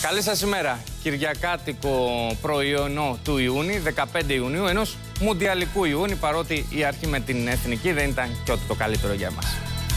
Καλή σας ημέρα. Κυριακάτικο πρωινό του Ιούνιου, 15 Ιουνίου, ενός μουντιαλικού Ιούνιου, παρότι η αρχή με την εθνική δεν ήταν και ό,τι το καλύτερο για μας.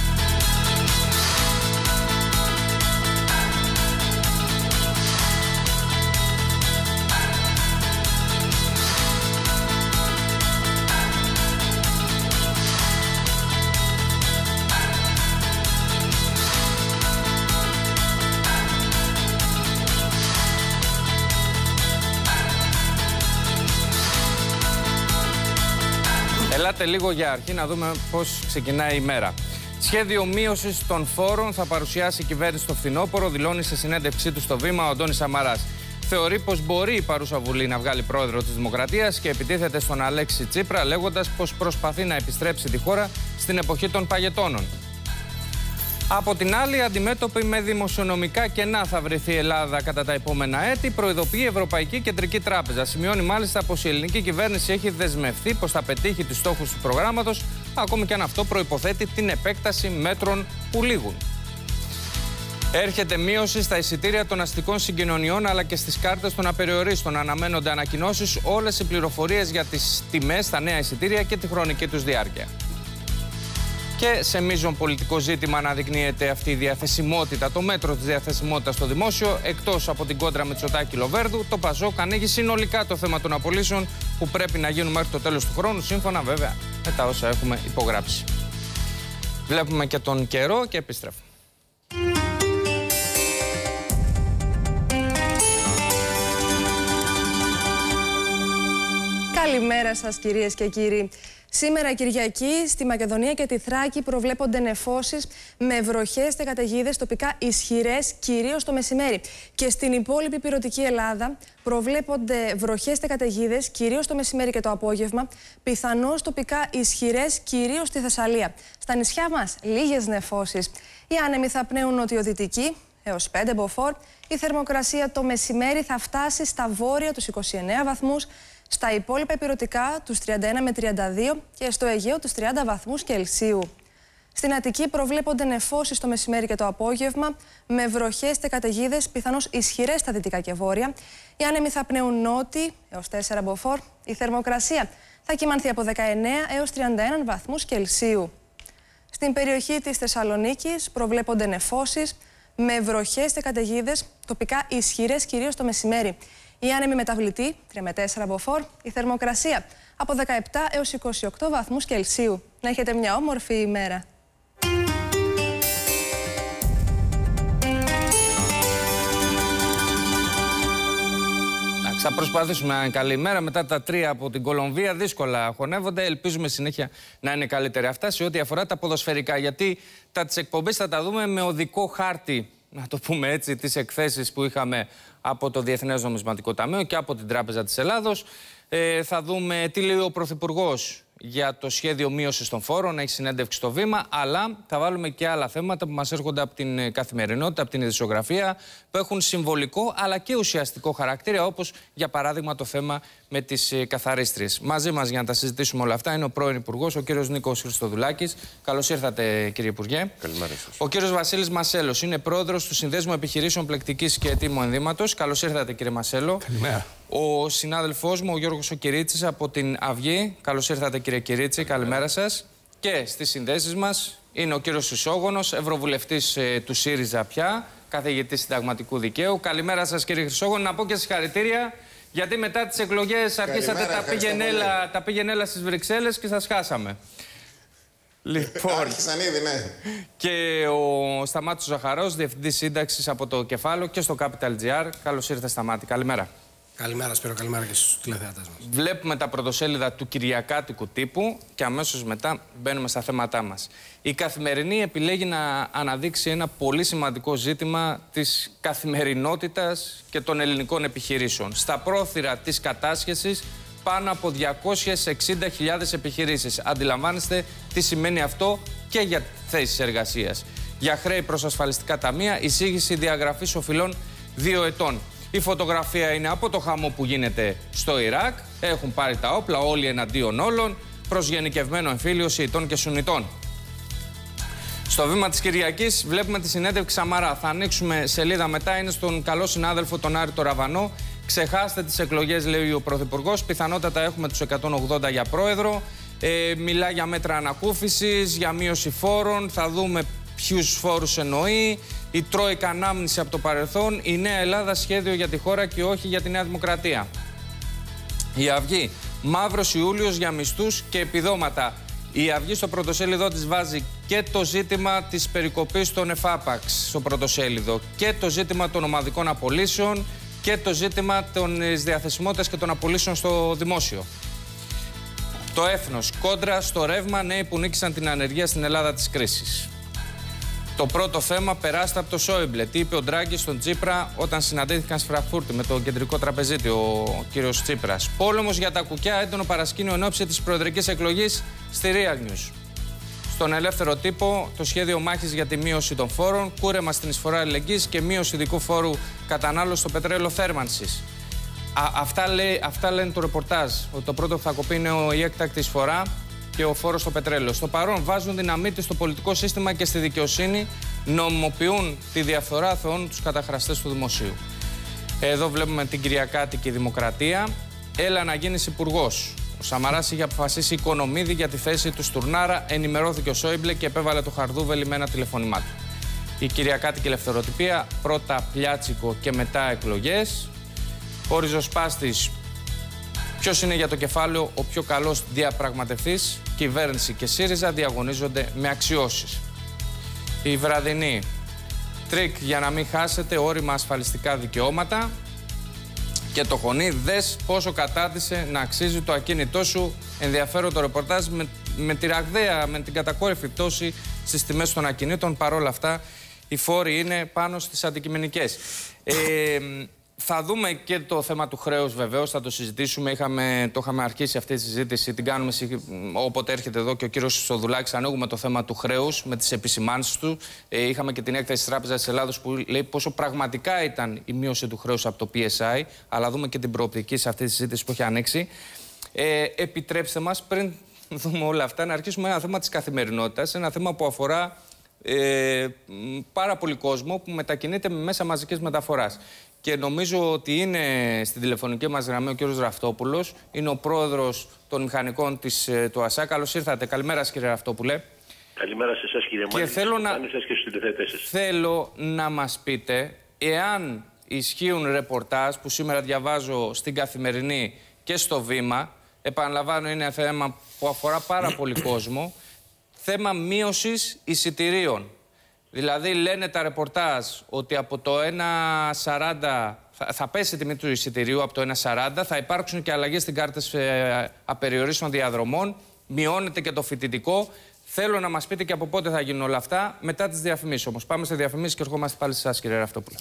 Ελάτε λίγο για αρχή να δούμε πώς ξεκινάει η μέρα. Σχέδιο μείωσης των φόρων θα παρουσιάσει η κυβέρνηση στο φθινόπωρο, δηλώνει σε συνέντευξή του στο Βήμα ο Αντώνης Σαμαράς. Θεωρεί πως μπορεί η παρούσα Βουλή να βγάλει πρόεδρο της Δημοκρατίας και επιτίθεται στον Αλέξη Τσίπρα, λέγοντας πως προσπαθεί να επιστρέψει τη χώρα στην εποχή των παγετώνων. Από την άλλη, αντιμέτωπη με δημοσιονομικά κενά θα βρεθεί η Ελλάδα κατά τα επόμενα έτη, προειδοποιεί η Ευρωπαϊκή Κεντρική Τράπεζα. Σημειώνει μάλιστα πως η ελληνική κυβέρνηση έχει δεσμευθεί πως θα πετύχει τους στόχους του προγράμματος, ακόμη και αν αυτό προϋποθέτει την επέκταση μέτρων που λήγουν. Έρχεται μείωση στα εισιτήρια των αστικών συγκοινωνιών αλλά και στις κάρτες των απεριορίστων. Αναμένονται ανακοινώσεις, όλες οι πληροφορίες για τις τιμές στα νέα εισιτήρια και τη χρονική τους διάρκεια. Και σε μείζον πολιτικό ζήτημα αναδεικνύεται αυτή η διαθεσιμότητα, το μέτρο της διαθεσιμότητας στο δημόσιο. Εκτός από την κόντρα Μητσοτάκη-Λοβέρδου, το ΠΑΣΟΚ ανοίγει συνολικά το θέμα των απολύσεων που πρέπει να γίνουν μέχρι το τέλος του χρόνου, σύμφωνα βέβαια με τα όσα έχουμε υπογράψει. Βλέπουμε και τον καιρό και επιστρέφουμε. Καλημέρα σας κυρίες και κύριοι. Σήμερα Κυριακή στη Μακεδονία και τη Θράκη προβλέπονται νεφώσεις με βροχές και καταιγίδες τοπικά ισχυρές, κυρίως το μεσημέρι. Και στην υπόλοιπη ηπειρωτική Ελλάδα προβλέπονται βροχές και καταιγίδες, κυρίως το μεσημέρι και το απόγευμα, πιθανώς τοπικά ισχυρές, κυρίως στη Θεσσαλία. Στα νησιά μας λίγες νεφώσεις. Οι άνεμοι θα πνέουν νοτιοδυτικοί έως 5 μποφόρ. Η θερμοκρασία το μεσημέρι θα φτάσει στα βόρεια τους 29 βαθμούς. Στα υπόλοιπα ηπειρωτικά τους 31 με 32 και στο Αιγαίο τους 30 βαθμούς Κελσίου. Στην Αττική προβλέπονται νεφώσεις το μεσημέρι και το απόγευμα με βροχές και καταιγίδες, πιθανώς ισχυρές στα δυτικά και βόρεια. Οι άνεμοι θα πνέουν νότι έως 4 μποφόρ. Η θερμοκρασία θα κυμανθεί από 19 έως 31 βαθμούς Κελσίου. Στην περιοχή της Θεσσαλονίκης προβλέπονται νεφώσεις με βροχές και καταιγίδες, τοπικά ισχυρές κυρίως το μεσημέρι. Η άνεμη μεταβλητή 3 με 4 μποφόρ, η θερμοκρασία από 17 έως 28 βαθμούς Κελσίου. Να έχετε μια όμορφη ημέρα. Θα προσπαθήσουμε να είναι καλή ημέρα. Μετά τα 3 από την Κολομβία δύσκολα χωνεύονται. Ελπίζουμε συνέχεια να είναι καλύτερα αυτά σε ό,τι αφορά τα ποδοσφαιρικά. Γιατί τα της εκπομπής θα τα δούμε με οδικό χάρτη, να το πούμε έτσι, τις εκθέσεις που είχαμε από το Διεθνές Νομισματικό Ταμείο και από την Τράπεζα της Ελλάδος. Θα δούμε τι λέει ο Πρωθυπουργός για το σχέδιο μείωσης των φόρων, έχει συνέντευξη στο Βήμα, αλλά θα βάλουμε και άλλα θέματα που μας έρχονται από την καθημερινότητα, από την ειδησιογραφία, που έχουν συμβολικό αλλά και ουσιαστικό χαρακτήρα, όπως για παράδειγμα το θέμα με τις καθαρίστριες. Μαζί μας για να τα συζητήσουμε όλα αυτά είναι ο πρώην Υπουργός, ο κύριος Νίκος Χριστοδουλάκης. Καλώς ήρθατε, κύριε Υπουργέ. Καλημέρα σας. Ο κύριος Βασίλης Μασέλος είναι πρόεδρος του Συνδέσμου Επιχειρήσεων Πλεκτικής και Ετοίμου Ενδύματος. Καλώς ήρθατε, κύριε Μασέλο. Καλημέρα. Ο συνάδελφός μου, ο Γιώργος ο Κυρίτσης από την Αυγή. Καλώς ήρθατε, κύριε Κυρίτσι. Καλημέρα σας. Και στις συνδέσεις μας είναι ο κύριος Χρυσόγονος, ευρωβουλευτής του ΣΥΡΙΖΑ πια, καθηγητής συνταγματικού δικαίου. Καλημέρα σας, κύριε Χρυσόγονο. Να πω και συγχαρητήρια, γιατί μετά τις εκλογές αρχίσατε τα πήγαινε στις Βρυξέλλες και σας χάσαμε. Λοιπόν, άρχισαν ήδη, ναι. Και ο Σταμάτης Ζαχαρός, διευθυντής σύνταξης από το Κεφάλαιο και στο Capital GR. Καλώς ήρθατε, Σταμάτη. Καλημέρα. Καλημέρα, Σπύρο. Καλημέρα και στους τηλεθεατές μας. Βλέπουμε τα πρωτοσέλιδα του κυριακάτικου τύπου και αμέσως μετά μπαίνουμε στα θέματά μας. Η Καθημερινή επιλέγει να αναδείξει ένα πολύ σημαντικό ζήτημα της καθημερινότητας και των ελληνικών επιχειρήσεων. Στα πρόθυρα της κατάσχεσης πάνω από 260.000 επιχειρήσεις. Αντιλαμβάνεστε τι σημαίνει αυτό και για θέσεις εργασίας. Για χρέη προς ασφαλιστικά ταμεία, εισήγηση διαγραφής οφειλών 2 ετών. Η φωτογραφία είναι από το χαμό που γίνεται στο Ιράκ. Έχουν πάρει τα όπλα όλοι εναντίον όλων, προς γενικευμένο εμφύλιο Σιητών και Σουνιτών. Στο βήμα της Κυριακής βλέπουμε τη συνέντευξη Σαμαρά. Θα ανοίξουμε σελίδα μετά, είναι στον καλό συνάδελφο τον Άρη το Ραβανό. Ξεχάστε τις εκλογές, λέει ο Πρωθυπουργός. Πιθανότατα έχουμε τους 180 για πρόεδρο. Μιλά για μέτρα ανακούφισης, για μείωση φόρων. Θα δούμε ποιους φόρους εννοεί. Η Τρόικα ανάμνηση από το παρελθόν. Η Νέα Ελλάδα σχέδιο για τη χώρα και όχι για τη Νέα Δημοκρατία. Η Αυγή. Μαύρος Ιούλιος για μισθούς και επιδόματα. Η Αυγή στο πρωτοσέλιδο της βάζει και το ζήτημα της περικοπής των ΕΦΑΠΑΞ στο πρωτοσέλιδο και το ζήτημα των ομαδικών απολύσεων και το ζήτημα της διαθεσιμότητας και των απολύσεων στο δημόσιο. Το Έθνος. Κόντρα στο ρεύμα, νέοι που νίκησαν την ανεργία στην Ελλάδα της κρίσης. Το πρώτο θέμα, περάστε από το Σόιμπλε. Τι είπε ο Ντράγκη στον Τσίπρα όταν συναντήθηκαν στη Φραγκφούρτη με τον κεντρικό τραπεζίτη, ο κύριος Τσίπρας. Πόλεμος για τα κουκιά, έντονο παρασκήνιο εν ώψη της προεδρικής εκλογής στη Real News. Στον Ελεύθερο Τύπο, το σχέδιο μάχης για τη μείωση των φόρων, κούρεμα στην εισφορά αλληλεγγύης και μείωση ειδικού φόρου κατανάλωσης στο πετρέλαιο θέρμανσης. Αυτά λένε το ρεπορτάζ. Ότι το πρώτο που θα κοπεί είναι η έκτακτη εισφορά και ο φόρος στο πετρέλαιο. Στο παρόν βάζουν δυναμίτη στο πολιτικό σύστημα και στη δικαιοσύνη, νομιμοποιούν τη διαφθορά, αθωώνουν τους καταχραστές του δημοσίου. Εδώ βλέπουμε την Κυριακάτικη Δημοκρατία. Έλα να γίνεις υπουργός. Ο Σαμαράς είχε αποφασίσει Οικονομίδη για τη θέση του Στουρνάρα, ενημερώθηκε ο Σόιμπλε και επέβαλε το χαρδούβελι με ένα τηλεφώνημά του. Η Κυριακάτικη Ελευθεροτυπία, πρώτα Πλιάτσικο και μετά εκλογές. Ο ριζοσπάστης. Ποιος είναι για το κεφάλαιο ο πιο καλός διαπραγματευτής? Κυβέρνηση και ΣΥΡΙΖΑ διαγωνίζονται με αξιώσεις. Η βραδινή. Τρίκ για να μην χάσετε, όρημα ασφαλιστικά δικαιώματα. Και το χωνί, δες πόσο κατάτησε να αξίζει το ακίνητό σου. Ενδιαφέρον το ρεπορτάζ με τη ραγδαία, με την κατακόρυφη πτώση στις τιμές των ακινήτων. Παρόλα αυτά, οι φόροι είναι πάνω στις αντικειμενικές. Θα δούμε και το θέμα του χρέους, βεβαίως, θα το συζητήσουμε. Το είχαμε αρχίσει αυτή τη συζήτηση, την κάνουμε όποτε έρχεται εδώ και ο κύριος Σοδουλάκης. Ανοίγουμε το θέμα του χρέους με τις επισημάνσεις του. Είχαμε και την έκθεση της Τράπεζας της Ελλάδος που λέει πόσο πραγματικά ήταν η μείωση του χρέους από το PSI. Αλλά δούμε και την προοπτική σε αυτή τη συζήτηση που έχει ανοίξει. Επιτρέψτε μας, πριν δούμε όλα αυτά, να αρχίσουμε ένα θέμα της καθημερινότητας. Ένα θέμα που αφορά πάρα πολύ κόσμο που μετακινείται με μέσα μαζικής μεταφοράς. Και νομίζω ότι είναι στην τηλεφωνική μας γραμμή ο κύριος Ραφτόπουλος, είναι ο πρόεδρος των μηχανικών του ΑΣΑ. Καλώς ήρθατε. Καλημέρα σας, κύριε Ραφτόπουλε. Καλημέρα σε εσάς, κύριε Μάνη. Και θέλω να μας πείτε εάν ισχύουν ρεπορτάζ που σήμερα διαβάζω στην Καθημερινή και στο Βήμα. Επαναλαμβάνω, είναι ένα θέμα που αφορά πάρα πολύ κόσμο. Θέμα μείωσης εισιτηρίων. Δηλαδή λένε τα ρεπορτάζ ότι από το 1,40 θα πέσει η τιμή του εισιτηρίου από το 1,40, θα υπάρξουν και αλλαγές στην κάρτες απεριορίστων διαδρομών, μειώνεται και το φοιτητικό. Θέλω να μας πείτε και από πότε θα γίνουν όλα αυτά, μετά τις διαφημίσεις όμως. Πάμε σε διαφημίσεις και ερχόμαστε πάλι σε εσάς, κύριε Ραφτόπουλε.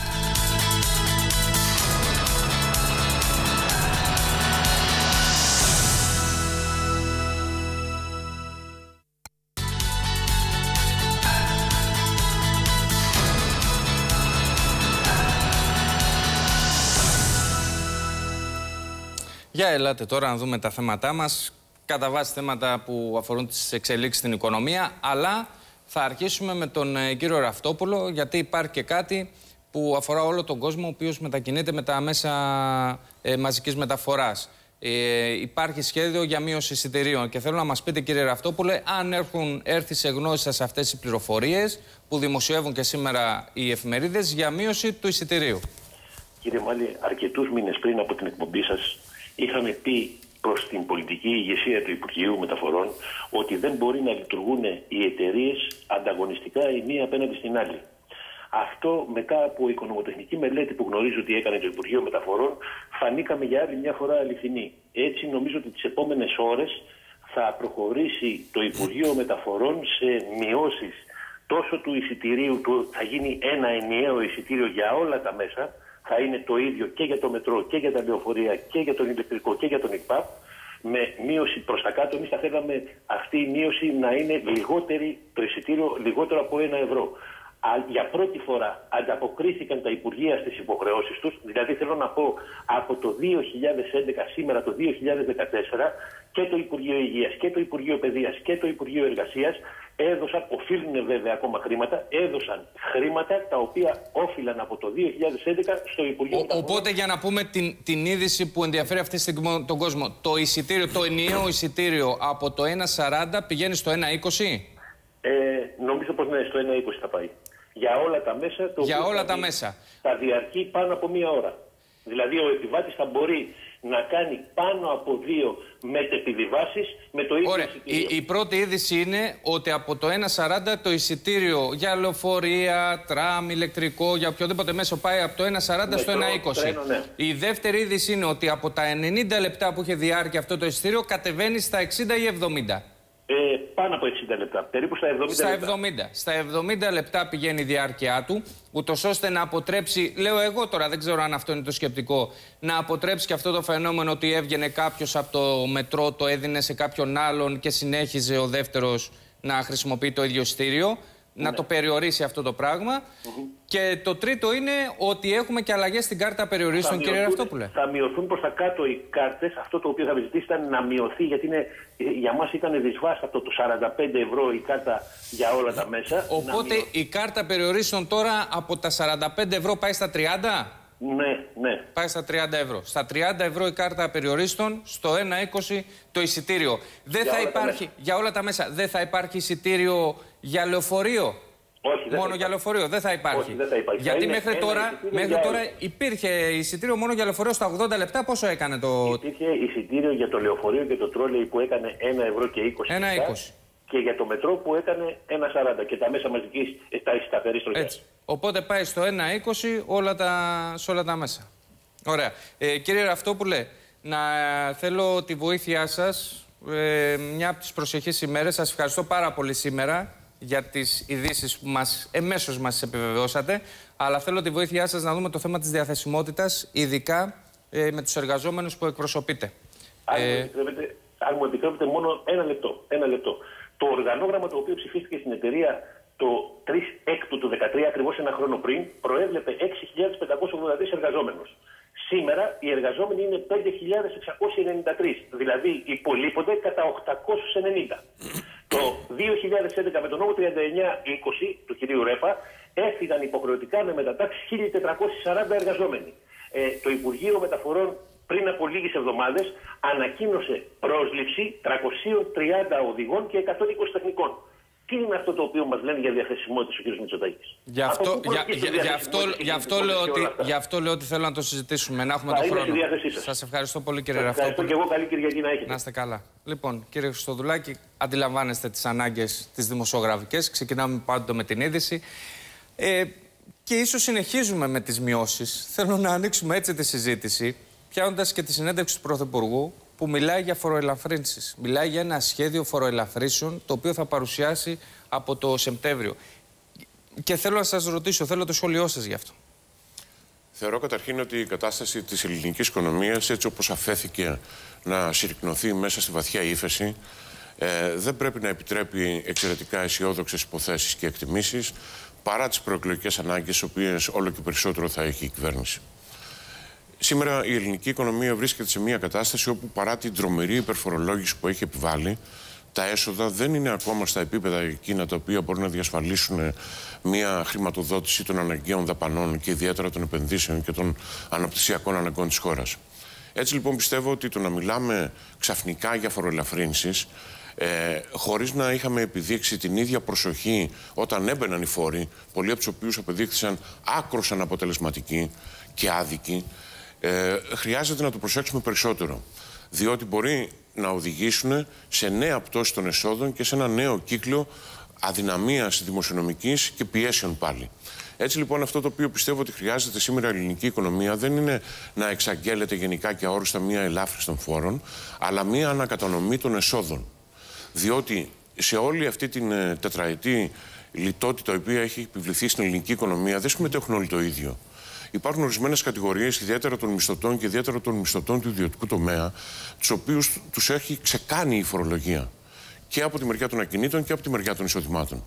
Για ελάτε τώρα να δούμε τα θέματά μας, κατά βάση θέματα που αφορούν τις εξελίξεις στην οικονομία, αλλά θα αρχίσουμε με τον κύριο Ραφτόπουλο, γιατί υπάρχει και κάτι που αφορά όλο τον κόσμο, ο οποίος μετακινείται με τα μέσα μαζικής μεταφοράς. Υπάρχει σχέδιο για μείωση εισιτηρίων και θέλω να μας πείτε, κύριε Ραφτόπουλε, αν έχουν έρθει σε γνώση σας αυτές οι πληροφορίες που δημοσιεύουν και σήμερα οι εφημερίδες για μείωση του εισιτηρίου. Κύριε Μάλη, αρκετούς μήνες πριν από την εκπομπή σας είχαμε πει προς την πολιτική ηγεσία του Υπουργείου Μεταφορών ότι δεν μπορεί να λειτουργούν οι εταιρείες ανταγωνιστικά η μία απέναντι στην άλλη. Αυτό μετά από οικονομοτεχνική μελέτη που γνωρίζω ότι έκανε το Υπουργείο Μεταφορών φανήκαμε για άλλη μια φορά αληθινοί. Έτσι νομίζω ότι τις επόμενες ώρες θα προχωρήσει το Υπουργείο Μεταφορών σε μειώσεις τόσο του εισιτηρίου, θα γίνει ένα ενιαίο εισιτήριο για όλα τα μέσα. Θα είναι το ίδιο και για το μετρό και για τα λεωφορεία και για τον ηλεκτρικό και για τον ΙΚΠΑΠ, με μείωση προς τα κάτω. Εμείς θα θέλαμε αυτή η μείωση να είναι λιγότερη, το εισιτήριο λιγότερο από 1 ευρώ. Για πρώτη φορά ανταποκρίθηκαν τα Υπουργεία στις υποχρεώσεις τους, δηλαδή θέλω να πω από το 2011 σήμερα το 2014 και το Υπουργείο Υγείας και το Υπουργείο Παιδείας και το Υπουργείο Εργασίας οφείλουν βέβαια ακόμα χρήματα, έδωσαν χρήματα τα οποία όφυλαν από το 2011 στο Υπουργείο Μεταφορών. Οπότε για να πούμε την είδηση που ενδιαφέρει αυτή τη στιγμή τον κόσμο, το εισιτήριο, το ενιαίο εισιτήριο από το 1,40 πηγαίνει στο 1,20? Νομίζω πως ναι, στο 1,20 θα πάει. Για όλα τα μέσα, για όλα τα μέσα. Θα διαρκεί πάνω από μία ώρα. Δηλαδή ο επιβάτης θα μπορεί να κάνει πάνω από 2 μετεπιβιβάσεις με το ίδιο εισιτήριο. Η πρώτη είδηση είναι ότι από το 1,40 το εισιτήριο για λεωφορεία, τραμ, ηλεκτρικό, για οποιοδήποτε μέσο πάει από το 1,40 στο 1,20. Ναι. Η δεύτερη είδηση είναι ότι από τα 90 λεπτά που είχε διάρκεια αυτό το εισιτήριο κατεβαίνει στα 60 ή 70. Πάνω από 60 λεπτά, περίπου στα 70 λεπτά. Στα 70 λεπτά πηγαίνει η διάρκεια του, ούτως ώστε να αποτρέψει, λέω εγώ τώρα, δεν ξέρω αν αυτό είναι το σκεπτικό, να αποτρέψει και αυτό το φαινόμενο ότι έβγαινε κάποιος από το μετρό, το έδινε σε κάποιον άλλον και συνέχιζε ο δεύτερος να χρησιμοποιεί το ίδιο εισιτήριο. Να το περιορίσει αυτό το πράγμα. Και το τρίτο είναι ότι έχουμε και αλλαγές στην κάρτα περιορίσεων, κύριε Ραφτόπουλε. Θα μειωθούν προς τα κάτω οι κάρτες. Αυτό το οποίο θα ζητήσει ήταν να μειωθεί, γιατί για μας ήταν δυσβάστατο το 45 ευρώ η κάρτα για όλα τα μέσα. Οπότε η κάρτα περιορίσεων τώρα από τα 45 ευρώ πάει στα 30? Ναι. Πάει στα 30 ευρώ. Στα 30 ευρώ η κάρτα περιορίστων, στο 1,20 το εισιτήριο. Δεν θα υπάρχει, για όλα τα μέσα, δεν θα υπάρχει εισιτήριο για λεωφορείο? Όχι, μόνο για λεωφορείο, δεν θα υπάρχει. Όχι, δεν θα υπάρχει. Γιατί μέχρι τώρα υπήρχε εισιτήριο μόνο για λεωφορείο στα 80 λεπτά. Πόσο έκανε το? Υπήρχε εισιτήριο για το λεωφορείο και το τρόλεϊ που έκανε 1 ευρώ και 20 1,20. Και για το μετρό που έκανε 1,40 και τα μέσα μαζικής στα περίστροφες. Οπότε πάει στο 1,20 σε όλα τα μέσα. Ωραία. Κύριε Ραφτόπουλε, θέλω τη βοήθειά σας μια από τις προσεχείς ημέρες. Σας ευχαριστώ πάρα πολύ σήμερα για τις ειδήσεις που εμέσως μας επιβεβαιώσατε. Αλλά θέλω τη βοήθειά σας να δούμε το θέμα της διαθεσιμότητας, ειδικά με τους εργαζόμενους που εκπροσωπείτε. Αν μου επιτρέπετε μόνο ένα λεπτό. Το οργανόγραμμα το οποίο ψηφίστηκε στην εταιρεία το 3/6 του 2013, ακριβώς ένα χρόνο πριν, προέβλεπε 6.583 εργαζόμενους. Σήμερα οι εργαζόμενοι είναι 5.693, δηλαδή υπολείπονται κατά 890. Το 2011 με τον νόμο 39-20 του κυρίου Ρέπα έφυγαν υποχρεωτικά με μετατάξεις 1.440 εργαζόμενοι. Το Υπουργείο Μεταφορών πριν από λίγες εβδομάδες ανακοίνωσε πρόσληψη 330 οδηγών και 120 τεχνικών. Τι είναι αυτό το οποίο μας λένε για διαθεσιμότητα ο κ. Μητσοτάκης? Γι' αυτό λέω ότι θέλω να το συζητήσουμε, να έχουμε τον χρόνο. Σας ευχαριστώ πολύ, κύριε Ραφτόπουλε. Ευχαριστώ και εγώ, καλή Κυριακή να έχετε. Να είστε καλά. Λοιπόν, κύριε Χριστοδουλάκη, αντιλαμβάνεστε τις ανάγκες τις δημοσιογραφικές. Ξεκινάμε πάντοτε με την είδηση. Και ίσως συνεχίζουμε με τις μειώσεις. Θέλω να ανοίξουμε έτσι τη συζήτηση, πιάνοντας και τη συνέντευξη του Πρωθυπουργού, που μιλάει για φοροελαφρύνσεις. Μιλάει για ένα σχέδιο φοροελαφρύσεων, το οποίο θα παρουσιάσει από το Σεπτέμβριο. Και θέλω να σας ρωτήσω, θέλω το σχόλιο σας γι' αυτό. Θεωρώ καταρχήν ότι η κατάσταση της ελληνικής οικονομίας, έτσι όπως αφέθηκε να συρρικνωθεί μέσα στη βαθιά ύφεση, δεν πρέπει να επιτρέπει εξαιρετικά αισιόδοξες υποθέσεις και εκτιμήσεις, παρά τις προεκλογικές ανάγκες, τις οποίες όλο και περισσότερο θα έχει η κυβέρνηση. Σήμερα η ελληνική οικονομία βρίσκεται σε μια κατάσταση όπου, παρά την τρομερή υπερφορολόγηση που έχει επιβάλει, τα έσοδα δεν είναι ακόμα στα επίπεδα εκείνα τα οποία μπορούν να διασφαλίσουν μια χρηματοδότηση των αναγκαίων δαπανών και ιδιαίτερα των επενδύσεων και των αναπτυξιακών αναγκών της χώρας. Έτσι λοιπόν πιστεύω ότι το να μιλάμε ξαφνικά για φοροελαφρύνσεις, χωρίς να είχαμε επιδείξει την ίδια προσοχή όταν έμπαιναν οι φόροι, πολλοί από τους οποίους απεδείχθησαν άκρως αναποτελεσματικοί και άδικοι, χρειάζεται να το προσέξουμε περισσότερο. Διότι μπορεί να οδηγήσουν σε νέα πτώση των εσόδων και σε ένα νέο κύκλο αδυναμίας δημοσιονομικής και πιέσεων πάλι. Έτσι λοιπόν αυτό το οποίο πιστεύω ότι χρειάζεται σήμερα η ελληνική οικονομία δεν είναι να εξαγγέλλεται γενικά και αόριστα μία ελάφρυνση των φόρων, αλλά μία ανακατανομή των εσόδων. Διότι σε όλη αυτή την τετραετή λιτότητα η οποία έχει επιβληθεί στην ελληνική οικονομία δεν συμμετέχουν όλοι το ίδιο. Υπάρχουν ορισμένες κατηγορίες, ιδιαίτερα των μισθωτών και ιδιαίτερα των μισθωτών του ιδιωτικού τομέα, τους οποίους τους έχει ξεκάνει η φορολογία. Και από τη μεριά των ακινήτων και από τη μεριά των εισοδημάτων.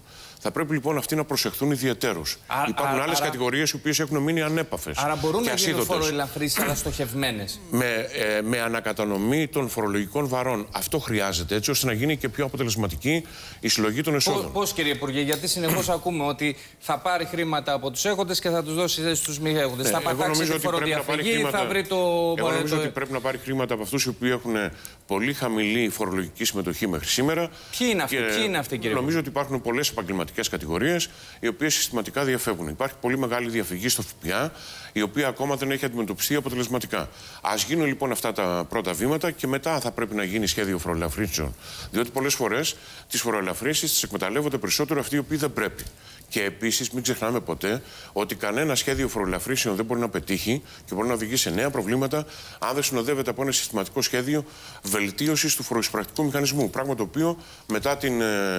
Θα πρέπει λοιπόν αυτοί να προσεχθούν ιδιαιτέρως. Υπάρχουν άλλες κατηγορίες οι οποίες έχουν μείνει ανέπαφες. Άρα μπορούν να γίνουν φοροελαφρύσεις, αλλά στοχευμένες. Με ανακατανομή των φορολογικών βαρών. Αυτό χρειάζεται, έτσι ώστε να γίνει και πιο αποτελεσματική η συλλογή των εσόδων. Πώς, κύριε Υπουργέ, γιατί συνεχώς ακούμε ότι θα πάρει χρήματα από τους έχοντες και θα τους δώσει στους μη έχοντες. Θα πατάξει τη φοροδιαφυγή, θα βρει το. Εγώ νομίζω ότι πρέπει να πάρει χρήματα από αυτούς οι οποίοι έχουν πολύ χαμηλή φορολογική συμμετοχή μέχρι σήμερα. Ποιοι είναι αυτοί, κύριε? Νομίζω ότι υπάρχουν πολλές επαγγελματικές κατηγορίες οι οποίες συστηματικά διαφεύγουν. Υπάρχει πολύ μεγάλη διαφυγή στο ΦΠΑ, η οποία ακόμα δεν έχει αντιμετωπιστεί αποτελεσματικά. Ας γίνουν λοιπόν αυτά τα πρώτα βήματα και μετά θα πρέπει να γίνει σχέδιο φοροελαφρύνσεων. Διότι πολλές φορές τις φοροελαφρύνσεις τις εκμεταλλεύονται περισσότερο αυτοί οι οποίοι δεν πρέπει. Και επίσης μην ξεχνάμε ποτέ ότι κανένα σχέδιο φοροελαφρύνσεων δεν μπορεί να πετύχει και μπορεί να οδηγήσει σε νέα προβλήματα αν δεν συνοδεύεται από ένα συστηματικό σχέδιο βελτίωσης του φοροεισπρακτικού μηχανισμού. Πράγμα το οποίο μετά την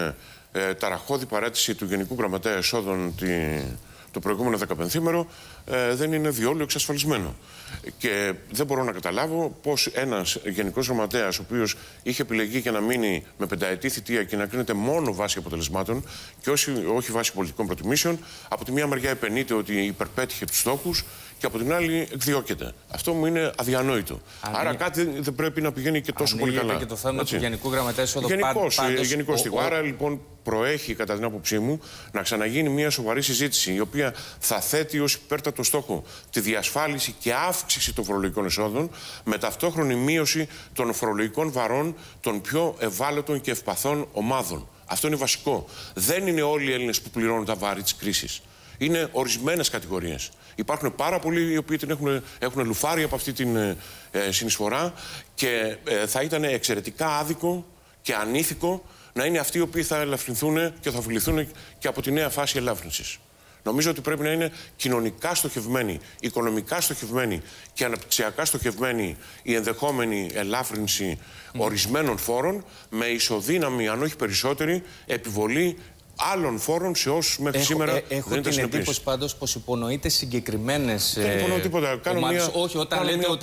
ταραχώδη παρέτηση του Γενικού Γραμματέα Εσόδων το προηγούμενο 15ήμερο δεν είναι διόλου εξασφαλισμένο. Και δεν μπορώ να καταλάβω πώς ένας Γενικός Γραμματέας, ο οποίος είχε επιλεγεί για να μείνει με 5ετή θητεία και να κρίνεται μόνο βάσει αποτελεσμάτων και όχι βάσει πολιτικών προτιμήσεων, από τη μία μεριά επενείται ότι υπερπέτυχε τους στόχους και από την άλλη εκδιώκεται. Αυτό μου είναι αδιανόητο. Άρα κάτι δεν πρέπει να πηγαίνει και τόσο πολύ καλά. Και το θέμα του Γενικού Γραμματέα Εσόδων. Γενικώς. Άρα λοιπόν προέχει, κατά την άποψή μου, να ξαναγίνει μια σοβαρή συζήτηση, η οποία θα θέτει ως υπέρτατο στόχο τη διασφάλιση και αύξηση των φορολογικών εσόδων, με ταυτόχρονη μείωση των φορολογικών βαρών των πιο ευάλωτων και ευπαθών ομάδων. Αυτό είναι βασικό. Δεν είναι όλοι οι Έλληνες που πληρώνουν τα βάρη της κρίσης. Είναι ορισμένες κατηγορίες. Υπάρχουν πάρα πολλοί οι οποίοι έχουν λουφάρει από αυτή την συνεισφορά και θα ήταν εξαιρετικά άδικο και ανήθικο να είναι αυτοί οι οποίοι θα ελαφρυνθούν και θα ωφεληθούν και από τη νέα φάση ελάφρυνσης. Νομίζω ότι πρέπει να είναι κοινωνικά στοχευμένη, οικονομικά στοχευμένη και αναπτυξιακά στοχευμένη η ενδεχόμενη ελάφρυνση ορισμένων φόρων με ισοδύναμη, αν όχι περισσότερη, επιβολή άλλων φόρων σε όσους μέχρι σήμερα δεν ήταν συνεπείς. Έχω την εντύπωση πάντως πως υπονοείται συγκεκριμένες. Δεν υπονοώ τίποτα. Όχι, όταν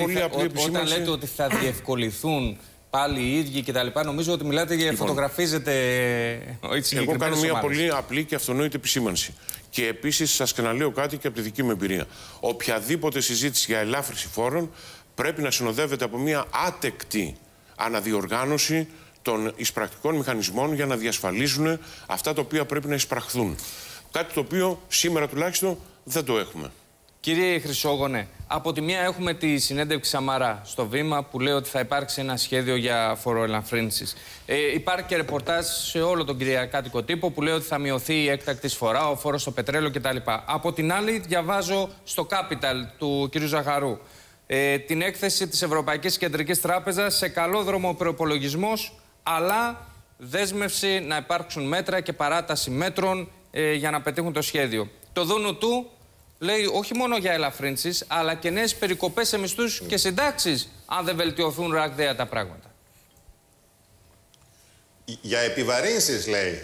λέτε ότι θα διευκολυθούν πάλι οι ίδιοι κτλ. Νομίζω ότι μιλάτε για φωτογραφίζετε. Εγώ κάνω μια πολύ απλή και αυτονόητη επισήμανση. Και επίσης σας ξαναλέω κάτι και από τη δική μου εμπειρία. Οποιαδήποτε συζήτηση για ελάφρυνση φόρων πρέπει να συνοδεύεται από μια άτεκτη αναδιοργάνωση των εισπρακτικών μηχανισμών για να διασφαλίζουν αυτά τα οποία πρέπει να εισπραχθούν. Κάτι το οποίο σήμερα τουλάχιστον δεν το έχουμε. Κύριε Χρυσόγονε, από τη μία έχουμε τη συνέντευξη Σαμαρά στο Βήμα που λέει ότι θα υπάρξει ένα σχέδιο για φοροελαφρύνσεις. Υπάρχει και ρεπορτάζ σε όλο τον κυριακάτικο τύπο που λέει ότι θα μειωθεί η έκτακτη εισφορά, ο φόρος στο πετρέλαιο κτλ. Από την άλλη, διαβάζω στο Capital του κ. Ζαχαρού την έκθεση της Ευρωπαϊκής Κεντρικής Τράπεζας σε καλό δρόμο προϋπολογισμός, αλλά δέσμευση να υπάρξουν μέτρα και παράταση μέτρων για να πετύχουν το σχέδιο. Το δούνου του λέει όχι μόνο για ελαφρύνσεις, αλλά και νέες περικοπές σε μισθούς και συντάξεις, αν δεν βελτιωθούν ραγδαία τα πράγματα. Για επιβαρύνσεις λέει.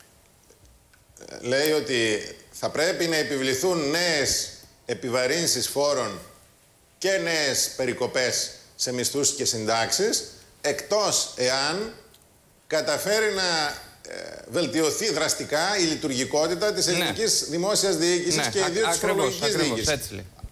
Λέει ότι θα πρέπει να επιβληθούν νέες επιβαρύνσεις φόρων και νέες περικοπές σε μισθούς και συντάξεις, εκτός εάν καταφέρει να βελτιωθεί δραστικά η λειτουργικότητα της ελληνικής δημόσιας διοίκησης και ιδίως της φορολογικής διοίκησης.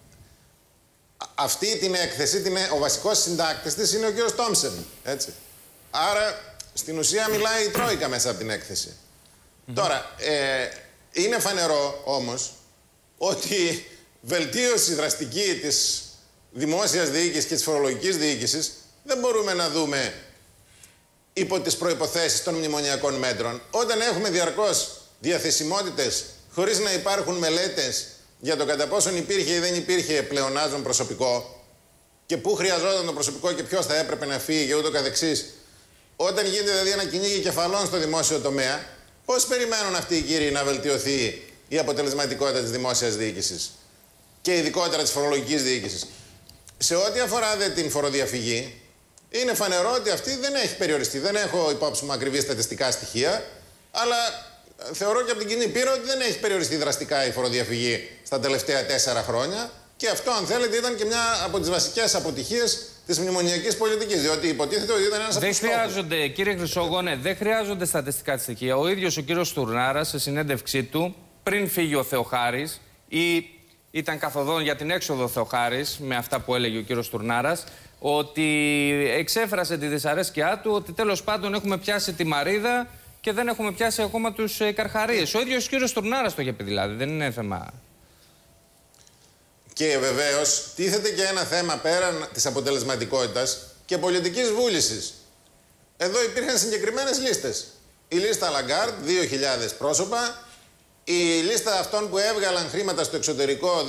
Αυτή την έκθεση, ο βασικός συντάκτης της είναι ο κ. Τόμψεν. Έτσι. Άρα, στην ουσία μιλάει η Τρόικα μέσα από την έκθεση. Τώρα, είναι φανερό όμως ότι βελτίωση δραστική της δημόσιας διοίκησης και της φορολογικής διοίκησης δεν μπορούμε να δούμε υπό τις προϋποθέσεις των μνημονιακών μέτρων, όταν έχουμε διαρκώς διαθεσιμότητες χωρίς να υπάρχουν μελέτες για το κατά πόσον υπήρχε ή δεν υπήρχε πλεονάζον προσωπικό και πού χρειαζόταν το προσωπικό και ποιος θα έπρεπε να φύγει και ούτω καθεξής. Όταν γίνεται δηλαδή ένα κυνήγι κεφαλών στο δημόσιο τομέα, πώς περιμένουν αυτοί οι κύριοι να βελτιωθεί η αποτελεσματικότητα της δημόσιας διοίκησης και ειδικότερα της φορολογικής διοίκησης? Σε ό,τι αφορά την φοροδιαφυγή, είναι φανερό ότι αυτή δεν έχει περιοριστεί. Δεν έχω υπόψη μου ακριβή στατιστικά στοιχεία, αλλά θεωρώ και από την κοινή πείρα ότι δεν έχει περιοριστεί δραστικά η φοροδιαφυγή στα τελευταία 4 χρόνια Και αυτό, αν θέλετε, ήταν και μια από τις βασικές αποτυχίες της μνημονιακής πολιτικής. Διότι υποτίθεται ότι ήταν ένας από τους στόχους. Δεν χρειάζονται, κύριε Χρυσόγονε, δεν χρειάζονται στατιστικά στοιχεία. Ο ίδιος ο κύριος Στουρνάρας, σε συνέντευξή του, πριν φύγει ο Θεοχάρης, ή ήταν καθοδόν για την έξοδο Θεοχάρης, με αυτά που έλεγε ο κύριος Στουρνάρας, ότι εξέφρασε τη δυσαρέσκειά του ότι τέλος πάντων έχουμε πιάσει τη Μαρίδα και δεν έχουμε πιάσει ακόμα τους Καρχαρίες. Ο ίδιος ο κύριος Στουρνάρας το είχε πει, δηλαδή. Δεν είναι θέμα. Και βεβαίως τίθεται και ένα θέμα πέραν της αποτελεσματικότητας και πολιτικής βούλησης. Εδώ υπήρχαν συγκεκριμένες λίστες. Η λίστα Λαγκάρντ, 2.000 πρόσωπα. Η λίστα αυτών που έβγαλαν χρήματα στο εξωτερικό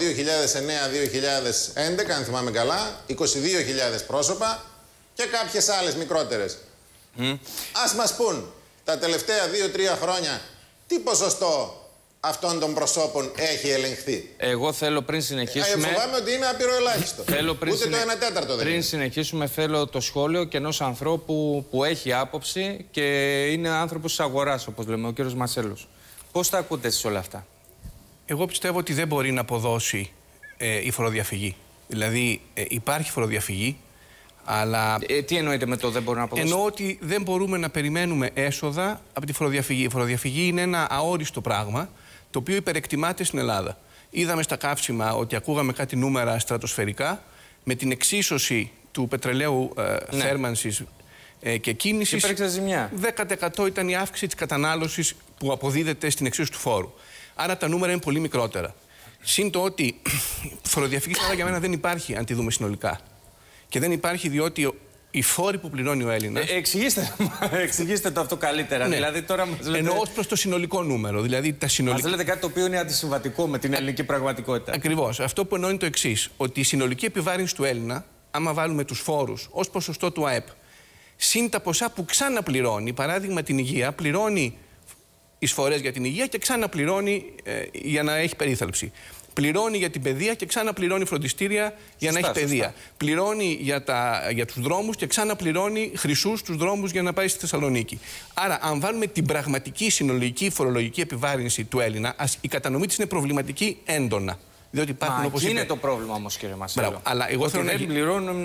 2009-2011, αν θυμάμαι καλά, 22.000 πρόσωπα και κάποιες άλλες μικρότερες. Ας μας πούν τα τελευταία 2-3 χρόνια τι ποσοστό αυτών των προσώπων έχει ελεγχθεί. Εγώ θέλω πριν συνεχίσουμε. Φοβάμαι ότι είναι απειροελάχιστο. Ούτε το 1/4 δεν πριν συνεχίσουμε, θέλω το σχόλιο και ενός ανθρώπου που έχει άποψη και είναι άνθρωπος της αγοράς, όπως λέμε, ο κύριος Μασέλος. Πώς τα ακούτε εσείς όλα αυτά? Εγώ πιστεύω ότι δεν μπορεί να αποδώσει η φοροδιαφυγή. Δηλαδή υπάρχει φοροδιαφυγή, αλλά... τι εννοείτε με το δεν μπορεί να αποδώσει? Εννοώ ότι δεν μπορούμε να περιμένουμε έσοδα από τη φοροδιαφυγή. Η φοροδιαφυγή είναι ένα αόριστο πράγμα, το οποίο υπερεκτιμάται στην Ελλάδα. Είδαμε στα καύσιμα ότι ακούγαμε κάτι νούμερα στρατοσφαιρικά, με την εξίσωση του πετρελαίου θέρμανσης και κίνησης. Υπήρξε ζημιά. 10% ήταν η αύξηση της κατανάλωσης που αποδίδεται στην εξίσωση του φόρου. Άρα τα νούμερα είναι πολύ μικρότερα. Συν το ότι φοροδιαφυγή για μένα δεν υπάρχει, αν τη δούμε συνολικά. Και δεν υπάρχει διότι οι φόροι που πληρώνει ο Έλληνας. Εξηγήστε το αυτό καλύτερα. Ναι. Δηλαδή, τώρα μας λέτε... Εννοώ ως προς το συνολικό νούμερο. Δηλαδή, μας λέτε κάτι το οποίο είναι αντισυμβατικό με την ελληνική πραγματικότητα. Ακριβώς. Αυτό που εννοώ είναι το εξής: ότι η συνολική επιβάρυνση του Έλληνα, άμα βάλουμε τους φόρους ως ποσοστό του ΑΕΠ, συν τα ποσά που ξαναπληρώνει, παράδειγμα την υγεία, πληρώνει εισφορές για την υγεία και ξαναπληρώνει για να έχει περίθαλψη. Πληρώνει για την παιδεία και ξαναπληρώνει φροντιστήρια για να έχει παιδεία. Πληρώνει για τους δρόμους και ξαναπληρώνει χρυσούς τους δρόμους για να πάει στη Θεσσαλονίκη. Άρα, αν βάλουμε την πραγματική συνολική φορολογική επιβάρυνση του Έλληνα, η κατανομή της είναι προβληματική έντονα. Διότι υπάρχουν, όπως είναι το πρόβλημα όμως, κύριε Μασέλο. Αλλά εγώ θέλω δεν πληρώνουν.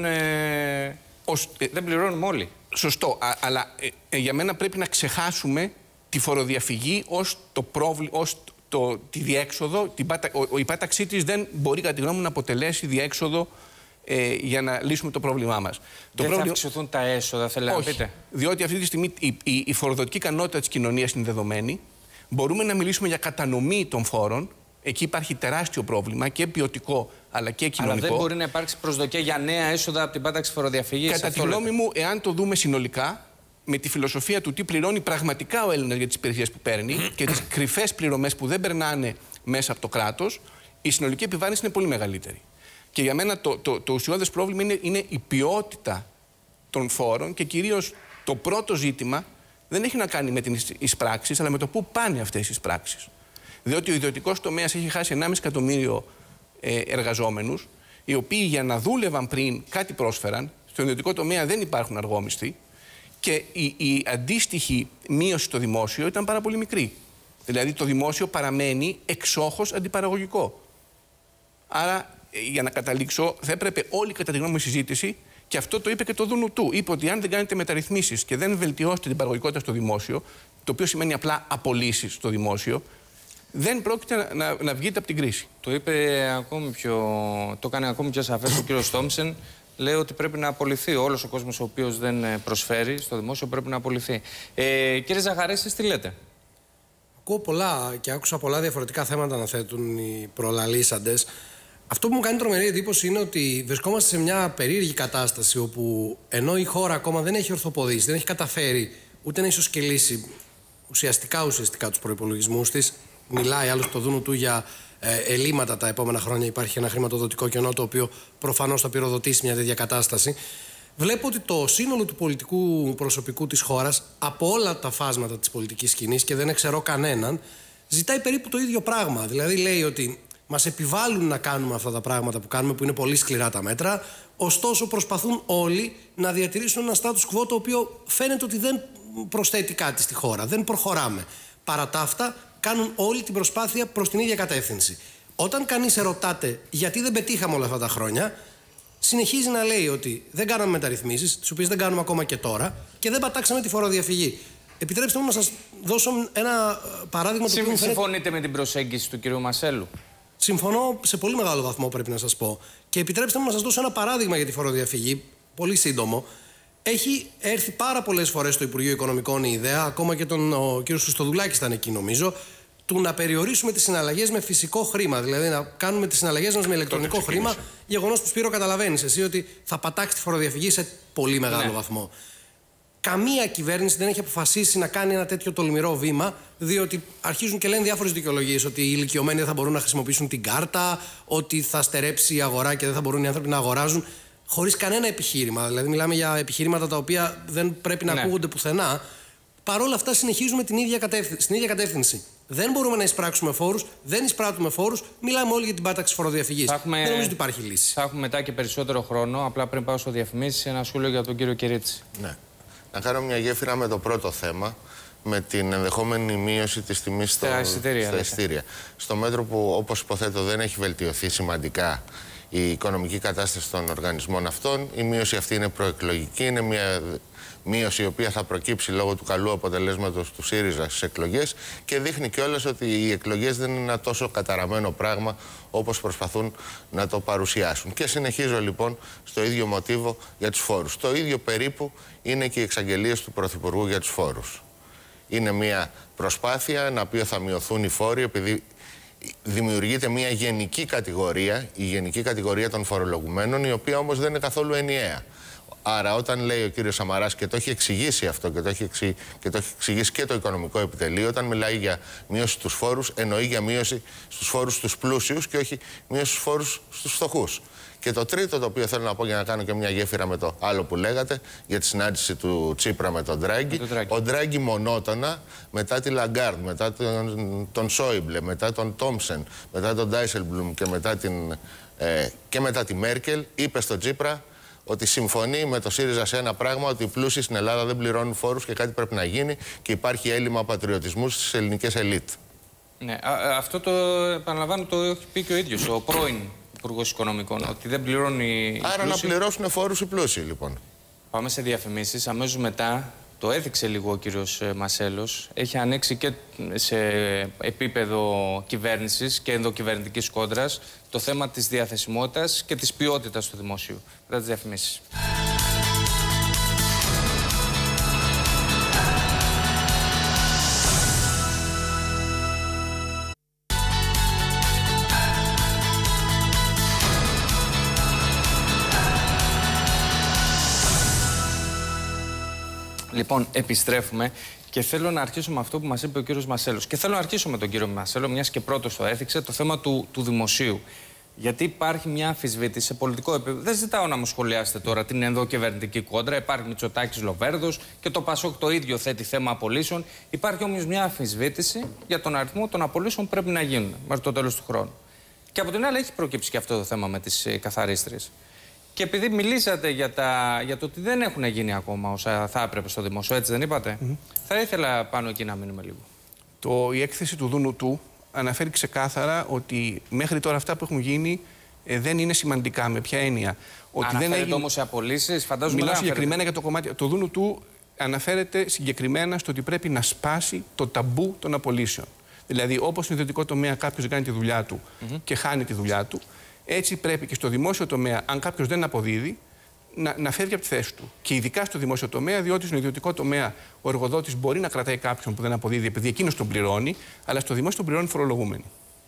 Δεν πληρώνουμε όλοι. Σωστό. Αλλά για μένα πρέπει να ξεχάσουμε τη φοροδιαφυγή ως το πρόβλημα. Τη διέξοδο, η πάταξή της δεν μπορεί κατά τη γνώμη μου να αποτελέσει διέξοδο για να λύσουμε το πρόβλημά μας. Δεν θα αυξηθούν τα έσοδα, θέλετε να πείτε? Διότι αυτή τη στιγμή η φοροδοτική ικανότητα της κοινωνίας είναι δεδομένη. Μπορούμε να μιλήσουμε για κατανομή των φόρων. Εκεί υπάρχει τεράστιο πρόβλημα και ποιοτικό αλλά και κοινωνικό. Αλλά δεν μπορεί να υπάρξει προσδοκία για νέα έσοδα από την πάταξη φοροδιαφυγής? Κατά τη γνώμη μου, εάν το δούμε συνολικά, με τη φιλοσοφία του τι πληρώνει πραγματικά ο Έλληνας για τις υπηρεσίες που παίρνει και τις κρυφές πληρωμές που δεν περνάνε μέσα από το κράτος, η συνολική επιβάρυνση είναι πολύ μεγαλύτερη. Και για μένα το ουσιώδες πρόβλημα είναι η ποιότητα των φόρων και κυρίως το πρώτο ζήτημα δεν έχει να κάνει με τις εισπράξεις, αλλά με το πού πάνε αυτές οι εισπράξεις. Διότι ο ιδιωτικός τομέας έχει χάσει 1,5 εκατομμύριο εργαζόμενους, οι οποίοι για να δούλευαν πριν κάτι πρόσφεραν. Στον ιδιωτικό τομέα δεν υπάρχουν αργόμισθοι. Και η αντίστοιχη μείωση στο δημόσιο ήταν πάρα πολύ μικρή. Δηλαδή το δημόσιο παραμένει εξόχως αντιπαραγωγικό. Άρα, για να καταλήξω, θα έπρεπε όλη κατά τη γνώμη μου συζήτηση, και αυτό το είπε και το Δούνου του. Είπε ότι αν δεν κάνετε μεταρρυθμίσεις και δεν βελτιώσετε την παραγωγικότητα στο δημόσιο, το οποίο σημαίνει απλά απολύσεις στο δημόσιο, δεν πρόκειται να βγείτε από την κρίση. Το είπε ακόμη το έκανε ακόμη πιο σαφές ο κύριος Τόμψεν. Λέει ότι πρέπει να απολυθεί. Όλος ο κόσμος ο οποίος δεν προσφέρει στο δημόσιο πρέπει να απολυθεί. Κύριε Ζαχαρή, εσείς τι λέτε? Ακούω πολλά και άκουσα πολλά διαφορετικά θέματα να θέτουν οι προλαλήσαντες. Αυτό που μου κάνει τρομερή εντύπωση είναι ότι βρισκόμαστε σε μια περίεργη κατάσταση όπου ενώ η χώρα ακόμα δεν έχει ορθοποδήσει, δεν έχει καταφέρει ούτε να ισοσκελίσει ουσιαστικά τους προϋπολογισμούς της. Μιλάει άλλωστε το Δούνου του για ελλείμματα τα επόμενα χρόνια. Υπάρχει ένα χρηματοδοτικό κενό το οποίο προφανώς θα πυροδοτήσει μια τέτοια κατάσταση. Βλέπω ότι το σύνολο του πολιτικού προσωπικού της χώρας, από όλα τα φάσματα της πολιτικής σκηνής και δεν εξαιρώ κανέναν, ζητάει περίπου το ίδιο πράγμα. Δηλαδή λέει ότι μας επιβάλλουν να κάνουμε αυτά τα πράγματα που κάνουμε, που είναι πολύ σκληρά τα μέτρα, ωστόσο προσπαθούν όλοι να διατηρήσουν ένα status quo το οποίο φαίνεται ότι δεν προσθέτει κάτι στη χώρα. Δεν προχωράμε. Παρά τα αυτά, κάνουν όλη την προσπάθεια προς την ίδια κατεύθυνση. Όταν κανείς ερωτάται γιατί δεν πετύχαμε όλα αυτά τα χρόνια, συνεχίζει να λέει ότι δεν κάναμε μεταρρυθμίσεις, τις οποίες δεν κάνουμε ακόμα και τώρα, και δεν πατάξαμε τη φοροδιαφυγή. Επιτρέψτε μου να σας δώσω ένα παράδειγμα. Συμφωνείτε με την προσέγγιση του κ. Μασέλου? Συμφωνώ σε πολύ μεγάλο βαθμό, πρέπει να σας πω. Και επιτρέψτε μου να σας δώσω ένα παράδειγμα για τη φοροδιαφυγή, πολύ σύντομο. Έχει έρθει πάρα πολλές φορές στο Υπουργείο Οικονομικών η ιδέα, ακόμα και ο κ. Χριστοδουλάκης ήταν εκεί νομίζω, του να περιορίσουμε τις συναλλαγές με φυσικό χρήμα. Δηλαδή να κάνουμε τις συναλλαγές μας με ηλεκτρονικό χρήμα. Γεγονός που, Σπύρο, καταλαβαίνεις εσύ ότι θα πατάξει τη φοροδιαφυγή σε πολύ μεγάλο βαθμό. Καμία κυβέρνηση δεν έχει αποφασίσει να κάνει ένα τέτοιο τολμηρό βήμα, διότι αρχίζουν και λένε διάφορες δικαιολογίες. Ότι οι ηλικιωμένοι δεν θα μπορούν να χρησιμοποιήσουν την κάρτα, ότι θα στερέψει η αγορά και δεν θα μπορούν οι άνθρωποι να αγοράζουν. Χωρίς κανένα επιχείρημα. Δηλαδή, μιλάμε για επιχειρήματα τα οποία δεν πρέπει να ακούγονται πουθενά. Παρ' όλα αυτά, συνεχίζουμε στην ίδια κατεύθυνση. Δεν μπορούμε να εισπράξουμε φόρους, δεν εισπράττουμε φόρους, μιλάμε όλοι για την πάταξη φοροδιαφυγής. Δεν νομίζω ότι υπάρχει λύση. Θα έχουμε μετά και περισσότερο χρόνο. Απλά πριν πάω στο διαφημίσεις, ένα σχόλιο για τον κύριο Κυρίτσι. Ναι. Να κάνω μια γέφυρα με το πρώτο θέμα, με την ενδεχόμενη μείωση της τιμής στα εισιτήρια. Στο μέτρο που, όπως υποθέτω, δεν έχει βελτιωθεί σημαντικά η οικονομική κατάσταση των οργανισμών αυτών, η μείωση αυτή είναι προεκλογική, είναι μια μείωση η οποία θα προκύψει λόγω του καλού αποτελέσματος του ΣΥΡΙΖΑ στις εκλογές και δείχνει κιόλας ότι οι εκλογές δεν είναι ένα τόσο καταραμένο πράγμα όπως προσπαθούν να το παρουσιάσουν. Και συνεχίζω λοιπόν στο ίδιο μοτίβο για τους φόρους. Το ίδιο περίπου είναι και οι εξαγγελίες του Πρωθυπουργού για τους φόρους. Είναι μια προσπάθεια να πει θα μειωθούν οι φόροι επειδή δημιουργείται μια γενική κατηγορία, η γενική κατηγορία των φορολογουμένων, η οποία όμως δεν είναι καθόλου ενιαία. Άρα, όταν λέει ο κύριος Σαμαράς και το έχει εξηγήσει αυτό και το έχει εξηγήσει και το οικονομικό επιτελείο, όταν μιλάει για μείωση στους φόρους, εννοεί για μείωση στους φόρους στους πλούσιους και όχι μείωση στους φόρους στους φτωχούς. Και το τρίτο το οποίο θέλω να πω για να κάνω και μια γέφυρα με το άλλο που λέγατε, για τη συνάντηση του Τσίπρα με τον Ντράγκη. Ο Ντράγκη μονότονα μετά τη Λαγκάρντ, μετά τον Σόιμπλε, μετά τον Τόμψεν, μετά τον Ντάισελμπλουμ και μετά τη Μέρκελ, είπε στον Τσίπρα ότι συμφωνεί με το ΣΥΡΙΖΑ σε ένα πράγμα, ότι οι πλούσιοι στην Ελλάδα δεν πληρώνουν φόρους και κάτι πρέπει να γίνει και υπάρχει έλλειμμα πατριωτισμού στις ελληνικές ελίτ. Ναι, αυτό το επαναλαμβάνω, το έχει πει και ο ίδιος, ο πρώην Υπουργός Οικονομικών, ότι δεν πληρώνει. Άρα να πληρώσουν φόρους οι πλούσιοι, λοιπόν. Πάμε σε διαφημίσεις. Αμέσως μετά, το έδειξε λίγο ο κύριος Μασέλος, έχει ανοίξει και σε επίπεδο κυβέρνησης και ενδοκυβερνητικής κόντρας το θέμα της διαθεσιμότητας και της ποιότητας του δημοσίου. Μετά τις διαφημίσεις. Λοιπόν, επιστρέφουμε και θέλω να αρχίσω με αυτό που μας είπε ο κύριος Μασέλος. Και θέλω να αρχίσω με τον κύριο Μασέλο, μιας και πρώτος το έθιξε, το θέμα του δημοσίου. Γιατί υπάρχει μια αμφισβήτηση σε πολιτικό επίπεδο. Δεν ζητάω να μου σχολιάσετε τώρα την ενδοκυβερνητική κόντρα. Υπάρχει Μητσοτάκης Λοβέρδος και το ΠΑΣΟΚ το ίδιο θέτει θέμα απολύσεων. Υπάρχει όμως μια αμφισβήτηση για τον αριθμό των απολύσεων που πρέπει να γίνουν μέχρι το τέλος του χρόνου. Και από την άλλη έχει προκύψει και αυτό το θέμα με τις καθαρίστριες. Και επειδή μιλήσατε για το ότι δεν έχουν γίνει ακόμα όσα θα έπρεπε στο δημόσιο, έτσι δεν είπατε, θα ήθελα πάνω εκεί να μείνουμε λίγο. Η έκθεση του Δουνουτού αναφέρει ξεκάθαρα ότι μέχρι τώρα αυτά που έχουν γίνει δεν είναι σημαντικά. Με ποια έννοια? Ότι αναφέρεται δεν όμως σε απολύσεις, φαντάζομαι. Μιλάω συγκεκριμένα για το κομμάτι. Το Δουνουτού αναφέρεται συγκεκριμένα στο ότι πρέπει να σπάσει το ταμπού των απολύσεων. Δηλαδή, όπως στον ιδιωτικό τομέα κάποιος κάνει τη δουλειά του και χάνει τη δουλειά του, έτσι πρέπει και στο δημόσιο τομέα, αν κάποιος δεν αποδίδει, να φεύγει από τη θέση του. Και ειδικά στο δημόσιο τομέα, διότι στον ιδιωτικό τομέα ο εργοδότης μπορεί να κρατάει κάποιον που δεν αποδίδει επειδή εκείνος τον πληρώνει, αλλά στο δημόσιο τον πληρώνει φορολογούμενοι.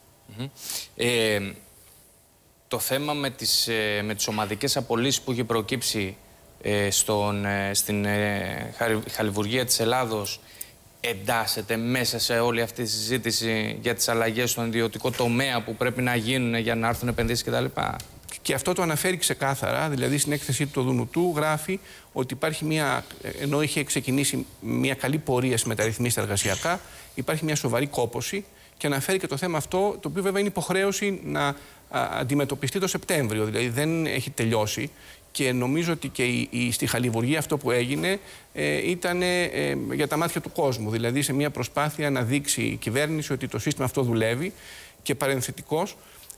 Το θέμα με τις ομαδικές απολύσεις που έχει προκύψει στην χαλιβουργία της Ελλάδος εντάσσεται μέσα σε όλη αυτή τη συζήτηση για τις αλλαγές στον ιδιωτικό τομέα που πρέπει να γίνουν για να έρθουν επενδύσεις κτλ. Και αυτό το αναφέρει ξεκάθαρα, δηλαδή στην έκθεσή του Δουνουτού γράφει ότι υπάρχει ενώ είχε ξεκινήσει μια καλή πορεία στις μεταρρυθμίσεις εργασιακά, υπάρχει μια σοβαρή κόπωση και αναφέρει και το θέμα αυτό, το οποίο βέβαια είναι υποχρέωση να αντιμετωπιστεί το Σεπτέμβριο, δηλαδή δεν έχει τελειώσει. Και νομίζω ότι και στη χαλιβουργία αυτό που έγινε ήταν για τα μάτια του κόσμου. Δηλαδή σε μια προσπάθεια να δείξει η κυβέρνηση ότι το σύστημα αυτό δουλεύει. Και παρενθετικώς,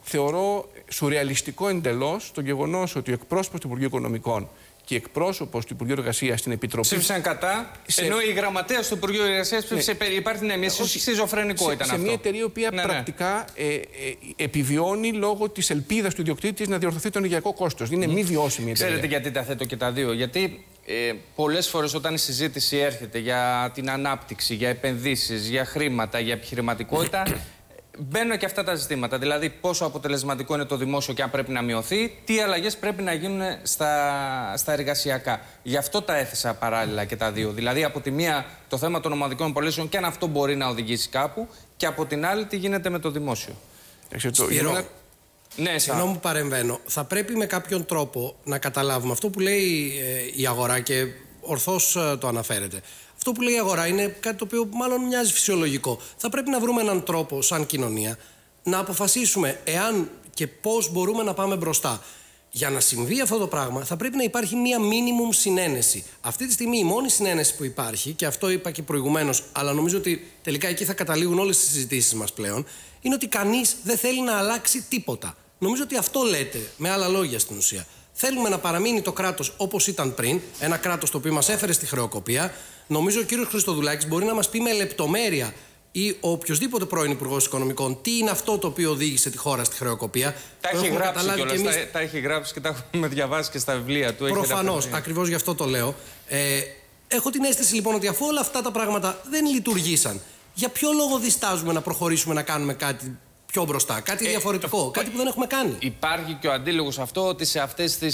θεωρώ σουρεαλιστικό εντελώς το γεγονός ότι ο εκπρόσωπος του Υπουργείου Οικονομικών και εκπρόσωπος του Υπουργείου Εργασίας στην Επιτροπή. Ψήφισαν κατά, ενώ η γραμματέας του Υπουργείου Εργασίας ψήφισε. Υπάρχει μια σχιζοφρενικό ήταν αυτό. Σε μια εταιρεία η οποία πρακτικά επιβιώνει λόγω της ελπίδας του ιδιοκτήτη να διορθωθεί το ενεργειακό κόστος. Είναι μη βιώσιμη η εταιρεία. Ξέρετε γιατί τα θέτω και τα δύο? Γιατί πολλές φορές όταν η συζήτηση έρχεται για την ανάπτυξη, για επενδύσεις, για χρήματα, για επιχειρηματικότητα. Μπαίνουν και αυτά τα ζητήματα. Δηλαδή, πόσο αποτελεσματικό είναι το δημόσιο και αν πρέπει να μειωθεί, τι αλλαγές πρέπει να γίνουν στα εργασιακά. Γι' αυτό τα έθεσα παράλληλα και τα δύο. Δηλαδή, από τη μία το θέμα των ομαδικών πωλήσεων και αν αυτό μπορεί να οδηγήσει κάπου, και από την άλλη τι γίνεται με το δημόσιο. Σπύρο, ναι, ενώ μου παρεμβαίνω, θα πρέπει με κάποιον τρόπο να καταλάβουμε αυτό που λέει η αγορά και ορθώς το αναφέρεται. Αυτό που λέει η αγορά είναι κάτι το οποίο μάλλον μοιάζει φυσιολογικό. Θα πρέπει να βρούμε έναν τρόπο, σαν κοινωνία, να αποφασίσουμε εάν και πώς μπορούμε να πάμε μπροστά. Για να συμβεί αυτό το πράγμα, θα πρέπει να υπάρχει μία minimum συνένεση. Αυτή τη στιγμή η μόνη συνένεση που υπάρχει, και αυτό είπα και προηγουμένως, αλλά νομίζω ότι τελικά εκεί θα καταλήγουν όλες τις συζητήσεις μας πλέον, είναι ότι κανείς δεν θέλει να αλλάξει τίποτα. Νομίζω ότι αυτό λέτε, με άλλα λόγια στην ουσία. Θέλουμε να παραμείνει το κράτος όπως ήταν πριν, ένα κράτος το οποίο μας έφερε στη χρεοκοπία. Νομίζω ο κύριος Χριστοδουλάκης μπορεί να μας πει με λεπτομέρεια, ή ο οποιοσδήποτε πρώην Υπουργός Οικονομικών, τι είναι αυτό το οποίο οδήγησε τη χώρα στη χρεοκοπία. Τα έχει γράψει κιόλας, τα έχει γράψει και τα έχουμε διαβάσει και στα βιβλία του. Προφανώς, ακριβώς γι' αυτό το λέω. Έχω την αίσθηση λοιπόν ότι αφού όλα αυτά τα πράγματα δεν λειτουργήσαν, για ποιο λόγο διστάζουμε να προχωρήσουμε να κάνουμε κάτι πιο μπροστά, κάτι διαφορετικό, κάτι που δεν έχουμε κάνει? Υπάρχει και ο αντίλογος αυτό ότι σε αυτές τις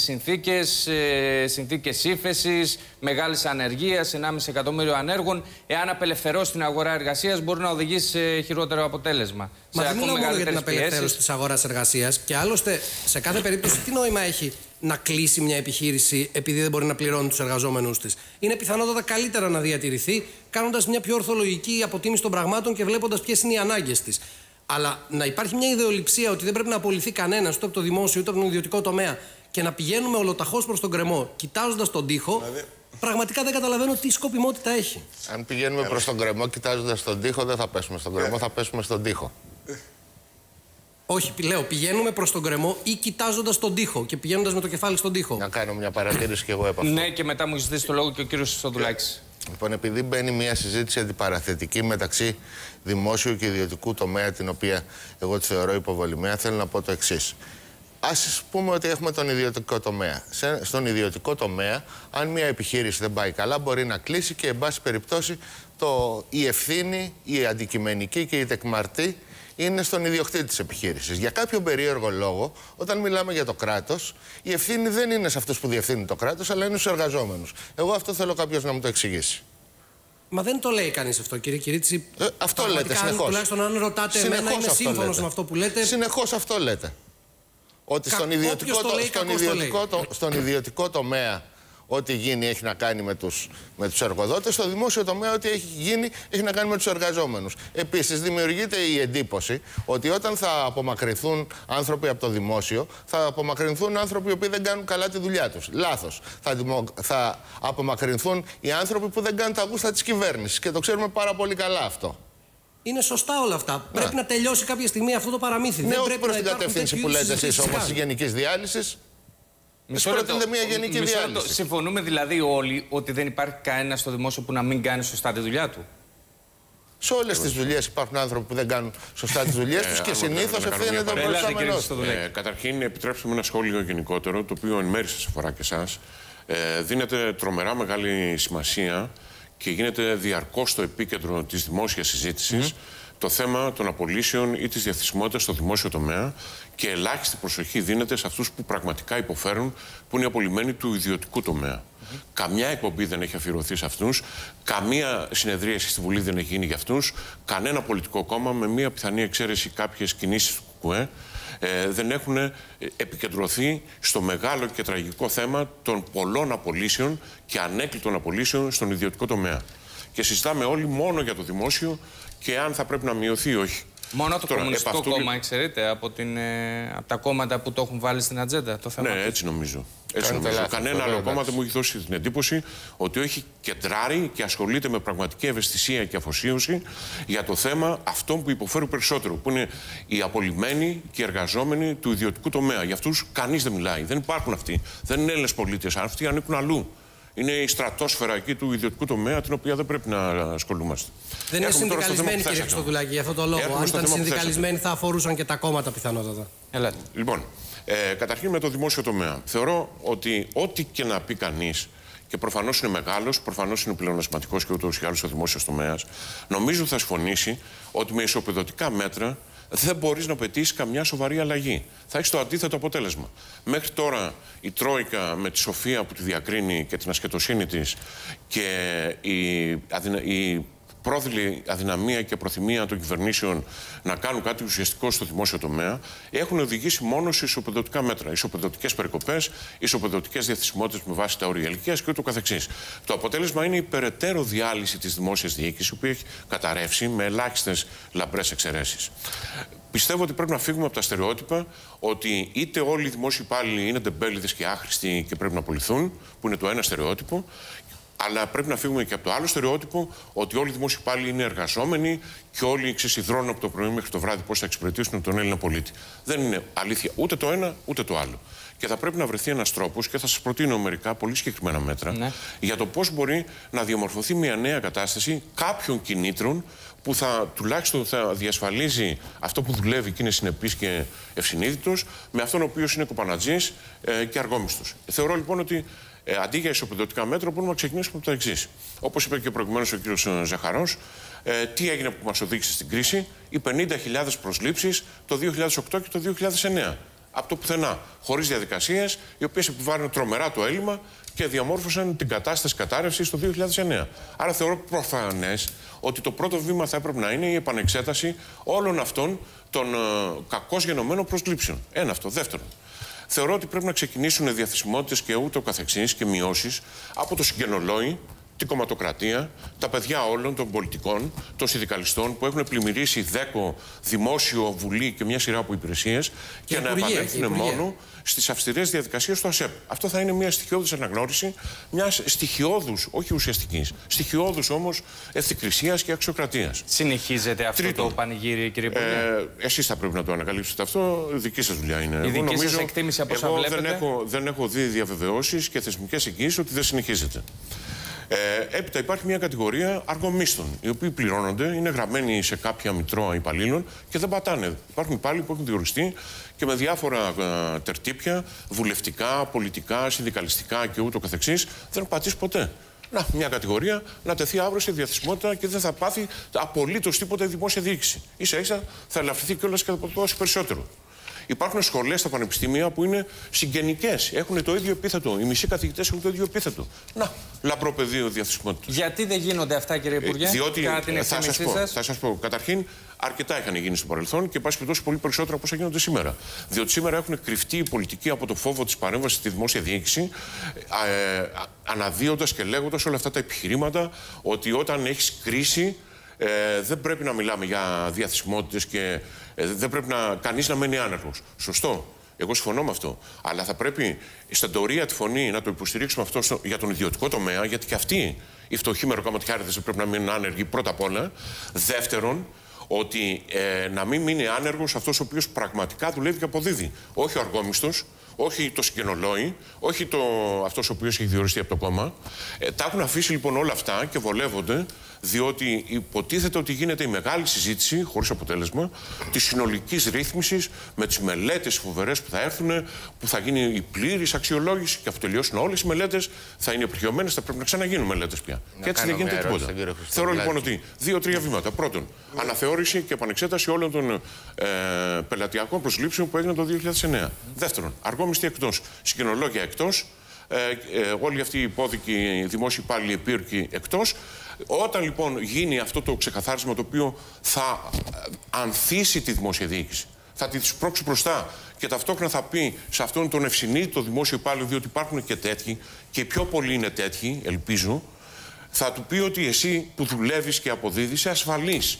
συνθήκες ύφεσης, μεγάλης ανεργίας, 1,5 εκατομμύριο ανέργων, εάν απελευθερώσει την αγορά εργασίας, μπορεί να οδηγήσει σε χειρότερο αποτέλεσμα. Μα δεν μιλάω μόνο για την απελευθέρωση της αγοράς εργασίας. Και άλλωστε, σε κάθε περίπτωση, τι νόημα έχει να κλείσει μια επιχείρηση επειδή δεν μπορεί να πληρώνει τους εργαζόμενους της? Είναι πιθανότατα καλύτερα να διατηρηθεί, κάνοντας μια πιο ορθολογική αποτίμηση των πραγμάτων και βλέποντας ποιες είναι οι ανάγκες της. Αλλά να υπάρχει μια ιδεολειψία ότι δεν πρέπει να απολυθεί κανένας, ούτε από το δημόσιο ούτε από τον ιδιωτικό τομέα, και να πηγαίνουμε ολοταχώς προς τον γκρεμό, κοιτάζοντας τον τοίχο, πραγματικά δεν καταλαβαίνω τι σκοπιμότητα έχει. Αν πηγαίνουμε προς τον γκρεμό κοιτάζοντας τον τοίχο, δεν θα πέσουμε στον γκρεμό, θα πέσουμε στον τοίχο. Όχι, λέω, πηγαίνουμε προς τον γκρεμό ή κοιτάζοντας τον τοίχο και πηγαίνοντας με το κεφάλι στον τοίχο. Να κάνω μια παρατήρηση κι εγώ επ' αυτό. Ναι, και μετά μου έχει ζητήσει το λόγο και ο κύριος Χριστοδουλάκης. Λοιπόν, επειδή μπαίνει μια συζήτηση αντιπαραθετική μεταξύ δημόσιου και ιδιωτικού τομέα, την οποία εγώ τη θεωρώ υποβολημένα, θέλω να πω το εξής. Ας πούμε ότι έχουμε τον ιδιωτικό τομέα. Στον ιδιωτικό τομέα, αν μια επιχείρηση δεν πάει καλά, μπορεί να κλείσει και, εν πάση περιπτώσει, η ευθύνη, η αντικειμενική και η τεκμαρτή είναι στον ιδιοκτήτη της επιχείρησης. Για κάποιο περίεργο λόγο, όταν μιλάμε για το κράτος, η ευθύνη δεν είναι σε αυτούς που διευθύνουν το κράτος, αλλά είναι στους εργαζόμενους. Εγώ αυτό θέλω κάποιος να μου το εξηγήσει. Μα δεν το λέει κανείς αυτό, κύριε Κυρίτσι. Αυτό λέτε συνεχώς. Τουλάχιστον αν ρωτάτε εμένα, είμαι σύμφωνος με αυτό που λέτε. Συνεχώς αυτό λέτε. Ότι στον ιδιωτικό τομέα ό,τι γίνει έχει να κάνει με τους εργοδότες, στο δημόσιο τομέα ό,τι έχει γίνει έχει να κάνει με τους εργαζόμενους. Επίσης, δημιουργείται η εντύπωση ότι όταν θα απομακρυνθούν άνθρωποι από το δημόσιο, θα απομακρυνθούν άνθρωποι οι οποίοι δεν κάνουν καλά τη δουλειά τους. Λάθος. Θα απομακρυνθούν οι άνθρωποι που δεν κάνουν τα γούστα της κυβέρνησης. Και το ξέρουμε πάρα πολύ καλά αυτό. Είναι σωστά όλα αυτά. Πρέπει να τελειώσει κάποια στιγμή αυτό το παραμύθι. Ναι, δεν όχι πρέπει προς να την κατεύθυνση που λέτε εσείς όμως της γενικής διάλυσης. Προτείνετε μια γενική διάλυση. Συμφωνούμε δηλαδή όλοι ότι δεν υπάρχει κανένα στο δημόσιο που να μην κάνει σωστά τη δουλειά του? Σε όλες τις δουλειές υπάρχουν άνθρωποι που δεν κάνουν σωστά τις δουλειές τους και συνήθως ευθύνεται ο προϊστάμενος. Καταρχήν, επιτρέψτε μου ένα σχόλιο γενικότερο, το οποίο εν μέρει σας αφορά και εσάς. Δίνεται τρομερά μεγάλη σημασία και γίνεται διαρκώς στο επίκεντρο της δημόσιας συζήτησης το θέμα των απολύσεων ή της διαθεσιμότητας στο δημόσιο τομέα, και ελάχιστη προσοχή δίνεται σε αυτούς που πραγματικά υποφέρουν, που είναι οι απολυμμένοι του ιδιωτικού τομέα. Καμιά εκπομπή δεν έχει αφιερωθεί σε αυτούς, καμία συνεδρίαση στη Βουλή δεν έχει γίνει για αυτούς, κανένα πολιτικό κόμμα, με μία πιθανή εξαίρεση κάποιες κινήσεις του ΚΚΕ, δεν έχουν επικεντρωθεί στο μεγάλο και τραγικό θέμα των πολλών απολύσεων και ανέκλητων απολύσεων στον ιδιωτικό τομέα. Και συζητάμε όλοι μόνο για το δημόσιο και αν θα πρέπει να μειωθεί ή όχι. Μόνο το Κομμουνιστικό Κόμμα εξαιρείται από τα κόμματα που το έχουν βάλει στην ατζέντα το θέμα? Ναι, έτσι νομίζω. Κανένα άλλο κόμμα δεν μου έχει δώσει την εντύπωση ότι έχει κεντράρει και ασχολείται με πραγματική ευαισθησία και αφοσίωση για το θέμα αυτών που υποφέρουν περισσότερο, που είναι οι απολυμμένοι και οι εργαζόμενοι του ιδιωτικού τομέα. Για αυτούς κανείς δεν μιλάει. Δεν υπάρχουν αυτοί. Δεν είναι Έλληνες πολίτες. Αυτοί ανήκουν αλλού. Είναι η στρατόσφαιρα εκεί του ιδιωτικού τομέα, την οποία δεν πρέπει να ασχολούμαστε. Δεν είναι συνδικαλισμένοι, κύριε Χριστοδουλάκη, για αυτό το λόγο. Αν ήταν συνδικαλισμένοι, θα αφορούσαν και τα κόμματα πιθανότατα. Λοιπόν, καταρχήν με το δημόσιο τομέα. Θεωρώ ότι ό,τι και να πει κανείς, και προφανώς είναι μεγάλος, προφανώς είναι πλεονασματικός και ούτως ή άλλως ο δημόσιος τομέας, νομίζω θα συμφωνήσει ότι με ισοπεδωτικά μέτρα δεν μπορείς να πετύχεις καμιά σοβαρή αλλαγή. Θα έχεις το αντίθετο αποτέλεσμα. Μέχρι τώρα η Τρόικα με τη σοφία που τη διακρίνει και την ασκετοσύνη της και η πρόδειλη αδυναμία και προθυμία των κυβερνήσεων να κάνουν κάτι ουσιαστικό στο δημόσιο τομέα έχουν οδηγήσει μόνο σε ισοπεδωτικά μέτρα. Ισοπεδωτικές περικοπές, ισοπεδωτικές διαθεσιμότητες με βάση τα όρια ηλικίας και ούτω καθεξής. Το αποτέλεσμα είναι η περαιτέρω διάλυση της δημόσιας διοίκησης, που έχει καταρρεύσει με ελάχιστες λαμπρές εξαιρέσεις. Πιστεύω ότι πρέπει να φύγουμε από τα στερεότυπα ότι είτε όλοι οι δημόσιοι υπάλληλοι είναι τεμπέληδες και άχρηστοι και πρέπει να απολυθούν, που είναι το ένα στερεότυπο. Αλλά πρέπει να φύγουμε και από το άλλο στερεότυπο ότι όλοι οι δημόσιοι υπάλληλοι είναι εργαζόμενοι και όλοι ξεσυδρώνουν από το πρωί μέχρι το βράδυ πώς θα εξυπηρετήσουν τον Έλληνα πολίτη. Δεν είναι αλήθεια ούτε το ένα ούτε το άλλο. Και θα πρέπει να βρεθεί ένας τρόπος, και θα σας προτείνω μερικά πολύ συγκεκριμένα μέτρα, για το πώς μπορεί να διαμορφωθεί μια νέα κατάσταση κάποιων κινήτρων που τουλάχιστον θα διασφαλίζει αυτό που δουλεύει και είναι συνεπής και ευσυνείδητος με αυτόν ο οποίος είναι κοπανατζής και αργόμισθος. Θεωρώ λοιπόν ότι αντί για ισοπεδωτικά μέτρα, μπορούμε να ξεκινήσουμε από το εξής. Όπως είπε και προηγουμένως ο κ. Ζαχαρός, τι έγινε που μας οδήγησε στην κρίση? Οι 50.000 προσλήψεις το 2008 και το 2009. Από το πουθενά. Χωρίς διαδικασίες, οι οποίες επιβάρυναν τρομερά το έλλειμμα και διαμόρφωσαν την κατάσταση κατάρρευσης το 2009. Άρα θεωρώ προφανές ότι το πρώτο βήμα θα έπρεπε να είναι η επανεξέταση όλων αυτών των κακώς γενομένων προσλήψεων. Ένα αυτό. Δεύτερον, θεωρώ ότι πρέπει να ξεκινήσουν διαθεσιμότητες και ούτω καθεξής και μειώσεις από το συγγενολόι, την κομματοκρατία, τα παιδιά όλων των πολιτικών, των συνδικαλιστών που έχουν πλημμυρίσει ΔΕΚΟ, Δημόσιο, Βουλή και μια σειρά από υπηρεσίες και να επανέλθουν μόνο στις αυστηρές διαδικασίες του ΑΣΕΠ. Αυτό θα είναι μια στοιχειώδης αναγνώριση μιας στοιχειώδους, όχι ουσιαστικής, στοιχειώδους όμως ευθυκρισίας και αξιοκρατίας. Συνεχίζεται αυτό το πανηγύρι, κύριε Υπουργέ? Εσείς θα πρέπει να το ανακαλύψετε αυτό. Δική σας δουλειά είναι. Η δική σας εκτίμηση από όσα βλέπετε? Δεν έχω δει διαβεβαιώσεις και θεσμικές εγγύησεις ότι δεν συνεχίζεται. Έπειτα υπάρχει μια κατηγορία αργομίσθων, οι οποίοι πληρώνονται, είναι γραμμένοι σε κάποια μητρώα υπαλλήλων και δεν πατάνε. Υπάρχουν υπάλληλοι που έχουν διοριστεί και με διάφορα τερτύπια, βουλευτικά, πολιτικά, συνδικαλιστικά και ούτω καθεξής, δεν έχουν πατήσει ποτέ. Να, μια κατηγορία να τεθεί αύριο σε διαθεσιμότητα και δεν θα πάθει απολύτως τίποτα η δημόσια διοίκηση. Ίσα-ίσα θα ελαφρυνθεί κιόλας και θα αποδώσει περισσότερο. Υπάρχουν σχολές στα πανεπιστήμια που είναι συγγενικές. Έχουν το ίδιο επίθετο. Οι μισοί καθηγητές έχουν το ίδιο επίθετο. Να, λαμπρό πεδίο διαθεσιμότητας. Γιατί δεν γίνονται αυτά, κύριε Υπουργέ? Διότι θα σας πω. Καταρχήν, αρκετά είχαν γίνει στο παρελθόν και πάση περιπτώσει πολύ περισσότερα από όσα γίνονται σήμερα. Διότι σήμερα έχουν κρυφτεί οι πολιτικοί από το φόβο της παρέμβασης στη δημόσια διοίκηση, αναδύοντας και λέγοντας όλα αυτά τα επιχειρήματα ότι όταν έχεις κρίση. Δεν πρέπει να μιλάμε για διαθεσιμότητες και δεν πρέπει κανείς να μένει άνεργος. Σωστό. Εγώ συμφωνώ με αυτό. Αλλά θα πρέπει στην τορία τη φωνή να το υποστηρίξουμε αυτό για τον ιδιωτικό τομέα, γιατί και αυτοί οι φτωχοί μεροκαματιάριδες δεν πρέπει να μείνουν άνεργοι πρώτα απ' όλα. Δεύτερον, ότι να μην μείνει άνεργος αυτός ο οποίος πραγματικά δουλεύει και αποδίδει. Όχι ο αργόμισθος, όχι το συγγενολόι, όχι αυτός ο οποίος έχει διοριστεί από το κόμμα. Τα έχουν αφήσει λοιπόν όλα αυτά και βολεύονται, διότι υποτίθεται ότι γίνεται η μεγάλη συζήτηση, χωρίς αποτέλεσμα, της συνολικής ρύθμισης με τις μελέτες φοβερές που θα έρθουν, που θα γίνει η πλήρης αξιολόγηση και αφού τελειώσουν όλες οι μελέτες, θα είναι επικαιωμένες, θα πρέπει να ξαναγίνουν μελέτες πια. Και έτσι δεν γίνεται τίποτα. Θεωρώ λοιπόν ότι 2-3 βήματα. Πρώτον, αναθεώρηση και επανεξέταση όλων των πελατειακών προσλήψεων που έγιναν το 2009. Δεύτερον, αργόμισθοι εκτός, συγγενολόγια εκτός, όλοι αυτοί οι υπόδικοι δημόσιοι υπάλληλοι επίρκοι εκτός. Όταν λοιπόν γίνει αυτό το ξεκαθάρισμα το οποίο θα ανθίσει τη δημόσια διοίκηση, θα τη σπρώξει μπροστά και ταυτόχρονα θα πει σε αυτόν τον ευσυνείδητο δημόσιο υπάλληλο, διότι υπάρχουν και τέτοιοι και οι πιο πολλοί είναι τέτοιοι, ελπίζω, θα του πει ότι εσύ που δουλεύεις και αποδίδεις είσαι ασφαλής.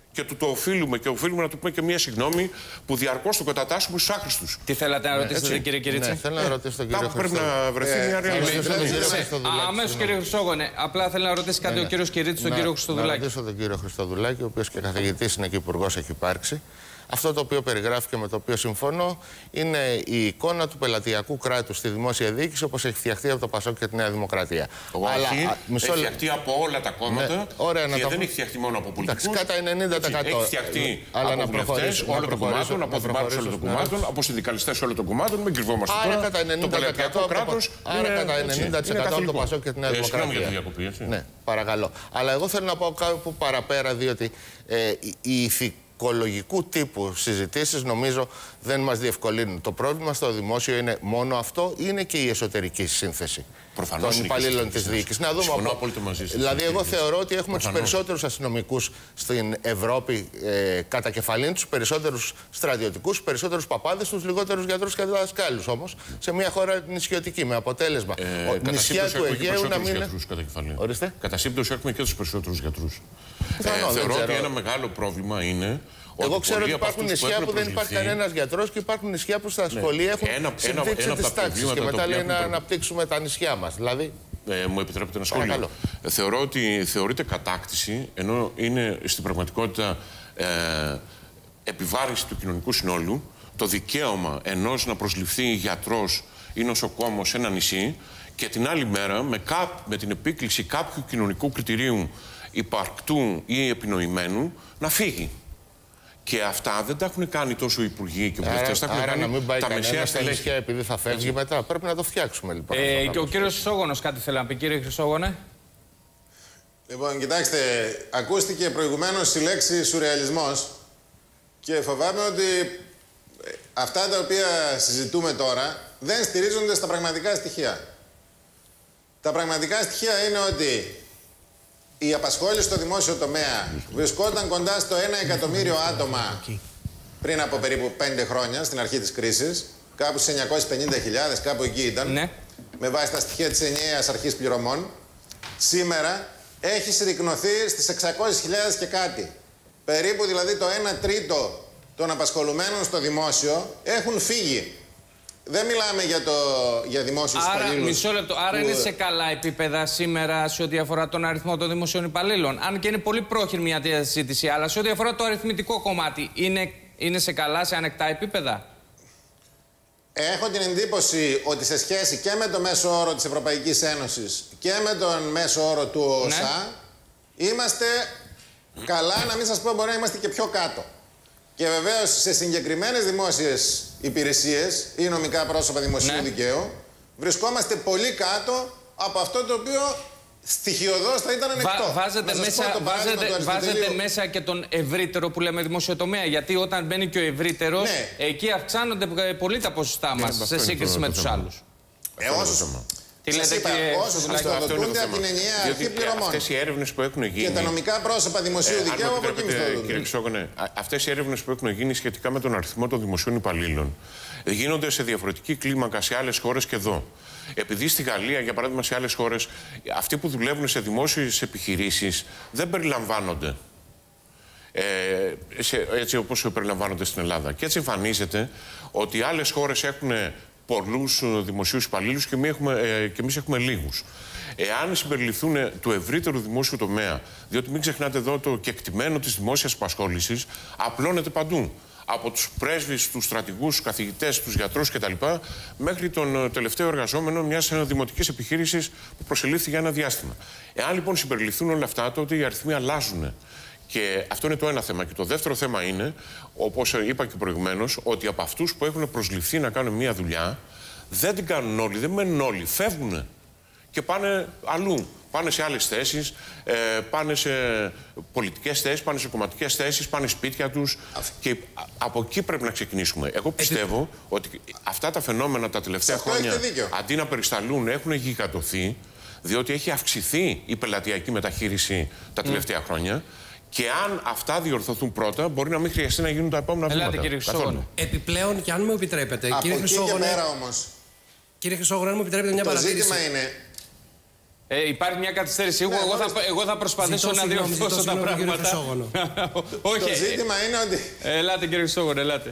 Και του το οφείλουμε και οφείλουμε να του πούμε και μία συγγνώμη που διαρκώς το κατατάσσουμε στους άχρηστους. Τι θέλατε να ρωτήσετε, κύριε Κυρίτσι? Ναι, θέλω να ρωτήσω τον κύριο Πρέπει να βρεθεί μια ρεαλιστική. Αμέσως, κύριε Χρυσόγονε. Απλά θέλω να ρωτήσει κάτι ο κύριος Κυρίτσης, τον κύριο Χριστοδουλάκη. Να ρωτήσω τον κύριο Χριστοδουλάκη, ο οποίος και καθηγητής είναι και υπουργός έχει υπάρξει. Αυτό το οποίο περιγράφει και με το οποίο συμφωνώ είναι η εικόνα του πελατειακού κράτους στη δημόσια διοίκηση όπως έχει φτιαχτεί από το ΠΑΣΟΚ και τη Νέα Δημοκρατία. Έχει φτιαχτεί από όλα τα κόμματα. Ναι, ωραία, και δεν έχει φτιαχτεί μόνο από πολιτικούς. Κατά 90%. Έχει φτιαχτεί από βουλευτές όλων των κομμάτων, από δημάρχους όλων των κομμάτων, από συνδικαλιστές όλων των κομμάτων. Μην κρυβόμαστε τώρα. Το πελατειακό κράτος. Άρα κατά 90% από το ΠΑΣΟΚ και τη Νέα Δημοκρατία. Συγγνώμη για τη διακοπή, έτσι. Ναι, παρακαλώ. Αλλά εγώ θέλω να πάω κάπου παραπέρα, διότι η οικολογικού τύπου συζητήσεις νομίζω δεν μας διευκολύνουν. Το πρόβλημα στο δημόσιο είναι μόνο αυτό ή είναι και η εσωτερική σύνθεση των υπαλλήλων της διοίκησης? Να δούμε. Δηλαδή, εγώ θεωρώ ότι έχουμε τους περισσότερους αστυνομικούς στην Ευρώπη κατά κεφαλήν, τους περισσότερους στρατιωτικούς, τους περισσότερους παπάδες, τους λιγότερους γιατρούς και δασκάλους όμως, σε μια χώρα νησιωτική. Με αποτέλεσμα νησιά του Αιγαίου να μην είναι. Κατά σύμπτωση έχουμε και τους περισσότερους γιατρούς. Θεωρώ ότι ένα μεγάλο πρόβλημα είναι. Εγώ ξέρω ότι υπάρχουν νησιά που δεν υπάρχει κανένας γιατρός και υπάρχουν νησιά που στα σχολεία έχουν συμπτύξει τις τάξεις και μετά λέει να αναπτύξουμε τα νησιά μας. Δηλαδή. Μου επιτρέπετε ένα σχόλιο? Θεωρώ ότι θεωρείται κατάκτηση, ενώ είναι στην πραγματικότητα επιβάρυνση του κοινωνικού συνόλου, το δικαίωμα ενός να προσληφθεί γιατρός ή νοσοκόμος σε ένα νησί και την άλλη μέρα με την επίκληση κάποιου κοινωνικού κριτηρίου υπαρκτού ή επινοημένου να φύγει. Και αυτά δεν τα έχουν κάνει τόσο οι υπουργοί και βουλευτές. Άρα να μην πάει κανένα στα νησιά επειδή θα φεύγει μετά. Πρέπει να το φτιάξουμε λοιπόν. Και ο κύριος Χρυσόγονος κάτι θέλει να πει, κύριε Χρυσόγονε. Λοιπόν, κοιτάξτε, ακούστηκε προηγουμένως η λέξη σουρεαλισμός και φοβάμαι ότι αυτά τα οποία συζητούμε τώρα δεν στηρίζονται στα πραγματικά στοιχεία. Τα πραγματικά στοιχεία είναι ότι η απασχόληση στο δημόσιο τομέα βρισκόταν κοντά στο 1 εκατομμύριο άτομα πριν από περίπου 5 χρόνια, στην αρχή της κρίσης. Κάπου στις 950.000, κάπου εκεί ήταν, ναι, με βάση τα στοιχεία της ενιαίας αρχής πληρωμών. Σήμερα έχει συρρικνωθεί στις 600.000 και κάτι. Περίπου δηλαδή το 1 τρίτο των απασχολουμένων στο δημόσιο έχουν φύγει. Δεν μιλάμε για δημόσιους υπαλλήλους. Μισό λεπτό. Άρα είναι σε καλά επίπεδα σήμερα σε ό,τι αφορά τον αριθμό των δημοσίων υπαλλήλων. Αν και είναι πολύ πρόχειρη μια τέτοια συζήτηση, αλλά σε ό,τι αφορά το αριθμητικό κομμάτι, είναι σε καλά, σε ανεκτά επίπεδα? Έχω την εντύπωση ότι σε σχέση και με το μέσο όρο της Ευρωπαϊκής Ένωσης και με τον μέσο όρο του ΟΣΑ, είμαστε καλά, να μην σας πω, μπορεί να είμαστε και πιο κάτω. Και βεβαίως σε συγκεκριμένες δημόσιες υπηρεσίες ή νομικά πρόσωπα δημοσίου δικαίου βρισκόμαστε πολύ κάτω από αυτό το οποίο στοιχειοδός θα ήταν ανεκτό. Βάζετε μέσα και τον ευρύτερο που λέμε δημοσιοτομέα, γιατί όταν μπαίνει και ο ευρύτερος, εκεί αυξάνονται πολύ τα ποσοστά μας σε σύγκριση με τους άλλους. Τι λέτε, χρηματοδοτούνται από την ενιαία αρχή πληρωμών. Αυτές οι έρευνες που έχουν γίνει. Και τα νομικά πρόσωπα δημοσίου δικαίου από εκεί μισθοδοτούνται. Κύριε Χρυσόγονε, αυτές οι έρευνες που έχουν γίνει σχετικά με τον αριθμό των δημοσίων υπαλλήλων γίνονται σε διαφορετική κλίμακα σε άλλες χώρες και εδώ. Επειδή στη Γαλλία, για παράδειγμα, σε άλλες χώρες, αυτοί που δουλεύουν σε δημόσιες επιχειρήσεις δεν περιλαμβάνονται. Έτσι όπως περιλαμβάνονται στην Ελλάδα. Και έτσι εμφανίζεται ότι άλλες χώρες έχουν πολλούς δημοσίους υπαλλήλους και εμείς έχουμε λίγους. Εάν συμπεριληφθούν του ευρύτερου δημόσιου τομέα, διότι μην ξεχνάτε εδώ το κεκτημένο της δημόσιας απασχόλησης απλώνεται παντού. Από τους πρέσβεις, τους στρατηγούς, τους καθηγητές, τους γιατρούς κτλ. Μέχρι τον τελευταίο εργαζόμενο μιας δημοτικής επιχείρησης που προσελήφθη για ένα διάστημα. Εάν λοιπόν συμπεριληφθούν όλα αυτά, τότε οι αριθμοί αλλάζουν. Και αυτό είναι το ένα θέμα. Και το δεύτερο θέμα είναι, όπως είπα και προηγουμένως, ότι από αυτούς που έχουν προσληφθεί να κάνουν μία δουλειά, δεν την κάνουν όλοι, δεν μένουν όλοι, φεύγουν και πάνε αλλού. Πάνε σε άλλες θέσεις, πάνε σε πολιτικές θέσεις, πάνε σε κομματικές θέσεις, πάνε σπίτια τους. Και από εκεί πρέπει να ξεκινήσουμε. Εγώ πιστεύω ότι αυτά τα φαινόμενα τα τελευταία χρόνια, αντί να περισταλούν, έχουν γιγαντωθεί, διότι έχει αυξηθεί η πελατειακή μεταχείριση τα τελευταία χρόνια. Και αν αυτά διορθωθούν πρώτα, μπορεί να μην χρειαστεί να γίνουν τα επόμενα βήματα. Κύριε Χρυσόγονο. Επιπλέον, και αν μου επιτρέπετε, από κύριε Χρυσόγονο. Όμως, κύριε Χρυσόγονο, αν μου επιτρέπετε μια παρατήρηση. Το ζήτημα είναι Υπάρχει μια καθυστέρηση. Εγώ θα προσπαθήσω να διορθώσω τα πράγματα. Όχι. Το ζήτημα είναι ότι. Ελάτε, κύριε Χρυσόγωνο, ελάτε.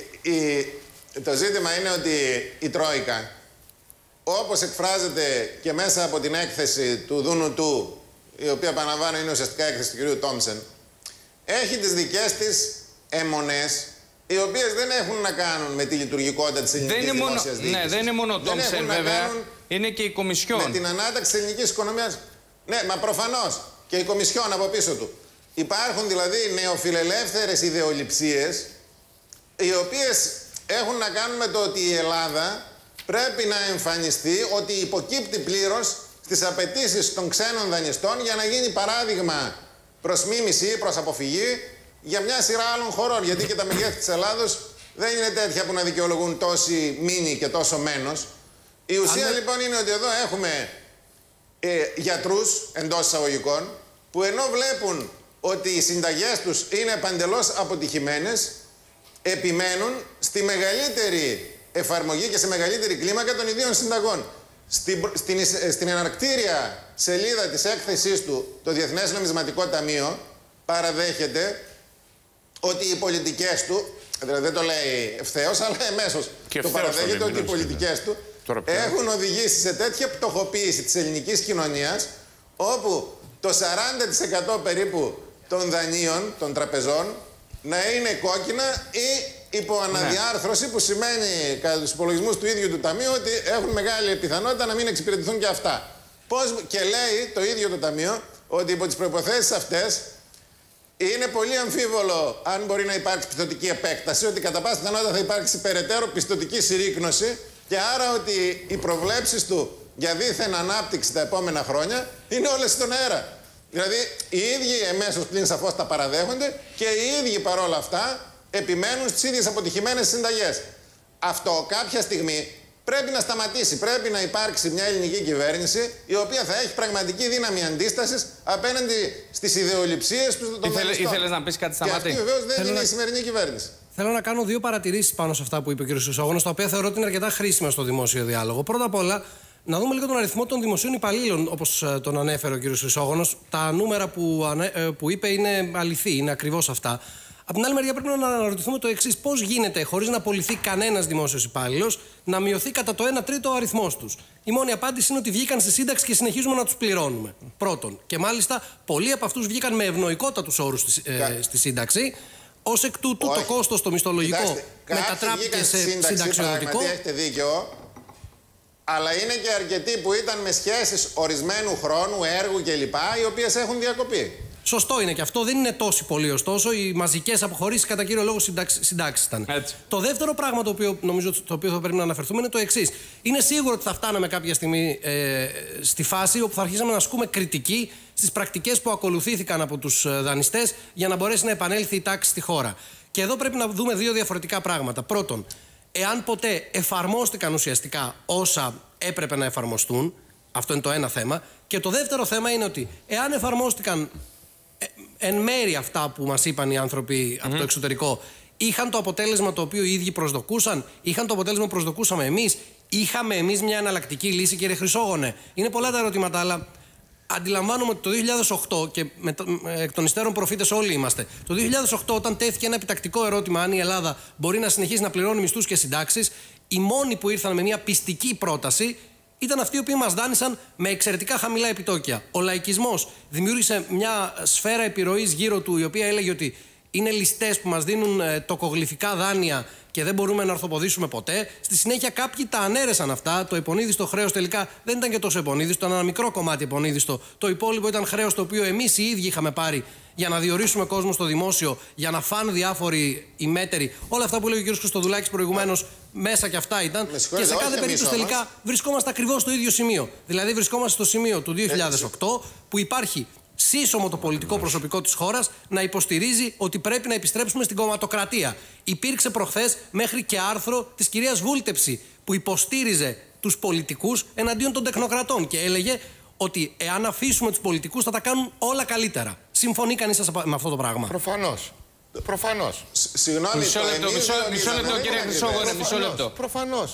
Το ζήτημα είναι ότι η Τρόικα, όπως εκφράζεται και μέσα από την έκθεση του Δούνου του, η οποία επαναλαμβάνω είναι ουσιαστικά έκθεση του κ. Τόμσεν, έχει τις δικές της αιμονές, οι οποίες δεν έχουν να κάνουν με τη λειτουργικότητα της ελληνικής δημόσιας διοίκησης. Ναι, δεν είναι μόνο ο Τόμσεν, βέβαια. Είναι και η Κομισιόν. Με την ανάταξη της ελληνικής οικονομίας. Ναι, μα προφανώς. Και η Κομισιόν από πίσω του. Υπάρχουν δηλαδή νεοφιλελεύθερες ιδεολειψίες, οι οποίες έχουν να κάνουν με το ότι η Ελλάδα πρέπει να εμφανιστεί ότι υποκύπτει πλήρως στις απαιτήσεις των ξένων δανειστών για να γίνει παράδειγμα προς μίμηση ή προς αποφυγή για μια σειρά άλλων χωρών. Γιατί και τα μεγέθη της Ελλάδος δεν είναι τέτοια που να δικαιολογούν τόση μήνυ και τόσο μένος. Η ουσία λοιπόν είναι ότι εδώ έχουμε γιατρούς εντός εισαγωγικών που ενώ βλέπουν ότι οι συνταγές τους είναι παντελώς αποτυχημένες, επιμένουν στη μεγαλύτερη εφαρμογή και σε μεγαλύτερη κλίμακα των ιδίων συνταγών. Στην εναρκτήρια σελίδα της έκθεσής του, το Διεθνές Νομισματικό Ταμείο παραδέχεται ότι οι πολιτικές του, δηλαδή δεν το λέει ευθέως, αλλά εμέσως το παραδέχεται ότι οι πολιτικές του έχουν οδηγήσει σε τέτοια πτωχοποίηση της ελληνικής κοινωνίας, όπου το 40% περίπου των δανείων των τραπεζών να είναι κόκκινα ή υπό αναδιάρθρωση, που σημαίνει κατά τους υπολογισμούς του ίδιου του Ταμείου ότι έχουν μεγάλη πιθανότητα να μην εξυπηρετηθούν και αυτά. Και λέει το ίδιο το Ταμείο ότι υπό τις προϋποθέσεις αυτές είναι πολύ αμφίβολο αν μπορεί να υπάρξει πιστωτική επέκταση, ότι κατά πάσα πιθανότητα θα υπάρξει περαιτέρω πιστωτική συρρίκνωση και άρα ότι οι προβλέψεις του για δίθεν ανάπτυξη τα επόμενα χρόνια είναι όλες στον αέρα. Δηλαδή οι ίδιοι εμέσως πλην σαφώς τα παραδέχονται και οι ίδιοι παρόλα αυτά επιμένουν στις ίδιες αποτυχημένες συνταγές. Αυτό κάποια στιγμή πρέπει να σταματήσει. Πρέπει να υπάρξει μια ελληνική κυβέρνηση η οποία θα έχει πραγματική δύναμη αντίστασης απέναντι στις ιδεολειψίες των δανειστών. Ήθελες να πεις κάτι, Σταμάτη? Και αυτή βεβαίως δεν είναι η σημερινή κυβέρνηση. Θέλω να κάνω δύο παρατηρήσεις πάνω σε αυτά που είπε ο κ. Χρυσόγωνος, τα οποία θεωρώ ότι είναι αρκετά χρήσιμα στο δημόσιο διάλογο. Πρώτα απ' όλα, να δούμε λίγο τον αριθμό των δημοσίων υπαλλήλων, όπως τον ανέφερε ο κ. Χρυσόγωνος. Τα νούμερα που είπε είναι αληθή, είναι ακριβώς αυτά. Από την άλλη μεριά, πρέπει να αναρωτηθούμε το εξής: πώς γίνεται, χωρίς να απολυθεί κανένας δημόσιος υπάλληλος, να μειωθεί κατά το 1/3 ο αριθμός τους? Η μόνη απάντηση είναι ότι βγήκαν στη σύνταξη και συνεχίζουμε να τους πληρώνουμε. Πρώτον. Και μάλιστα, πολλοί από αυτούς βγήκαν με ευνοϊκότατους όρους στη σύνταξη. Ως εκ τούτου, το κόστος το μισθολογικό μετατράπηκε σε συνταξιοδοτικό. Έχετε δίκιο. Αλλά είναι και αρκετοί που ήταν με σχέσεις ορισμένου χρόνου, έργου κλπ., οι οποίες έχουν διακοπεί. Σωστό είναι και αυτό, δεν είναι τόσο πολύ ωστόσο. Οι μαζικές αποχωρήσεις κατά κύριο λόγο συντάξεις ήταν. Έτσι. Το δεύτερο πράγμα το οποίο νομίζω το οποίο θα πρέπει να αναφερθούμε είναι το εξής. Είναι σίγουρο ότι θα φτάναμε κάποια στιγμή στη φάση όπου θα αρχίσαμε να ασκούμε κριτική στις πρακτικές που ακολουθήθηκαν από τους δανειστές για να μπορέσει να επανέλθει η τάξη στη χώρα. Και εδώ πρέπει να δούμε δύο διαφορετικά πράγματα. Πρώτον, εάν ποτέ εφαρμόστηκαν ουσιαστικά όσα έπρεπε να εφαρμοστούν, αυτό είναι το ένα θέμα. Και το δεύτερο θέμα είναι ότι εάν εφαρμόστηκαν εν μέρει αυτά που μας είπαν οι άνθρωποι από το εξωτερικό, είχαν το αποτέλεσμα το οποίο οι ίδιοι προσδοκούσαν, είχαν το αποτέλεσμα που προσδοκούσαμε εμείς, είχαμε εμείς μια εναλλακτική λύση, κύριε Χρυσόγωνε? Είναι πολλά τα ερωτήματα, αλλά αντιλαμβάνομαι ότι το 2008, και εκ των υστέρων προφήτες όλοι είμαστε, το 2008 όταν τέθηκε ένα επιτακτικό ερώτημα αν η Ελλάδα μπορεί να συνεχίσει να πληρώνει μισθούς και συντάξεις, οι μόνοι που ήρθαν με μια πιστική πρόταση ήταν αυτοί οι οποίοι μας δάνεισαν με εξαιρετικά χαμηλά επιτόκια. Ο λαϊκισμός δημιούργησε μια σφαίρα επιρροής γύρω του, η οποία έλεγε ότι είναι ληστές που μας δίνουν τοκογλυφικά δάνεια και δεν μπορούμε να ορθοποδήσουμε ποτέ. Στη συνέχεια κάποιοι τα ανέρεσαν αυτά. Το επονίδιστο χρέος τελικά δεν ήταν και τόσο επονίδιστο, ήταν ένα μικρό κομμάτι επονίδιστο. Το υπόλοιπο ήταν χρέος το οποίο εμείς οι ίδιοι είχαμε πάρει για να διορίσουμε κόσμο στο δημόσιο, για να φάνε διάφοροι ημέτεροι. Όλα αυτά που λέει ο κ. Χρυστοδουλάκης προηγουμένως, μέσα και αυτά ήταν. Και σε κάθε περίπτωση τελικά βρισκόμαστε ακριβώς στο ίδιο σημείο. Δηλαδή βρισκόμαστε στο σημείο του 2008 που υπάρχει σύσσωμο το πολιτικό προσωπικό της χώρας να υποστηρίζει ότι πρέπει να επιστρέψουμε στην κομματοκρατία. Υπήρξε προχθές μέχρι και άρθρο της κυρίας Βούλτεψη που υποστήριζε τους πολιτικούς εναντίον των τεχνοκρατών και έλεγε ότι εάν αφήσουμε τους πολιτικούς θα τα κάνουν όλα καλύτερα. Συμφωνεί κανείς με αυτό το πράγμα? Προφανώς. Προφανώς. Συγγνώμη, μισό λεπτό, κύριε Χρυσόγωνε, μισό λεπτό. Προφανώς.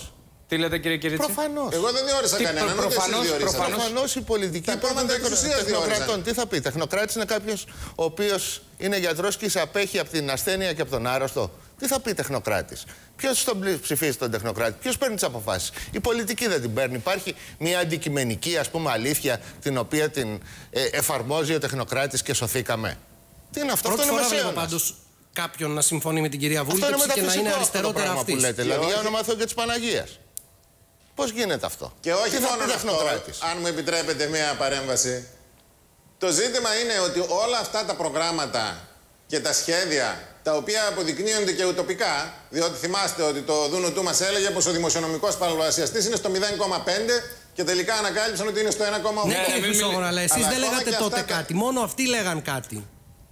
Τι λέτε, κύριε Κυρίτσι? Προφανώς. Εγώ δεν διόρισα κανέναν. Προφανώς η πολιτική των τεχνοκρατών. Τι θα πει, τεχνοκράτης είναι κάποιος ο οποίος είναι γιατρός και εισαπέχει από την ασθένεια και από τον άρρωστο. Τι θα πει τεχνοκράτης? Ποιος τον ψηφίζει τον τεχνοκράτη? Ποιος παίρνει τις αποφάσεις? Η πολιτική δεν την παίρνει. Υπάρχει μια αντικειμενική, ας πούμε, αλήθεια την οποία την εφαρμόζει ο τεχνοκράτης και σωθήκαμε. Τι είναι αυτό? Αυτό είναι μεσαίωνας. Κάποιον να συμφωνεί με την κυρία Βούλτεψη και να είναι αριστερότερα αυτή. Δηλαδή για όνομα Θεού και της Παναγίας. Πώς γίνεται αυτό? Και όχι μόνο αυτό, αν μου επιτρέπετε μία παρέμβαση. Το ζήτημα είναι ότι όλα αυτά τα προγράμματα και τα σχέδια, τα οποία αποδεικνύονται και ουτοπικά, διότι θυμάστε ότι το Δούνου του μας έλεγε πως ο δημοσιονομικός παραλογασιαστής είναι στο 0,5 και τελικά ανακάλυψαν ότι είναι στο 1,8. Ναι, αλλά εσείς δεν λέγατε τότε κάτι, μόνο αυτοί λέγαν κάτι.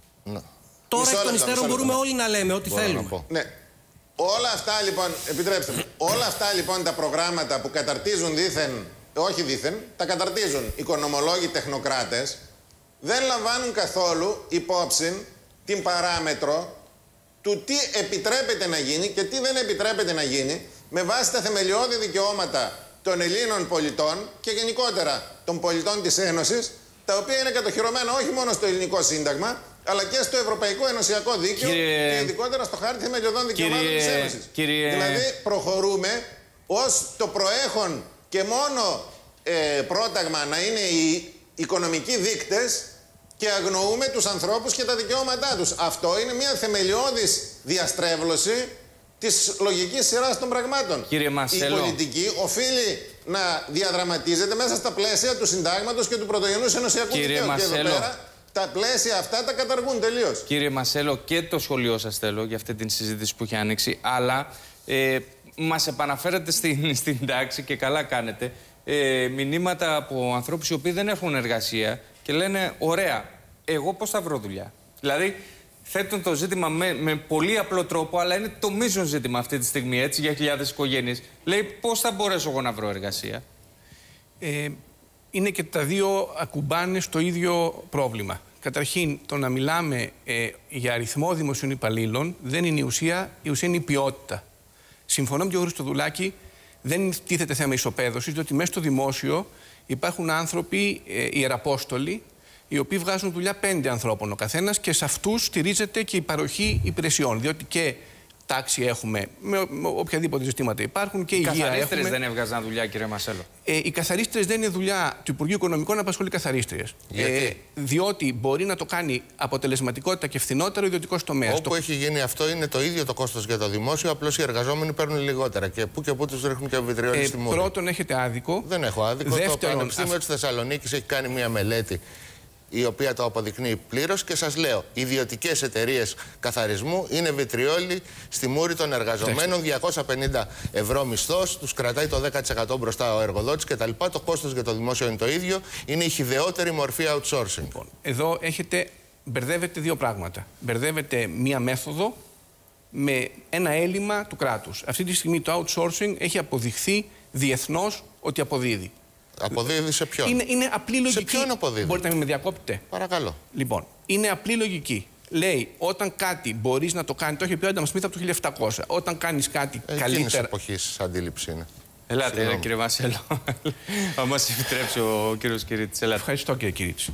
Τώρα εκ των υστέρων μπορούμε όλοι να λέμε ό,τι θέλουμε. Ναι. Όλα αυτά λοιπόν, επιτρέψτε μου, όλα αυτά λοιπόν τα προγράμματα που καταρτίζουν δήθεν, όχι δήθεν, τα καταρτίζουν οικονομολόγοι τεχνοκράτες, δεν λαμβάνουν καθόλου υπόψη την παράμετρο του τι επιτρέπεται να γίνει και τι δεν επιτρέπεται να γίνει με βάση τα θεμελιώδη δικαιώματα των Ελλήνων πολιτών και γενικότερα των πολιτών της Ένωσης, τα οποία είναι κατοχυρωμένα όχι μόνο στο ελληνικό σύνταγμα, αλλά και στο Ευρωπαϊκό Ενωσιακό Δίκαιο και ειδικότερα στο Χάρτη Θεμελιωδών Δικαιωμάτων της Ένωσης. Δηλαδή προχωρούμε ως το προέχον και μόνο πρόταγμα να είναι οι οικονομικοί δείκτες και αγνοούμε τους ανθρώπους και τα δικαιώματά τους. Αυτό είναι μια θεμελιώδης διαστρέβλωση της λογικής σειράς των πραγμάτων. Η πολιτική οφείλει να διαδραματίζεται μέσα στα πλαίσια του συντάγματος και του πρωτογενούς ενωσιακού δικαίου. Και εδώ πέρα τα πλαίσια αυτά τα καταργούν τελείως. Κύριε Μασέλο, και το σχολείο σας θέλω για αυτή την συζήτηση που έχει ανοίξει, αλλά μας επαναφέρετε στην τάξη και καλά κάνετε μηνύματα από ανθρώπους οι οποίοι δεν έχουν εργασία και λένε ωραία, εγώ πώς θα βρω δουλειά? Δηλαδή θέτουν το ζήτημα με πολύ απλό τρόπο, αλλά είναι το μείζον ζήτημα αυτή τη στιγμή, έτσι, για χιλιάδες οικογένειες. Λέει πώς θα μπορέσω εγώ να βρω εργασία? Είναι και τα δύο ακουμπάνε στο ίδιο πρόβλημα. Καταρχήν, το να μιλάμε για αριθμό δημοσίων υπαλλήλων δεν είναι η ουσία είναι η ποιότητα. Συμφωνώ με τον Χριστοδουλάκη, δεν τίθεται θέμα ισοπαίδωσης, διότι μέσα στο δημόσιο υπάρχουν άνθρωποι, ιεραπόστολοι, οι οποίοι βγάζουν δουλειά 5 ανθρώπων ο καθένας και σε αυτούς στηρίζεται και η παροχή υπηρεσιών. Διότι και τάξη έχουμε, με οποιαδήποτε ζητήματα υπάρχουν και υγεία έχουμε. Οι καθαρίστρες δεν έβγαζαν δουλειά, κύριε Μασέλο? Οι καθαρίστρες δεν είναι δουλειά του Υπουργείου Οικονομικών να απασχολεί καθαρίστριες. Διότι μπορεί να το κάνει αποτελεσματικότητα και φθηνότερο ο ιδιωτικός τομέας. Όπου έχει γίνει αυτό είναι το ίδιο το κόστος για το δημόσιο, απλώς οι εργαζόμενοι παίρνουν λιγότερα. Και που τους ρίχνουν και βιτριώνει στη μούρη. Πρώτον, έχετε άδικο. Δεν έχω άδικο. Το Πανεπιστήμιο της Θεσσαλονίκης έχει κάνει μια μελέτη η οποία το αποδεικνύει πλήρως και σας λέω, ιδιωτικές εταιρείες καθαρισμού είναι βιτριόλοι στη μούρη των εργαζομένων, 250 ευρώ μισθός, τους κρατάει το 10% μπροστά ο εργοδότης κτλ. Το κόστος για το δημόσιο είναι το ίδιο, είναι η χυδαιότερη μορφή outsourcing. Λοιπόν, εδώ μπερδεύετε δύο πράγματα. Μπερδεύετε μία μέθοδο με ένα έλλειμμα του κράτους. Αυτή τη στιγμή το outsourcing έχει αποδειχθεί διεθνώς ότι αποδίδει. Αποδίδει σε ποιον? Είναι απλή λογική. Σε ποιον αποδίδει? Μπορείτε να με διακόπτετε? Παρακαλώ. Λοιπόν, είναι απλή λογική. Λέει, όταν κάτι μπορείς να το κάνεις, το έχει πει ο Άνταμ Σμιθ από το 1700. Όταν κάνεις κάτι καλύτερα. Εκείνης εποχής αντίληψη είναι. Ελάτε, κύριε Βασέλο. Θα μας επιτρέψει ο κύριος Κυρίτσης. Ευχαριστώ, κύριε Κυρίτσι.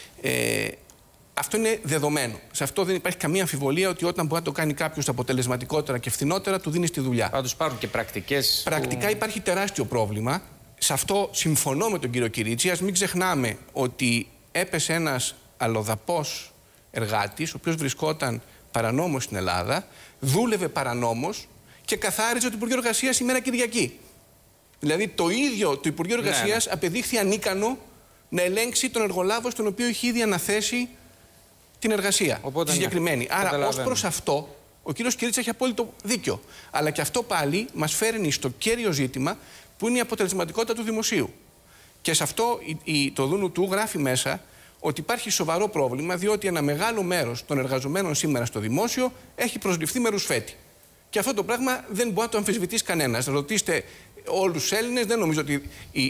Αυτό είναι δεδομένο. Σε αυτό δεν υπάρχει καμία αμφιβολία ότι όταν μπορεί να το κάνει κάποιος αποτελεσματικότερα και φθηνότερα, του δίνει τη δουλειά. Πάντως υπάρχουν και πρακτικές. Πρακτικά υπάρχει τεράστιο πρόβλημα. Σε αυτό συμφωνώ με τον κύριο Κυρίτσι. Ας μην ξεχνάμε ότι έπεσε ένας αλλοδαπός εργάτης, ο οποίος βρισκόταν παρανόμως στην Ελλάδα, δούλευε παρανόμως και καθάριζε το Υπουργείο Εργασίας ημέρα Κυριακή. Δηλαδή το ίδιο το Υπουργείο Εργασίας απεδείχθη ανίκανο να ελέγξει τον εργολάβο στον οποίο είχε ήδη αναθέσει την εργασία. Οπότε, τη συγκεκριμένη. Άρα, ως προς αυτό, ο κύριος Κυρίτσι έχει απόλυτο δίκιο. Αλλά και αυτό πάλι μας φέρνει στο κέριο ζήτημα, που είναι η αποτελεσματικότητα του δημοσίου. Και σε αυτό το Δούνου του γράφει μέσα ότι υπάρχει σοβαρό πρόβλημα, διότι ένα μεγάλο μέρος των εργαζομένων σήμερα στο δημόσιο έχει προσληφθεί με ρουσφέτη. Και αυτό το πράγμα δεν μπορεί να το αμφισβητήσει κανένας. Ρωτήστε όλους τους Έλληνες, δεν νομίζω ότι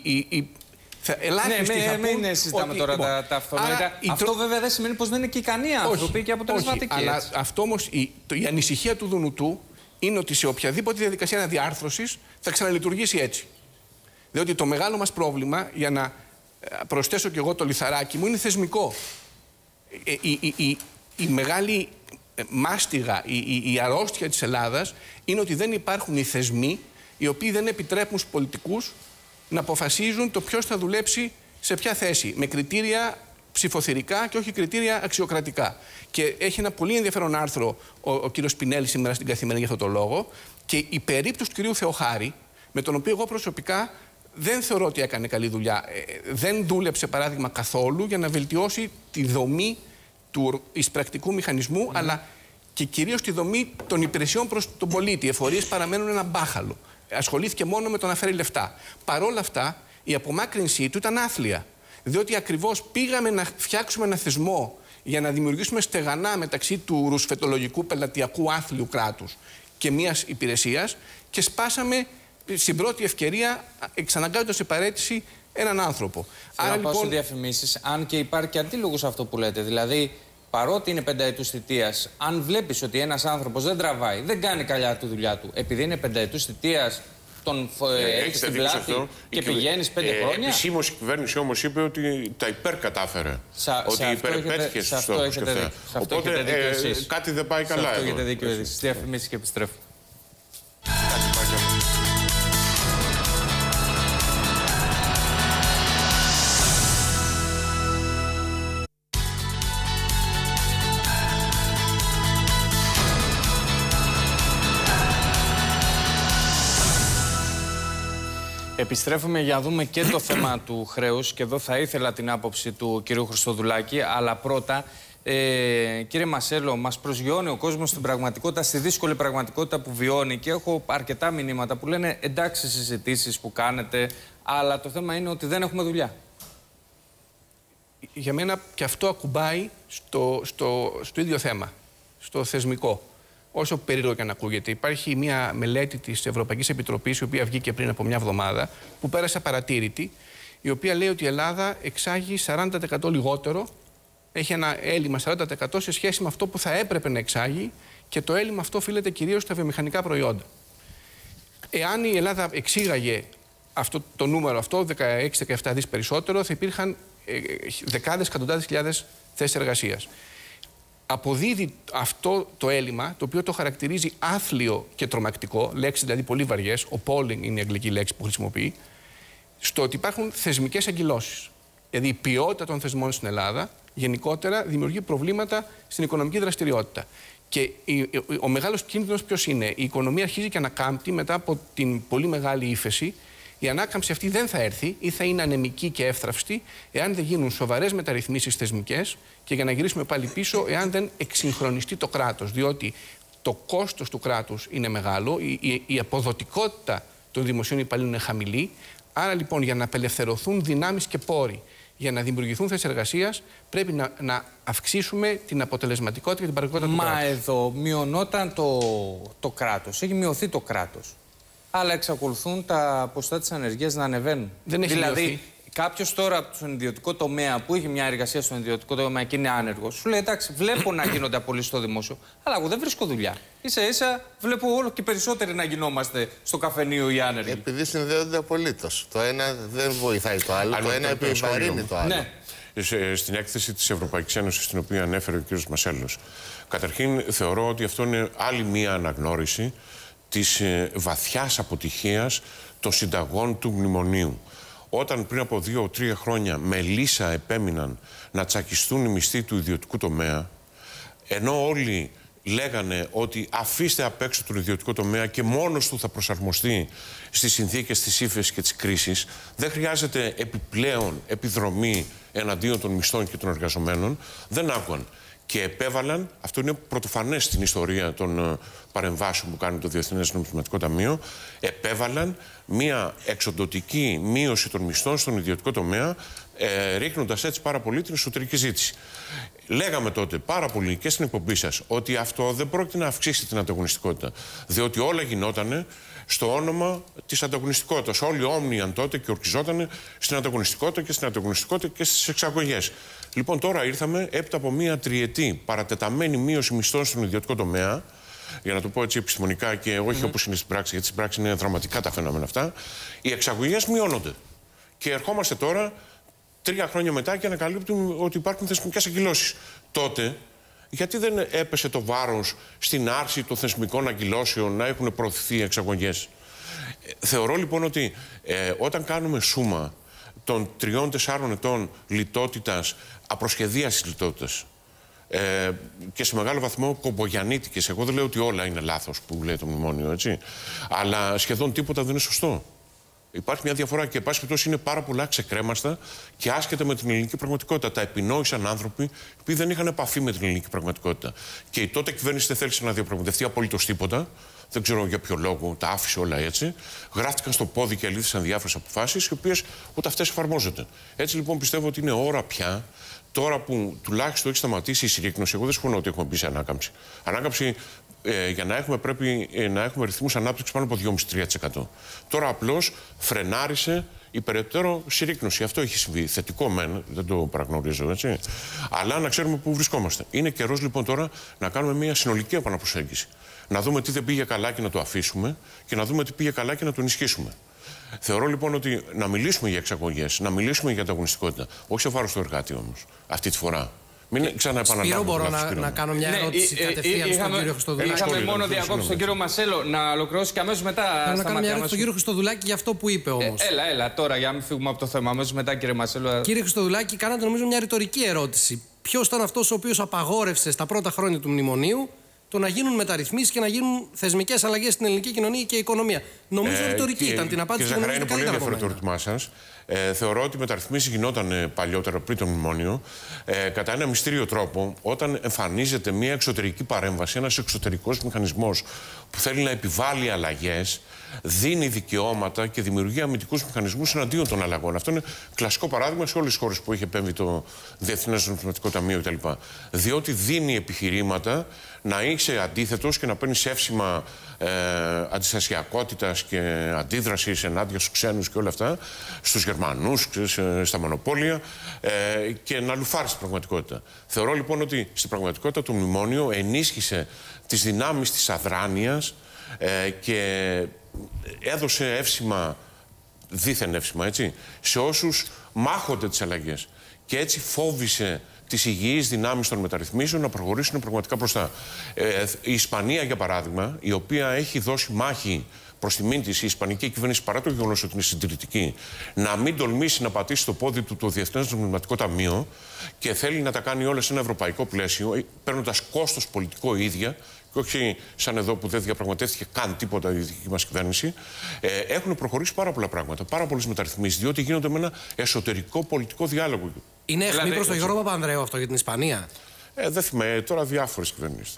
ελάχιστοι θα πούν. Μην συζητάμε τώρα τα αυτονόητα. Αυτό βέβαια δεν σημαίνει πως δεν είναι και ικανοί άνθρωποι και αποτελεσματικοί. Αλλά αυτό όμως, η ανησυχία του Δουνουτού είναι ότι σε οποιαδήποτε διαδικασία αναδιάρθρωσης θα ξαναλειτουργήσει έτσι. Διότι το μεγάλο μας πρόβλημα, για να προσθέσω κι εγώ το λιθαράκι μου, είναι θεσμικό. Η μεγάλη μάστιγα, η αρρώστια της Ελλάδας είναι ότι δεν υπάρχουν οι θεσμοί οι οποίοι δεν επιτρέπουν στους πολιτικούς να αποφασίζουν το ποιος θα δουλέψει σε ποια θέση, με κριτήρια ψηφοθυρικά και όχι κριτήρια αξιοκρατικά. Και έχει ένα πολύ ενδιαφέρον άρθρο ο κύριος Σπινέλη σήμερα στην Καθημερινή για αυτό το λόγο, και η περίπτωση του κυρίου Θεοχάρη, με τον οποίο εγώ προσωπικά δεν θεωρώ ότι έκανε καλή δουλειά. Δεν δούλεψε, παράδειγμα, καθόλου για να βελτιώσει τη δομή του εισπρακτικού μηχανισμού, αλλά και κυρίως τη δομή των υπηρεσιών προς τον πολίτη. Οι εφορίες παραμένουν ένα μπάχαλο. Ασχολήθηκε μόνο με το να φέρει λεφτά. Παρ' όλα αυτά, η απομάκρυνσή του ήταν άθλια. Διότι ακριβώς πήγαμε να φτιάξουμε ένα θεσμό για να δημιουργήσουμε στεγανά μεταξύ του ρουσφετολογικού πελατειακού άθλιου κράτους και μιας υπηρεσίας, και σπάσαμε στην πρώτη ευκαιρία, εξαναγκάζοντας σε παραίτηση έναν άνθρωπο. Άρα λοιπόν, πάω σε διαφημίσεις, αν και υπάρχει και αντίλογος αυτό που λέτε. Δηλαδή, παρότι είναι πενταετούς θητείας, αν βλέπεις ότι ένας άνθρωπος δεν τραβάει, δεν κάνει καλά τη δουλειά του, επειδή είναι πενταετούς θητείας, τον έχεις στην πλάτη και πηγαίνεις 5 χρόνια. Επισήμως η κυβέρνηση όμως είπε ότι τα υπερκατάφερε. Ότι υπερπέτυχε στους στόχους και αυτά. Οπότε κάτι δεν πάει καλά. Αυτό έχετε δίκιο εσείς. Διαφημίσεις και επιστρέφω. Επιστρέφουμε για να δούμε και το θέμα του χρέους, και εδώ θα ήθελα την άποψη του κυρίου Χριστοδουλάκη, αλλά πρώτα, κύριε Μασέλο, μας προσγειώνει ο κόσμος στην πραγματικότητα, στη δύσκολη πραγματικότητα που βιώνει, και έχω αρκετά μηνύματα που λένε εντάξει συζητήσεις που κάνετε, αλλά το θέμα είναι ότι δεν έχουμε δουλειά. Για μένα και αυτό ακουμπάει στο ίδιο θέμα, στο θεσμικό. Όσο περίεργο και αν ακούγεται, υπάρχει μια μελέτη της Ευρωπαϊκής Επιτροπής, η οποία βγήκε πριν από μια εβδομάδα, που πέρασε απαρατήρητη, η οποία λέει ότι η Ελλάδα εξάγει 40% λιγότερο, έχει ένα έλλειμμα 40% σε σχέση με αυτό που θα έπρεπε να εξάγει, και το έλλειμμα αυτό οφείλεται κυρίως στα βιομηχανικά προϊόντα. Εάν η Ελλάδα εξήγαγε το νούμερο αυτό, 16-17 δις περισσότερο, θα υπήρχαν δεκάδες, εκατοντάδες χιλιάδες θέσεις εργασίας. Αποδίδει αυτό το έλλειμμα, το οποίο το χαρακτηρίζει άθλιο και τρομακτικό, λέξεις δηλαδή πολύ βαριές, appalling είναι η αγγλική λέξη που χρησιμοποιεί, στο ότι υπάρχουν θεσμικές αγκυλώσεις. Δηλαδή η ποιότητα των θεσμών στην Ελλάδα γενικότερα δημιουργεί προβλήματα στην οικονομική δραστηριότητα. Και ο μεγάλος κίνδυνος ποιος είναι? Η οικονομία αρχίζει και ανακάμπτει μετά από την πολύ μεγάλη ύφεση. Η ανάκαμψη αυτή δεν θα έρθει ή θα είναι ανεμική και εύθραυστη εάν δεν γίνουν σοβαρές μεταρρυθμίσεις θεσμικές, και για να γυρίσουμε πάλι πίσω, εάν δεν εξυγχρονιστεί το κράτος. Διότι το κόστος του κράτους είναι μεγάλο, η αποδοτικότητα των δημοσίων υπαλλήλων είναι χαμηλή. Άρα λοιπόν, για να απελευθερωθούν δυνάμεις και πόροι, για να δημιουργηθούν θέσεις εργασίας, πρέπει να αυξήσουμε την αποτελεσματικότητα και την παραγωγικότητα του κράτους. Μα εδώ μειωνόταν το κράτος, έχει μειωθεί το κράτος, αλλά εξακολουθούν τα ποσοστά της ανεργίας να ανεβαίνουν. Δεν έχει μειωθεί. Κάποιος τώρα από τον ιδιωτικό τομέα που έχει μια εργασία στον ιδιωτικό τομέα και είναι άνεργος, σου λέει εντάξει, βλέπω να γίνονται απολύσεις στο δημόσιο, αλλά εγώ δεν βρίσκω δουλειά. Ίσα-ίσα βλέπω όλο και περισσότεροι να γινόμαστε στο καφενείο οι άνεργοι. Επειδή συνδέονται απολύτως. Το ένα δεν βοηθάει το άλλο, το ένα επιβαρύνει το άλλο. Ναι. Στην έκθεση της Ευρωπαϊκής Ένωσης, την οποία ανέφερε ο κ. Μασέλος, καταρχήν θεωρώ ότι αυτό είναι άλλη μία αναγνώριση της βαθιάς αποτυχίας των συνταγών του μνημονίου. Όταν πριν από 2-3 χρόνια με λύσα επέμειναν να τσακιστούν οι μισθοί του ιδιωτικού τομέα, ενώ όλοι λέγανε ότι αφήστε απ' έξω τον ιδιωτικό τομέα και μόνος του θα προσαρμοστεί στις συνθήκες της ύφεσης και της κρίσης, δεν χρειάζεται επιπλέον επιδρομή εναντίον των μισθών και των εργαζομένων, δεν άκουγαν. Και επέβαλαν, αυτό είναι πρωτοφανές στην ιστορία των παρεμβάσεων που κάνει το Διεθνές Νομισματικό Ταμείο, επέβαλαν μια εξοντωτική μείωση των μισθών στον ιδιωτικό τομέα, ρίχνοντας έτσι πάρα πολύ την εσωτερική ζήτηση. Λέγαμε τότε πάρα πολύ και στην εκπομπή σας ότι αυτό δεν πρόκειται να αυξήσει την ανταγωνιστικότητα, διότι όλα γινότανε στο όνομα της ανταγωνιστικότητας. Όλοι όμνιαν τότε και ορκιζότανε στην ανταγωνιστικότητα και στην ανταγωνιστικότητα και στις εξαγωγές. Λοιπόν, τώρα ήρθαμε έπειτα από μία τριετή παρατεταμένη μείωση μισθών στον ιδιωτικό τομέα, για να το πω έτσι επιστημονικά και όχι όπως είναι στην πράξη, γιατί στην πράξη είναι δραματικά τα φαινόμενα αυτά, οι εξαγωγές μειώνονται. Και ερχόμαστε τώρα 3 χρόνια μετά και ανακαλύπτουμε ότι υπάρχουν θεσμικές αγκυλώσεις. Τότε, γιατί δεν έπεσε το βάρος στην άρση των θεσμικών αγκυλώσεων να έχουν προωθηθεί οι εξαγωγές? Θεωρώ λοιπόν ότι όταν κάνουμε σούμα των 3-4 ετών λιτότητας, απροσχεδίασης λιτότητας και σε μεγάλο βαθμό κομπογιαννίτικες, εγώ δεν λέω ότι όλα είναι λάθος που λέει το μνημόνιο, έτσι, αλλά σχεδόν τίποτα δεν είναι σωστό. Υπάρχει μια διαφορά και, εν πάση περιπτώσει, είναι πάρα πολλά ξεκρέμαστα και άσχετα με την ελληνική πραγματικότητα. Τα επινόησαν άνθρωποι που δεν είχαν επαφή με την ελληνική πραγματικότητα. Και η τότε κυβέρνηση δεν θέλησε να διαπραγματευτεί απολύτως τίποτα. Δεν ξέρω για ποιο λόγο, τα άφησε όλα έτσι. Γράφτηκαν στο πόδι και ελήφθησαν διάφορες αποφάσεις, οι οποίες ούτε αυτές εφαρμόζονται. Έτσι λοιπόν πιστεύω ότι είναι ώρα πια, τώρα που τουλάχιστον έχει σταματήσει η συρρίκνωση. Εγώ δεν συμφωνώ ότι έχουμε μπει σε ανάκαμψη. Ανάκαμψη για να έχουμε πρέπει να έχουμε ρυθμούς ανάπτυξης πάνω από 2,5-3%. Τώρα απλώς φρενάρισε η περαιτέρω συρρίκνωση. Αυτό έχει συμβεί. Θετικό μεν, δεν το παραγνωρίζω, έτσι. Αλλά να ξέρουμε πού βρισκόμαστε. Είναι καιρός λοιπόν τώρα να κάνουμε μια συνολική επαναπροσέγγιση. Να δούμε τι δεν πήγε καλά και να το αφήσουμε και να δούμε τι πήγε καλά και να το ενισχύσουμε. Θεωρώ λοιπόν ότι να μιλήσουμε για εξαγωγές, να μιλήσουμε για ανταγωνιστικότητα. Όχι σε βάρος του εργάτη όμως, αυτή τη φορά. Μην ξαναεπαναλάβω. Μπορώ να κάνω μια ερώτηση κατευθείαν στον κύριο Χριστοδουλάκη. Είχαμε μόνο διακόψει τον κύριο Μασέλο να ολοκληρώσει και αμέσως μετά. Να κάνω μια ερώτηση στον κύριο Χριστοδουλάκη για αυτό που είπε όμως. Έλα τώρα για να μην φύγουμε από το θέμα. Αμέσως μετά, κύριε Μασέλο. Κύριε Χριστοδουλάκη, κάνατε νομίζω μια ρητορική ερώτηση. Ποιος ήταν αυτός ο οποίος απαγόρευσε στα πρώτα χρόνια του μνημονίου το να γίνουν μεταρρυθμίσεις και να γίνουν θεσμικές αλλαγές στην ελληνική κοινωνία και οικονομία? Νομίζω ρητορική ήταν. Την απάντηση που είναι πολύ ενδιαφέρον το ερώτημά σας. Θεωρώ ότι οι μεταρρυθμίσεις γινόταν παλιότερα πριν το μνημόνιο κατά ένα μυστήριο τρόπο, όταν εμφανίζεται μια εξωτερική παρέμβαση, ένας εξωτερικός μηχανισμός που θέλει να επιβάλλει αλλαγές, δίνει δικαιώματα και δημιουργεί αμυντικούς μηχανισμούς εναντίον των αλλαγών. Αυτό είναι κλασικό παράδειγμα σε όλες τις χώρες που έχει επέμβει το Διεθνές Νομισματικό Ταμείο κτλ. Διότι δίνει επιχειρήματα να είσαι αντίθετος και να παίρνεις εύσημα αντιστασιακότητας και αντίδρασης ενάντια στους ξένους και όλα αυτά, στους Γερμανούς, στα μονοπόλια και να λουφάρεις την πραγματικότητα. Θεωρώ λοιπόν ότι στην πραγματικότητα το μνημόνιο ενίσχυσε τις δυνάμεις της αδράνειας και έδωσε εύσημα, δίθεν εύσημα, έτσι, σε όσους μάχονται τις αλλαγές. Και έτσι φόβησε τις υγιείς δυνάμεις των μεταρρυθμίσεων να προχωρήσουν πραγματικά μπροστά. Η Ισπανία, για παράδειγμα, η οποία έχει δώσει μάχη προς τιμήν της, η Ισπανική κυβέρνηση, παρά το γεγονός ότι είναι συντηρητική, να μην τολμήσει να πατήσει το πόδι του το Διεθνές Νομισματικό Ταμείο και θέλει να τα κάνει όλα σε ένα ευρωπαϊκό πλαίσιο, παίρνοντας κόστος πολιτικό ίδια, και όχι σαν εδώ που δεν διαπραγματεύτηκε καν τίποτα η δική μας κυβέρνηση, έχουν προχωρήσει πάρα πολλά πράγματα, πάρα πολλές μεταρρυθμίσεις, διότι γίνονται με ένα εσωτερικό πολιτικό διάλογο. Είναι αιχμή προς τον Γιώργο Παπανδρέου αυτό για την Ισπανία? Δεν θυμάμαι, τώρα διάφορες κυβερνήσεις.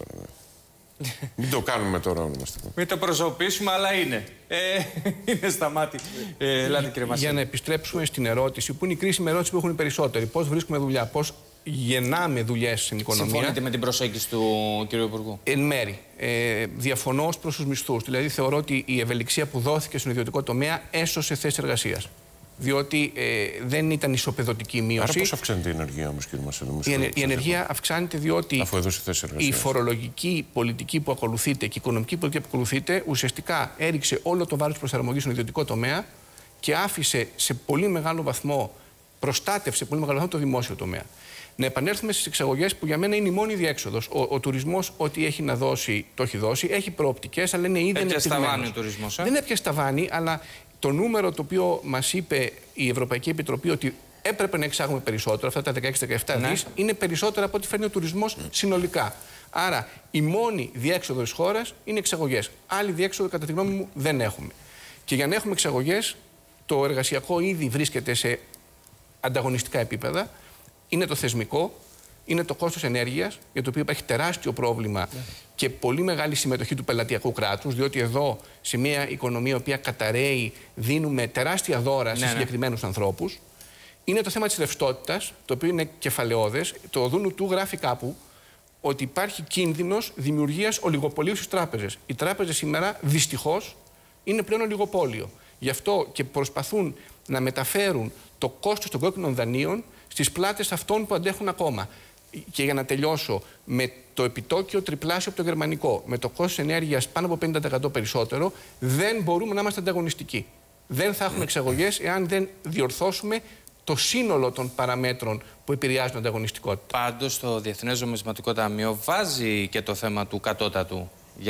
Μην το κάνουμε τώρα ονομαστικό. Μην το προσωπήσουμε, αλλά είναι. Είναι στα μάτια. Ελάτε, κύριε Μασέλο. Για να επιστρέψουμε στην ερώτηση, που είναι η κρίσιμη ερώτηση που έχουν οι περισσότεροι. Πώς βρίσκουμε δουλειά, πώς γεννάμε δουλειές στην οικονομία. Συμφωνείτε με την προσέγγιση του κ. Υπουργού? Εν μέρη. Διαφωνώ ως προς τους μισθούς. Δηλαδή, θεωρώ ότι η ευελιξία που δόθηκε στον ιδιωτικό τομέα έσωσε θέσεις εργασίας. Διότι δεν ήταν ισοπεδωτική η μείωση. Άρα πώς αυξάνεται η ενεργεία όμως, κύριε Μασέλο? Η ενεργεία αυξάνεται διότι αφού έδωσε θέσεις εργασίας, η φορολογική πολιτική που ακολουθείται και η οικονομική πολιτική που ακολουθείται ουσιαστικά έριξε όλο το βάρος προσαρμογής στον ιδιωτικό τομέα και άφησε σε πολύ μεγάλο βαθμό, προστάτευσε σε πολύ μεγάλο βαθμό το δημόσιο τομέα. Να επανέλθουμε στις εξαγωγές που για μένα είναι η μόνη διέξοδος. Ο τουρισμός, ό,τι έχει να δώσει, το έχει δώσει. Έχει προοπτικές, αλλά είναι ήδη ανεπτυγμένος. Ο τουρισμός, δεν έπιασε ταβάνι, αλλά το νούμερο το οποίο μας είπε η Ευρωπαϊκή Επιτροπή ότι έπρεπε να εξάγουμε περισσότερο, αυτά τα 16-17 δις, είναι περισσότερα από ό,τι φέρνει ο τουρισμός συνολικά. Άρα η μόνη διέξοδο της χώρας είναι εξαγωγές. Άλλη διέξοδο, κατά τη γνώμη μου, δεν έχουμε. Και για να έχουμε εξαγωγές, το εργασιακό ήδη βρίσκεται σε ανταγωνιστικά επίπεδα. Είναι το θεσμικό, είναι το κόστος ενέργειας, για το οποίο υπάρχει τεράστιο πρόβλημα και πολύ μεγάλη συμμετοχή του πελατειακού κράτους, διότι εδώ, σε μια οικονομία η οποία καταραίει, δίνουμε τεράστια δώρα σε συγκεκριμένους ανθρώπους. Είναι το θέμα της ρευστότητας, το οποίο είναι κεφαλαιώδες. Το Δούνου του γράφει κάπου ότι υπάρχει κίνδυνος δημιουργίας ολιγοπολίου στις τράπεζες. Οι τράπεζες σήμερα, δυστυχώς, είναι πλέον ολιγοπόλιο. Γι' αυτό και προσπαθούν να μεταφέρουν το κόστος των κόκκινων δανείων στις πλάτες αυτών που αντέχουν ακόμα. Και για να τελειώσω, με το επιτόκιο τριπλάσιο από το γερμανικό, με το κόστος ενέργειας πάνω από 50% περισσότερο, δεν μπορούμε να είμαστε ανταγωνιστικοί. Δεν θα έχουμε εξαγωγές εάν δεν διορθώσουμε το σύνολο των παραμέτρων που επηρεάζουν την ανταγωνιστικότητα. Πάντως, το Διεθνές Νομισματικό Ταμείο βάζει και το θέμα του κατώτατου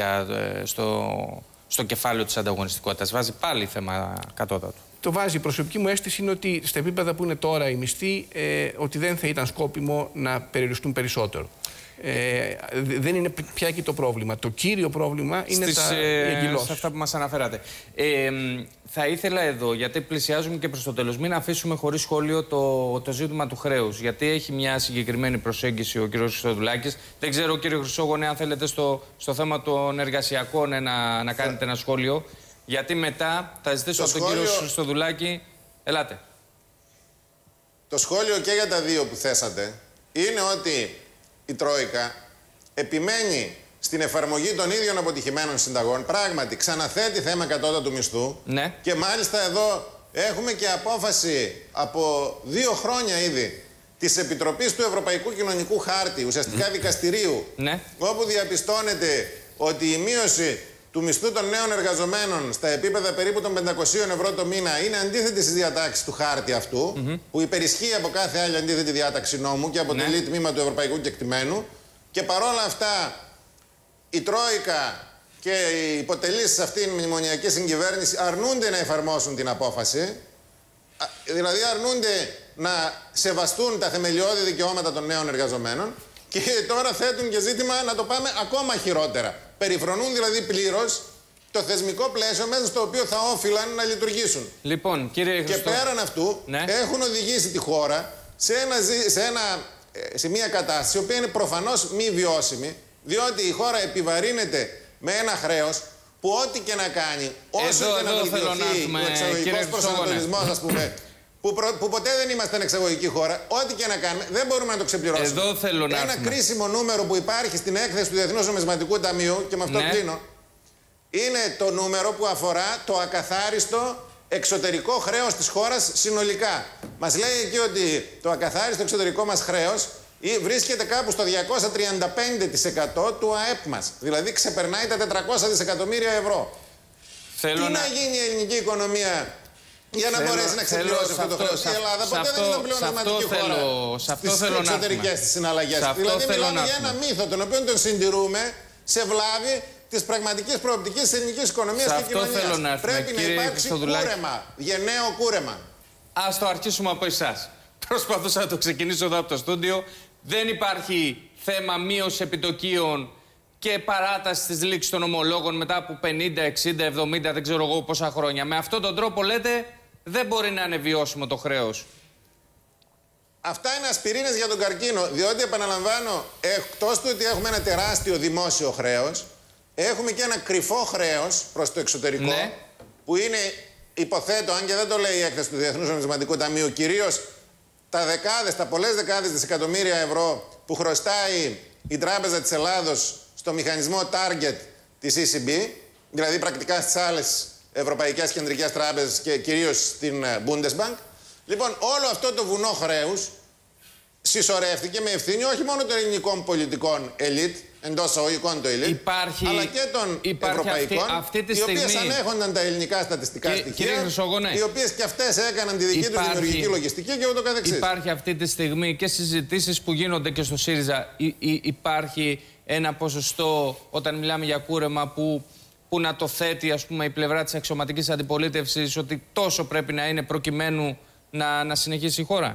στο κεφάλαιο της ανταγωνιστικότητας. Βάζει πάλι θέμα κατώτατου. Το βάζει. Η προσωπική μου αίσθηση είναι ότι στα επίπεδα που είναι τώρα οι μισθοί, ότι δεν θα ήταν σκόπιμο να περιοριστούν περισσότερο. Δεν είναι πια εκεί το πρόβλημα. Το κύριο πρόβλημα είναι σε αυτά που μας αναφέρατε. Θα ήθελα εδώ, γιατί πλησιάζουμε και προς το τέλος, μην αφήσουμε χωρίς σχόλιο το ζήτημα του χρέους. Γιατί έχει μια συγκεκριμένη προσέγγιση ο κ. Χριστοδουλάκης. Δεν ξέρω, κύριε Χρυσόγονε, αν θέλετε στο θέμα των εργασιακών να κάνετε ένα σχόλιο. Γιατί μετά θα ζητήσω από τον κύριο Χριστοδουλάκη. Ελάτε. Το σχόλιο και για τα δύο που θέσατε είναι ότι η Τρόικα επιμένει στην εφαρμογή των ίδιων αποτυχημένων συνταγών. Πράγματι, ξαναθέτει θέμα κατώτατου μισθού. Ναι. Και μάλιστα εδώ έχουμε και απόφαση από 2 χρόνια ήδη της Επιτροπής του Ευρωπαϊκού Κοινωνικού Χάρτη, ουσιαστικά δικαστηρίου, ναι, όπου διαπιστώνεται ότι η μείωση του μισθού των νέων εργαζομένων στα επίπεδα περίπου των 500 ευρώ το μήνα είναι αντίθετη στις διατάξεις του χάρτη αυτού, που υπερισχύει από κάθε άλλη αντίθετη διάταξη νόμου και αποτελεί τμήμα του ευρωπαϊκού κεκτημένου. Και παρόλα αυτά η Τρόικα και οι υποτελείς σε αυτήν την μνημονιακή συγκυβέρνηση αρνούνται να εφαρμόσουν την απόφαση, δηλαδή αρνούνται να σεβαστούν τα θεμελιώδη δικαιώματα των νέων εργαζομένων και τώρα θέτουν και ζήτημα να το πάμε ακόμα χειρότερα. Περιφρονούν δηλαδή πλήρως το θεσμικό πλαίσιο μέσα στο οποίο θα όφυλαν να λειτουργήσουν. Λοιπόν, κύριε Χριστό... Και πέραν αυτού, ναι, έχουν οδηγήσει τη χώρα σε μια κατάσταση η οποία είναι προφανώς μη βιώσιμη, διότι η χώρα επιβαρύνεται με ένα χρέος που ό,τι και να κάνει, όσο και να βελτιωθεί ο εξαγωγικός προσανατολισμός, ας πούμε, που ποτέ δεν ήμασταν εξαγωγική χώρα, ό,τι και να κάνουμε, δεν μπορούμε να το ξεπληρώσουμε. Ένα κρίσιμο νούμερο που υπάρχει στην έκθεση του Διεθνούς Νομισματικού Ταμείου, και με αυτό κλείνω, είναι το νούμερο που αφορά το ακαθάριστο εξωτερικό χρέος της χώρας συνολικά. Μας λέει εκεί ότι το ακαθάριστο εξωτερικό μας χρέος βρίσκεται κάπου στο 235% του ΑΕΠ μας. Δηλαδή ξεπερνάει τα 400 δισεκατομμύρια ευρώ. Τι να γίνει η ελληνική οικονομία για να μπορέσει να ξεπληρώσει αυτό το χρέος? Η Ελλάδα ποτέ δεν ήταν πλεονασματική χώρα στις εξωτερικές της συναλλαγές. Δηλαδή μιλάμε για ένα μύθο τον οποίο τον συντηρούμε σε βλάβη της πραγματικής προοπτικής της ελληνικής οικονομίας και κοινωνίας. Πρέπει να υπάρξει κούρεμα, γενναίο κούρεμα. Ας το αρχίσουμε από εσάς. Προσπαθούσα να το ξεκινήσω εδώ από το στούντιο. Δεν υπάρχει θέμα μείωση επιτοκίων και παράταση της λήξης των ομολόγων μετά από 50, 60, 70, δεν ξέρω εγώ πόσα χρόνια. Με αυτόν τον τρόπο λέτε δεν μπορεί να είναι βιώσιμο το χρέος. Αυτά είναι ασπιρίνες για τον καρκίνο, διότι επαναλαμβάνω, εκτός του ότι έχουμε ένα τεράστιο δημόσιο χρέος, έχουμε και ένα κρυφό χρέος προς το εξωτερικό, ναι, που είναι, υποθέτω, αν και δεν το λέει η έκθεση του Διεθνούς Νομισματικού Ταμείου, κυρίως τα πολλές δεκάδες δισεκατομμύρια ευρώ που χρωστάει η Τράπεζα της Ελλάδος στο μηχανισμό Target της ECB, δηλαδή πρακτικά στις άλλες ευρωπαϊκές κεντρικές τράπεζες και κυρίως στην Bundesbank. Λοιπόν, όλο αυτό το βουνό χρέους συσσωρεύτηκε με ευθύνη όχι μόνο των ελληνικών πολιτικών ελίτ, εντός εισαγωγικών το ελίτ, αλλά και των ευρωπαϊκών, οι οποίες ανέχονταν τα ελληνικά στατιστικά στοιχεία, οι οποίες και αυτές έκαναν τη δική τους δημιουργική λογιστική και ούτω καθεξής. Υπάρχει αυτή τη στιγμή και συζητήσεις που γίνονται και στο ΣΥΡΙΖΑ. Υπάρχει ένα ποσοστό, όταν μιλάμε για κούρεμα, που να το θέτει, ας πούμε, η πλευρά της αξιωματικής αντιπολίτευσης, ότι τόσο πρέπει να είναι προκειμένου να συνεχίσει η χώρα?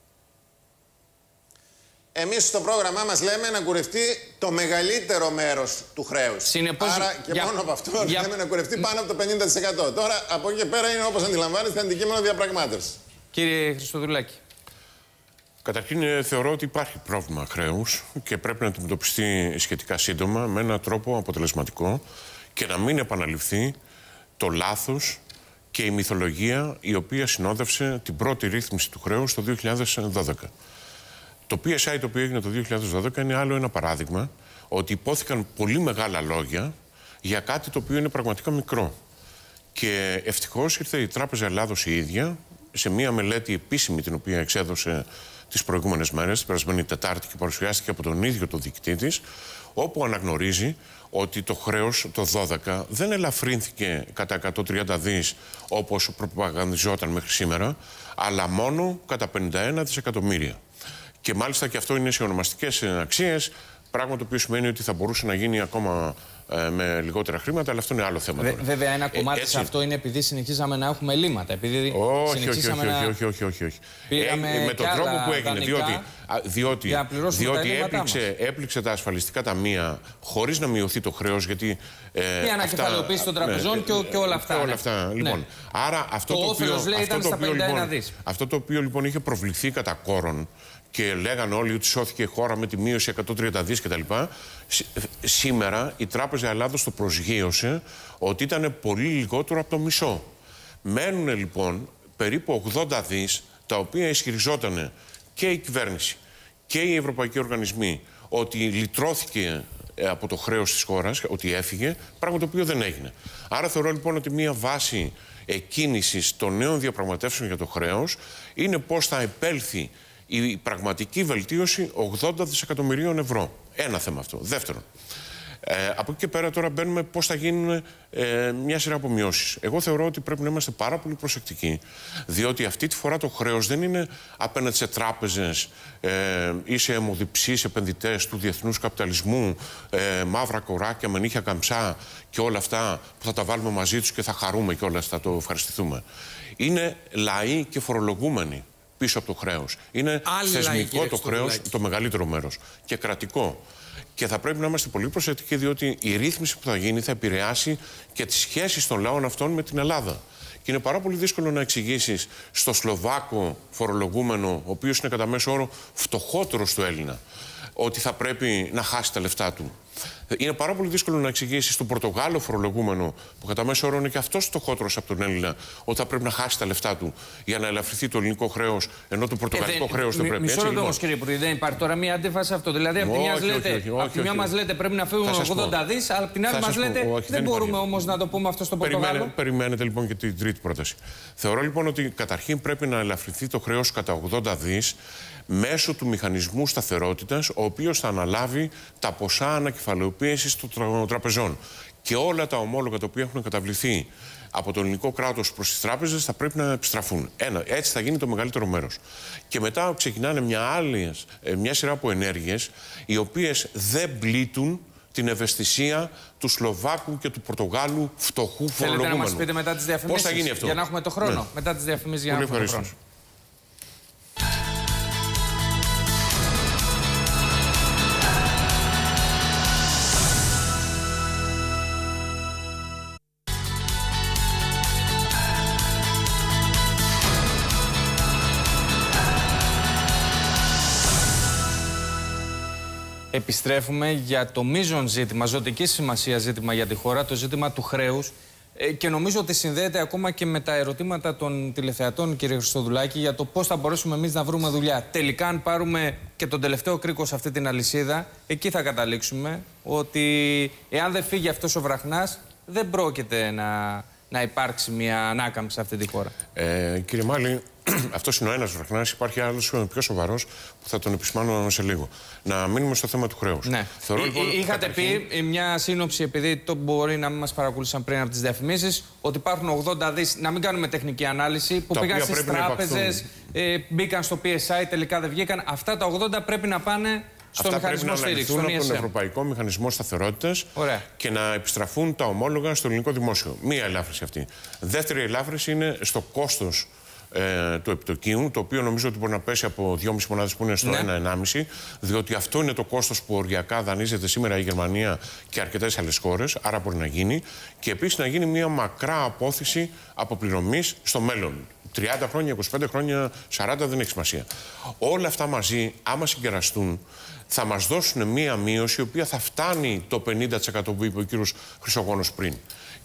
Εμείς στο πρόγραμμά μας λέμε να κουρευτεί το μεγαλύτερο μέρος του χρέους. Συνεπώς, άρα και μόνο από αυτό λέμε να κουρευτεί πάνω από το 50%. Τώρα, από εκεί και πέρα είναι, όπως αντιλαμβάνεστε, αντικείμενο διαπραγμάτευση. Κύριε Χριστοδουλάκη. Καταρχήν, θεωρώ ότι υπάρχει πρόβλημα χρέους και πρέπει να αντιμετωπιστεί σχετικά σύντομα με έναν τρόπο αποτελεσματικό και να μην επαναληφθεί το λάθος και η μυθολογία η οποία συνόδευσε την πρώτη ρύθμιση του χρέους το 2012. Το PSI το οποίο έγινε το 2012 είναι άλλο ένα παράδειγμα ότι υπόθηκαν πολύ μεγάλα λόγια για κάτι το οποίο είναι πραγματικά μικρό. Και ευτυχώς ήρθε η Τράπεζα Ελλάδος η ίδια σε μία μελέτη επίσημη την οποία εξέδωσε τις προηγούμενες μέρες, την περασμένη Τετάρτη, και παρουσιάστηκε από τον ίδιο το διοικητή της, όπου αναγνωρίζει ότι το χρέος το 2012 δεν ελαφρύνθηκε κατά 130 δις όπως προπαγανδιζόταν μέχρι σήμερα, αλλά μόνο κατά 51 δισεκατομμύρια. Και μάλιστα και αυτό είναι σε ονομαστικές αξίες, πράγμα το οποίο σημαίνει ότι θα μπορούσε να γίνει ακόμα με λιγότερα χρήματα, αλλά αυτό είναι άλλο θέμα. Βέβαια, ένα κομμάτι σε αυτό είναι επειδή συνεχίζαμε να έχουμε ελλείμματα. Επειδή όχι. Με τον τρόπο που έγινε. Διότι έπληξε τα ασφαλιστικά ταμεία χωρίς να μειωθεί το χρέος. Γιατί. Η ανακεφαλαιοποίηση των τραπεζών και όλα αυτά. Λοιπόν. Ναι. Άρα αυτό το οποίο λοιπόν είχε προβληθεί κατά κόρον και λέγανε όλοι ότι σώθηκε η χώρα με τη μείωση 130 δις κτλ. Σήμερα η Τράπεζα Ελλάδος το προσγείωσε ότι ήταν πολύ λιγότερο από το μισό. Μένουν λοιπόν περίπου 80 δις, τα οποία ισχυριζόταν και η κυβέρνηση και οι ευρωπαϊκοί οργανισμοί ότι λυτρώθηκε από το χρέος της χώρας, ότι έφυγε, πράγμα το οποίο δεν έγινε. Άρα θεωρώ λοιπόν ότι μία βάση εκκίνησης των νέων διαπραγματεύσεων για το χρέος είναι πώς θα επέλθει η πραγματική βελτίωση 80 δισεκατομμυρίων ευρώ. Ένα θέμα αυτό. Δεύτερον, από εκεί και πέρα τώρα μπαίνουμε πώς θα γίνουν μια σειρά από μειώσεις. Εγώ θεωρώ ότι πρέπει να είμαστε πάρα πολύ προσεκτικοί, διότι αυτή τη φορά το χρέος δεν είναι απέναντι σε τράπεζες ή σε αιμοδιψείς επενδυτές του διεθνούς καπιταλισμού, μαύρα κοράκια με νύχια καμψά και όλα αυτά που θα τα βάλουμε μαζί τους και θα χαρούμε και όλα θα το ευχαριστηθούμε. Είναι λαοί και φορολογούμενοι πίσω από το χρέος. Είναι θεσμικό το χρέος, το μεγαλύτερο μέρος, και κρατικό. Και θα πρέπει να είμαστε πολύ προσεκτικοί, διότι η ρύθμιση που θα γίνει θα επηρεάσει και τις σχέσεις των λαών αυτών με την Ελλάδα. Και είναι πάρα πολύ δύσκολο να εξηγήσεις στο Σλοβάκο φορολογούμενο, ο οποίος είναι κατά μέσο όρο φτωχότερος του Έλληνα, ότι θα πρέπει να χάσει τα λεφτά του. Είναι πάρα πολύ δύσκολο να εξηγήσει στον Πορτογάλο φορολογούμενο, που κατά μέσο όρο είναι και αυτός φτωχότερος από τον Έλληνα, ότι θα πρέπει να χάσει τα λεφτά του για να ελαφρυθεί το ελληνικό χρέος, ενώ το πορτογαλικό χρέος δεν πρέπει. Μισό λεπτό όμως, κύριε Υπουργέ, δεν υπάρχει τώρα μία αντίφαση αυτό. Δηλαδή, από τη μια μας λέτε πρέπει να φύγουμε 80 δις, αλλά από την άλλη μας λέτε δεν μπορούμε όμως να το πούμε αυτό στον Πορτογάλο. Περιμένετε λοιπόν και την τρίτη πρόταση. Θεωρώ λοιπόν ότι καταρχήν πρέπει να ελαφρυθεί το χρέος κατά 80 δις μέσω του μηχανισμού σταθερότητας, ο οποίος θα αναλάβει τα ποσά ανακεφαλαιοποίησης των τραπεζών. Και όλα τα ομόλογα τα οποία έχουν καταβληθεί από το ελληνικό κράτος προς τις τράπεζες θα πρέπει να επιστραφούν. Έτσι θα γίνει το μεγαλύτερο μέρος. Και μετά ξεκινάνε μια σειρά από ενέργειες, οι οποίες δεν πλήττουν την ευαισθησία του Σλοβάκου και του Πορτογάλου φτωχού φορολογούμενου. Θέλετε να μας πείτε μετά τις διαφημίσεις, πώς θα γίνει αυτό, για να έχουμε το χρόνο. Ναι. Μετά τις διαφημίσεις για να έχουμε το χρόνο. Επιστρέφουμε για το μείζον ζήτημα, ζωτική σημασία ζήτημα για τη χώρα, το ζήτημα του χρέους. Και νομίζω ότι συνδέεται ακόμα και με τα ερωτήματα των τηλεθεατών, κύριε Χριστοδουλάκη, για το πώς θα μπορέσουμε εμείς να βρούμε δουλειά. Τελικά, αν πάρουμε και τον τελευταίο κρίκο σε αυτή την αλυσίδα, εκεί θα καταλήξουμε ότι εάν δεν φύγει αυτός ο βραχνάς, δεν πρόκειται να υπάρξει μια ανάκαμψη σε αυτή τη χώρα. Κύριε Μάλη, αυτός είναι ο ένας βραχνάς. Υπάρχει άλλος πιο σοβαρός που θα τον επισημάνω σε λίγο. Να μείνουμε στο θέμα του χρέους. Ναι. Είχατε πει μια σύνοψη, επειδή το μπορεί να μην μας παρακολούθησαν πριν από τις διαφημίσεις, ότι υπάρχουν 80 δις, να μην κάνουμε τεχνική ανάλυση, που πήγαν στις τράπεζες, μπήκαν στο PSI, τελικά δεν βγήκαν. Αυτά τα 80 πρέπει να πάνε στο μηχανισμό στήριξης, στον από τον Ευρωπαϊκό Μηχανισμό Σταθερότητας και να επιστραφούν τα ομόλογα στο ελληνικό δημόσιο. Μία ελάφρυνση αυτή. Δεύτερη ελάφρυνση είναι στο κόστος του επιτοκίου, το οποίο νομίζω ότι μπορεί να πέσει από 2,5 μονάδες που είναι στο 1,5, διότι αυτό είναι το κόστος που οριακά δανείζεται σήμερα η Γερμανία και αρκετές άλλες χώρες, άρα μπορεί να γίνει. Και επίσης να γίνει μια μακρά απόθεση αποπληρωμής στο μέλλον. 30 χρόνια, 25 χρόνια, 40 δεν έχει σημασία. Όλα αυτά μαζί, άμα συγκεραστούν, θα μας δώσουν μία μείωση η οποία θα φτάνει το 50% που είπε ο κύριος Χρυσογόνος πριν.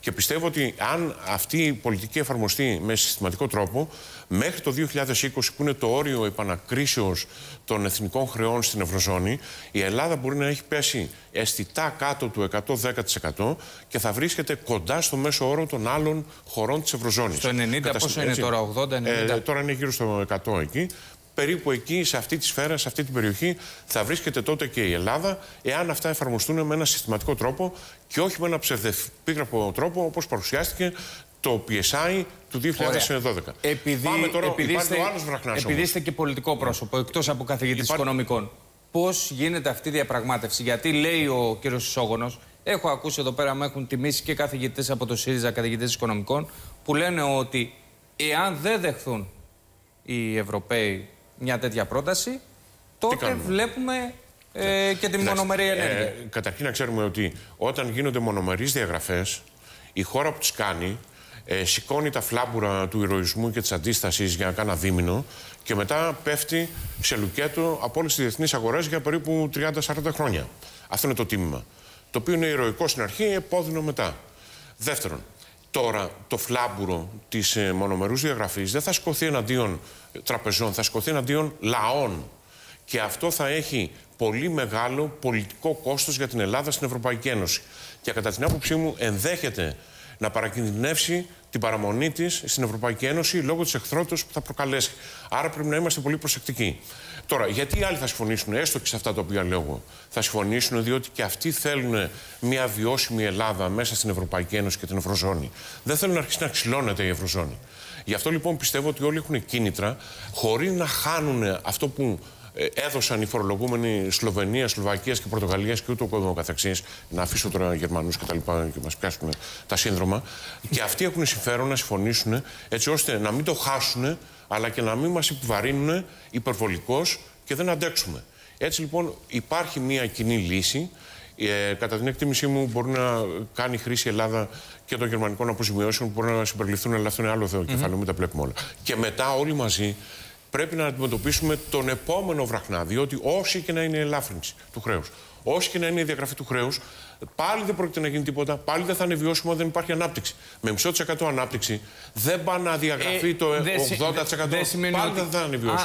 Και πιστεύω ότι αν αυτή η πολιτική εφαρμοστεί με συστηματικό τρόπο, μέχρι το 2020, που είναι το όριο επανακρίσεως των εθνικών χρεών στην Ευρωζώνη, η Ελλάδα μπορεί να έχει πέσει αισθητά κάτω του 110% και θα βρίσκεται κοντά στο μέσο όρο των άλλων χωρών της Ευρωζώνης. Στο 90, πόσο είναι τώρα, 80-90? Τώρα είναι γύρω στο 100 εκεί. Περίπου εκεί, σε αυτή τη σφαίρα, σε αυτή την περιοχή, θα βρίσκεται τότε και η Ελλάδα, εάν αυτά εφαρμοστούν με ένα συστηματικό τρόπο και όχι με ένα ψευδεπίγραφο τρόπο, όπως παρουσιάστηκε το PSI του 2012. Επειδή είστε και πολιτικό πρόσωπο, εκτός από καθηγητής οικονομικών, πώς γίνεται αυτή η διαπραγμάτευση? Γιατί λέει ο κ. Χρυσόγονος, έχω ακούσει εδώ πέρα, με έχουν τιμήσει και καθηγητές από το ΣΥΡΙΖΑ, καθηγητές οικονομικών, που λένε ότι εάν δεν δεχθούν οι Ευρωπαίοι μια τέτοια πρόταση, τότε βλέπουμε και τη μονομερή ενέργεια. Καταρχήν να ξέρουμε ότι όταν γίνονται μονομερείς διαγραφές, η χώρα που τις κάνει σηκώνει τα φλάμπουρα του ηρωισμού και της αντίστασης για κάνα δίμηνο και μετά πέφτει σε λουκέτο από όλες τις διεθνείς αγορές για περίπου 30-40 χρόνια. Αυτό είναι το τίμημα. Το οποίο είναι ηρωικό στην αρχή, επώδυνο μετά. Δεύτερον, τώρα το φλάμπουρο της μονομερούς διαγραφής δεν θα σηκωθεί εναντίον τραπεζών, θα σηκωθεί εναντίον λαών. Και αυτό θα έχει πολύ μεγάλο πολιτικό κόστος για την Ελλάδα στην Ευρωπαϊκή Ένωση. Και κατά την άποψή μου ενδέχεται να παρακινδυνεύσει την παραμονή της στην Ευρωπαϊκή Ένωση λόγω της εχθρότητας που θα προκαλέσει. Άρα πρέπει να είμαστε πολύ προσεκτικοί. Τώρα, γιατί οι άλλοι θα συμφωνήσουν, έστω και σε αυτά τα οποία λέω εγώ? Θα συμφωνήσουν διότι και αυτοί θέλουν μια βιώσιμη Ελλάδα μέσα στην Ευρωπαϊκή Ένωση και την Ευρωζώνη. Δεν θέλουν να αρχίσει να ξυλώνεται η Ευρωζώνη. Γι' αυτό λοιπόν πιστεύω ότι όλοι έχουν κίνητρα, χωρίς να χάνουν αυτό που έδωσαν οι φορολογούμενοι Σλοβενίας, Σλοβακίας και Πορτογαλίας και ούτω καθεξής. Να αφήσω τώρα Γερμανούς και τα λοιπά και μας πιάσουν τα σύνδρομα. Και αυτοί έχουν συμφέρον να συμφωνήσουν έτσι ώστε να μην το χάσουν, αλλά και να μην μας επιβαρύνουν υπερβολικώς και δεν αντέξουμε. Έτσι λοιπόν υπάρχει μια κοινή λύση. Κατά την εκτίμησή μου, μπορεί να κάνει χρήση η Ελλάδα και των γερμανικών αποζημιώσεων που μπορεί να συμπεριληφθούν, αλλά αυτό είναι άλλο κεφάλαιο, μην τα βλέπουμε όλα. Και μετά όλοι μαζί πρέπει να αντιμετωπίσουμε τον επόμενο βραχνά, διότι όση και να είναι η ελάφρυνση του χρέους, όση και να είναι η διαγραφή του χρέους, πάλι δεν πρόκειται να γίνει τίποτα, πάλι δεν θα είναι βιώσιμο, δεν υπάρχει ανάπτυξη. Με μισό % ανάπτυξη δεν πάει να διαγραφεί το 80%. Πάλι δεν θα είναι βιώσιμο.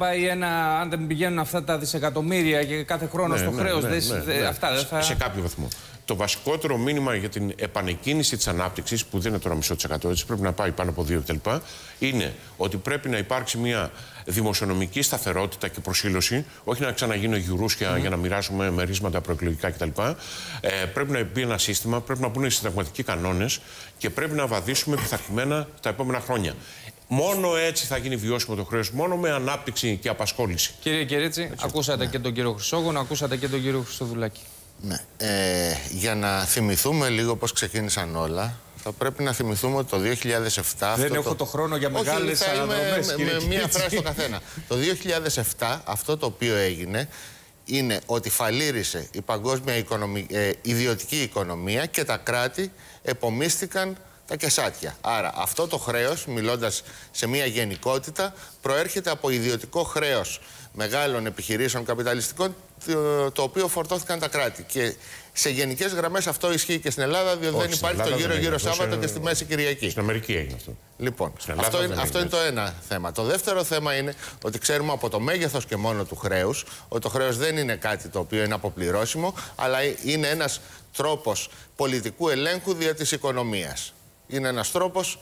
Αν δεν πηγαίνουν αυτά τα δισεκατομμύρια και κάθε χρόνο στο χρέος, αυτά δεν θα. Σε κάποιο βαθμό. Το βασικότερο μήνυμα για την επανεκκίνηση της ανάπτυξης, που δεν είναι τώρα μισό %, έτσι πρέπει να πάει πάνω από 2 κτλ., είναι ότι πρέπει να υπάρξει μια δημοσιονομική σταθερότητα και προσήλωση, όχι να ξαναγίνω γιουρούσια για να μοιράσουμε μερίσματα προεκλογικά κτλ. Πρέπει να μπει ένα σύστημα, πρέπει να μπουν οι συνταγματικοί κανόνες και πρέπει να βαδίσουμε πειθαρχημένα τα επόμενα χρόνια. Μόνο έτσι θα γίνει βιώσιμο το χρέος, μόνο με ανάπτυξη και απασχόληση. Κύριε Κερίτση, ακούσατε και τον κύριο Χρυσόγονο, ακούσατε και τον κύριο Χριστοδουλάκη. Ναι. Για να θυμηθούμε λίγο πώς ξεκίνησαν όλα, θα πρέπει να θυμηθούμε ότι το 2007... Δεν έχω το χρόνο για μεγάλες αναδρομές, κύριε με μία φράση το καθένα. Το 2007 αυτό το οποίο έγινε είναι ότι φαλήρισε η παγκόσμια ιδιωτική οικονομία και τα κράτη επομίστηκαν τα κεσάτια. Άρα αυτό το χρέος, μιλώντας σε μία γενικότητα, προέρχεται από ιδιωτικό χρέος μεγάλων επιχειρήσεων καπιταλιστικών, το οποίο φορτώθηκαν τα κράτη. Και σε γενικές γραμμές αυτό ισχύει και στην Ελλάδα, διότι δεν υπάρχει το γύρω-γύρω Σάββατο και στη Μέση Κυριακή. Στην Αμερική έγινε αυτό. Λοιπόν, αυτό είναι το ένα θέμα. Το δεύτερο θέμα είναι ότι ξέρουμε από το μέγεθος και μόνο του χρέους ότι το χρέος δεν είναι κάτι το οποίο είναι αποπληρώσιμο, αλλά είναι ένας τρόπος πολιτικού ελέγχου δια της οικονομίας. Είναι ένας τρόπος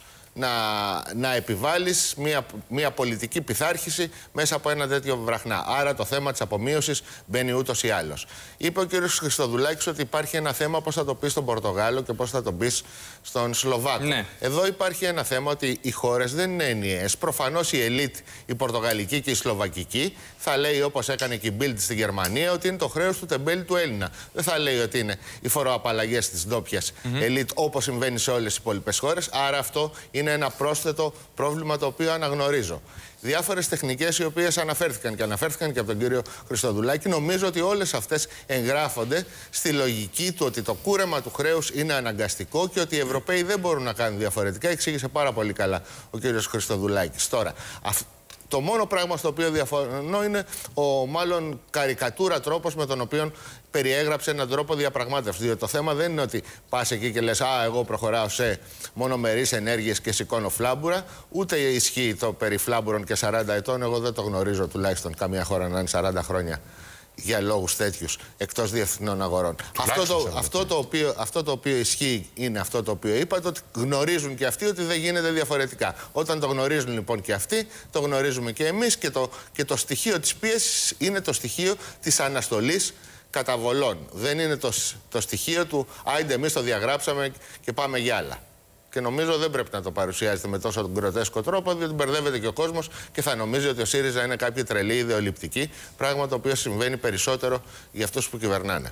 να επιβάλλεις μια πολιτική πειθάρχηση μέσα από ένα τέτοιο βραχνά. Άρα το θέμα της απομείωσης μπαίνει ούτως ή άλλως. Είπε ο κ. Χριστοδουλάκης ότι υπάρχει ένα θέμα πώς θα το πεις στον Πορτογάλο και πώς θα το πεις στον Σλοβάκο. Ναι. Εδώ υπάρχει ένα θέμα ότι οι χώρες δεν είναι ενιαίες. Προφανώς η ελίτ, η πορτογαλική και η σλοβακική, θα λέει όπως έκανε και η Bild στη Γερμανία ότι είναι το χρέος του τεμπέλη του Έλληνα. Δεν θα λέει ότι είναι οι φοροαπαλλαγές της ντόπιας ελίτ όπως συμβαίνει σε όλες τις υπόλοιπες χώρες. Άρα αυτό είναι ένα πρόσθετο πρόβλημα το οποίο αναγνωρίζω. Διάφορες τεχνικές οι οποίες αναφέρθηκαν και αναφέρθηκαν και από τον κύριο Χριστοδουλάκη, νομίζω ότι όλες αυτές εγγράφονται στη λογική του ότι το κούρεμα του χρέους είναι αναγκαστικό και ότι οι Ευρωπαίοι δεν μπορούν να κάνουν διαφορετικά. Εξήγησε πάρα πολύ καλά ο κύριος Χριστοδουλάκης. Τώρα, Το μόνο πράγμα στο οποίο διαφωνώ είναι ο μάλλον καρικατούρα τρόπος με τον οποίο περιέγραψε έναν τρόπο διαπραγμάτευσης. Διότι το θέμα δεν είναι ότι πας εκεί και λες «Α, εγώ προχωράω σε μονομερείς ενέργειες και σηκώνω φλάμπουρα». Ούτε ισχύει το περί φλάμπουρων και 40 ετών. Εγώ δεν το γνωρίζω τουλάχιστον καμία χώρα να είναι 40 χρόνια για λόγους τέτοιους εκτός διεθνών αγορών. Αυτό το οποίο ισχύει είναι αυτό το οποίο είπατε, ότι γνωρίζουν και αυτοί ότι δεν γίνεται διαφορετικά. Όταν το γνωρίζουν λοιπόν και αυτοί, το γνωρίζουμε και εμείς, και το στοιχείο της πίεσης είναι το στοιχείο της αναστολής καταβολών. Δεν είναι το στοιχείο του «άιντε εμείς το διαγράψαμε και πάμε για άλλα». Και νομίζω δεν πρέπει να το παρουσιάζετε με τόσο γκροτέσκο τρόπο, διότι μπερδεύεται και ο κόσμος και θα νομίζει ότι ο ΣΥΡΙΖΑ είναι κάποια τρελή ιδεολειπτική, πράγμα το οποίο συμβαίνει περισσότερο για αυτούς που κυβερνάνε.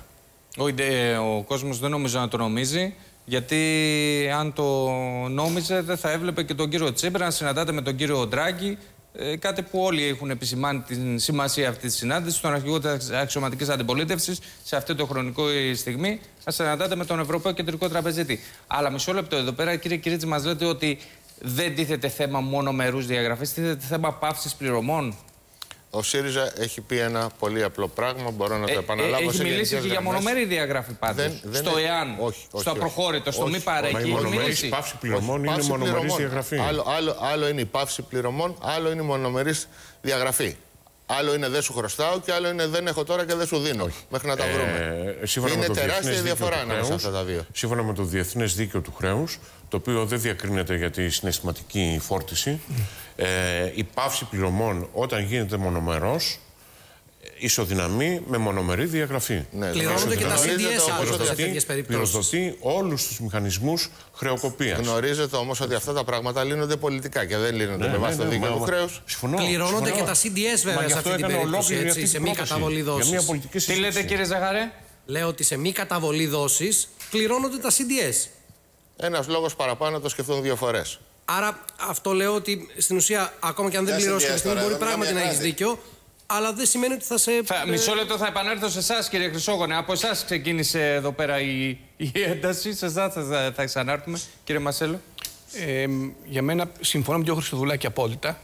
Ο κόσμος δεν νομίζω να το νομίζει, γιατί αν το νόμιζε δεν θα έβλεπε και τον κύριο Τσίπρα να συναντάται με τον κύριο Ντράγκη. Κάτι που όλοι έχουν επισημάνει την σημασία αυτή τη συνάντηση, τον αρχηγό της αξιωματικής αντιπολίτευσης, σε αυτή το χρονικό στιγμή, να συναντάτε με τον Ευρωπαίο Κεντρικό Τραπεζίτη. Αλλά μισό λεπτό εδώ πέρα, κύριε Κυρίτσι, μας λέτε ότι δεν τίθεται θέμα μόνο μερούς διαγραφής, τίθεται θέμα πάυσης πληρωμών. Ο ΣΥΡΙΖΑ έχει πει ένα πολύ απλό πράγμα, μπορώ να το επαναλάβω. Έχει μιλήσει και για μονομερή διαγραφή πάντως. Στο ΕΑΝ, στο απροχώρητο, στο μη παρέκει. Η μονομερής πάυση πληρωμών είναι μονομερής διαγραφή. Άλλο είναι η πάυση πληρωμών, άλλο είναι η μονομερής διαγραφή. Άλλο είναι δεν σου χρωστάω και άλλο είναι δεν έχω τώρα και δεν σου δίνω. Μέχρι να τα βρούμε. Είναι τεράστια διαφορά ανάμεσα σε αυτά τα δύο. Σύμφωνα με το Διεθνές Δίκαιο του Χρέους, το οποίο δεν διακρίνεται για τη συναισθηματική φόρτιση, η πάυση πληρωμών όταν γίνεται μονομερός ισοδυναμεί με μονομερή διαγραφή. Ναι, πληρώνονται και τα CDS σε τέτοιες περιπτώσεις. Πυροδοτεί όλους τους μηχανισμούς χρεοκοπίας. Γνωρίζετε όμως ότι αυτά τα πράγματα λύνονται πολιτικά και δεν λύνονται με βάση το δίκαιο του χρέους. Πληρώνονται και τα CDS βέβαια σε αυτή την περίπτωση, έτσι, σε μη καταβολή δόσης. Τι λέτε κύριε Ζαχαρέ? Λέω ότι σε μη καταβολή δόσης πληρώνονται τα CDS. Ένας λόγος παραπάνω το σκεφτούν 2 φορές. Άρα αυτό λέω ότι στην ουσία ακόμα και αν δεν πληρώσει κάποια στιγμή μπορεί πράγματι να έχεις δίκιο. Αλλά δεν σημαίνει ότι θα σε. Μισό λεπτό, θα επανέλθω σε εσάς, κύριε Χρυσόγονε. Από εσάς ξεκίνησε εδώ πέρα η ένταση. Σε εσάς θα ξανάρθουμε, κύριε Μασέλο. Για μένα, συμφωνώ με τον Χριστοδουλάκη απόλυτα.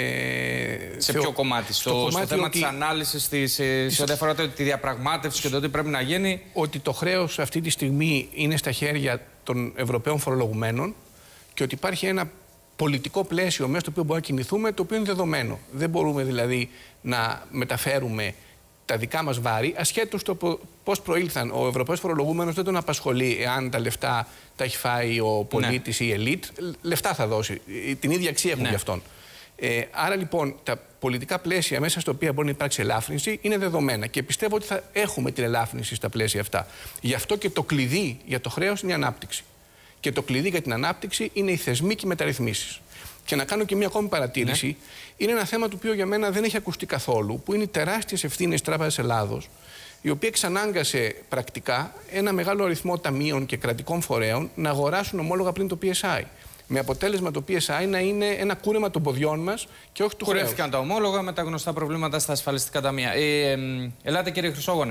Σε ποιο κομμάτι? Στο θέμα της ανάλυσης, σε ό,τι αφορά τη διαπραγμάτευση και το τι πρέπει να γίνει. Ότι το χρέος αυτή τη στιγμή είναι στα χέρια των Ευρωπαίων φορολογουμένων και ότι υπάρχει ένα πολιτικό πλαίσιο μέσα στο οποίο μπορούμε να κινηθούμε, το οποίο είναι δεδομένο. Δεν μπορούμε δηλαδή να μεταφέρουμε τα δικά μας βάρη, ασχέτως το πώς προήλθαν. Ο Ευρωπαίος φορολογούμενος δεν τον απασχολεί εάν τα λεφτά τα έχει φάει ο πολίτης ή η ελίτ. Λεφτά θα δώσει. Την ίδια αξία έχουν για αυτόν. Άρα λοιπόν τα πολιτικά πλαίσια μέσα στα οποία μπορεί να υπάρξει ελάφρυνση είναι δεδομένα και πιστεύω ότι θα έχουμε την ελάφρυνση στα πλαίσια αυτά. Γι' αυτό και το κλειδί για το χρέος είναι η ανάπτυξη. Και το κλειδί για την ανάπτυξη είναι οι θεσμοί και οι μεταρρυθμίσεις. Και να κάνω και μια ακόμη παρατήρηση. Ναι. Είναι ένα θέμα το οποίο για μένα δεν έχει ακουστεί καθόλου, που είναι οι τεράστιες ευθύνες της Τράπεζας Ελλάδος, η οποία εξανάγκασε πρακτικά ένα μεγάλο αριθμό ταμείων και κρατικών φορέων να αγοράσουν ομόλογα πλην το PSI. Με αποτέλεσμα το PSI να είναι ένα κούρεμα των ποδιών μας και όχι του χρέους. Κουρεύτηκαν τα ομόλογα με τα γνωστά προβλήματα στα ασφαλιστικά ταμεία. Ελάτε κύριε Χρυσόγονε.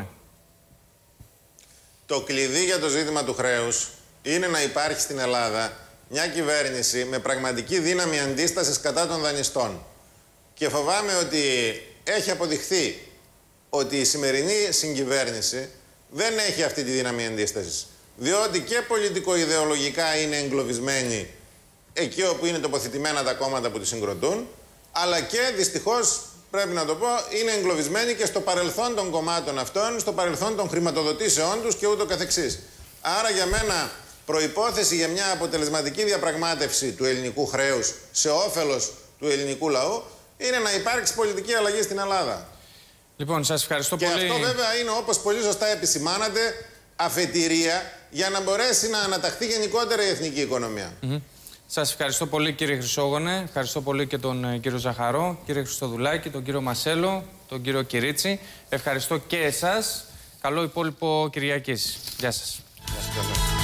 Το κλειδί για το ζήτημα του χρέους είναι να υπάρχει στην Ελλάδα μια κυβέρνηση με πραγματική δύναμη αντίστασης κατά των δανειστών. Και φοβάμαι ότι έχει αποδειχθεί ότι η σημερινή συγκυβέρνηση δεν έχει αυτή τη δύναμη αντίστασης. Διότι και πολιτικο-ιδεολογικά είναι εγκλωβισμένη εκεί όπου είναι τοποθετημένα τα κόμματα που τη συγκροτούν, αλλά και δυστυχώς, πρέπει να το πω, είναι εγκλωβισμένη και στο παρελθόν των κομμάτων αυτών, στο παρελθόν των χρηματοδοτήσεών τους και ούτω καθεξής. Άρα για μένα προϋπόθεση για μια αποτελεσματική διαπραγμάτευση του ελληνικού χρέους σε όφελος του ελληνικού λαού είναι να υπάρξει πολιτική αλλαγή στην Ελλάδα. Λοιπόν, σας ευχαριστώ πολύ. Και αυτό βέβαια είναι, όπως πολύ σωστά επισημάνατε, αφετηρία για να μπορέσει να αναταχθεί γενικότερα η εθνική οικονομία. Σας ευχαριστώ πολύ κύριε Χρυσόγονε, ευχαριστώ πολύ και τον κύριο Ζαχαρό, κύριε Χριστοδουλάκη, τον κύριο Μασέλο, τον κύριο Κυρίτσι. Ευχαριστώ και εσάς. Καλό υπόλοιπο Κυριακής. Γεια σας.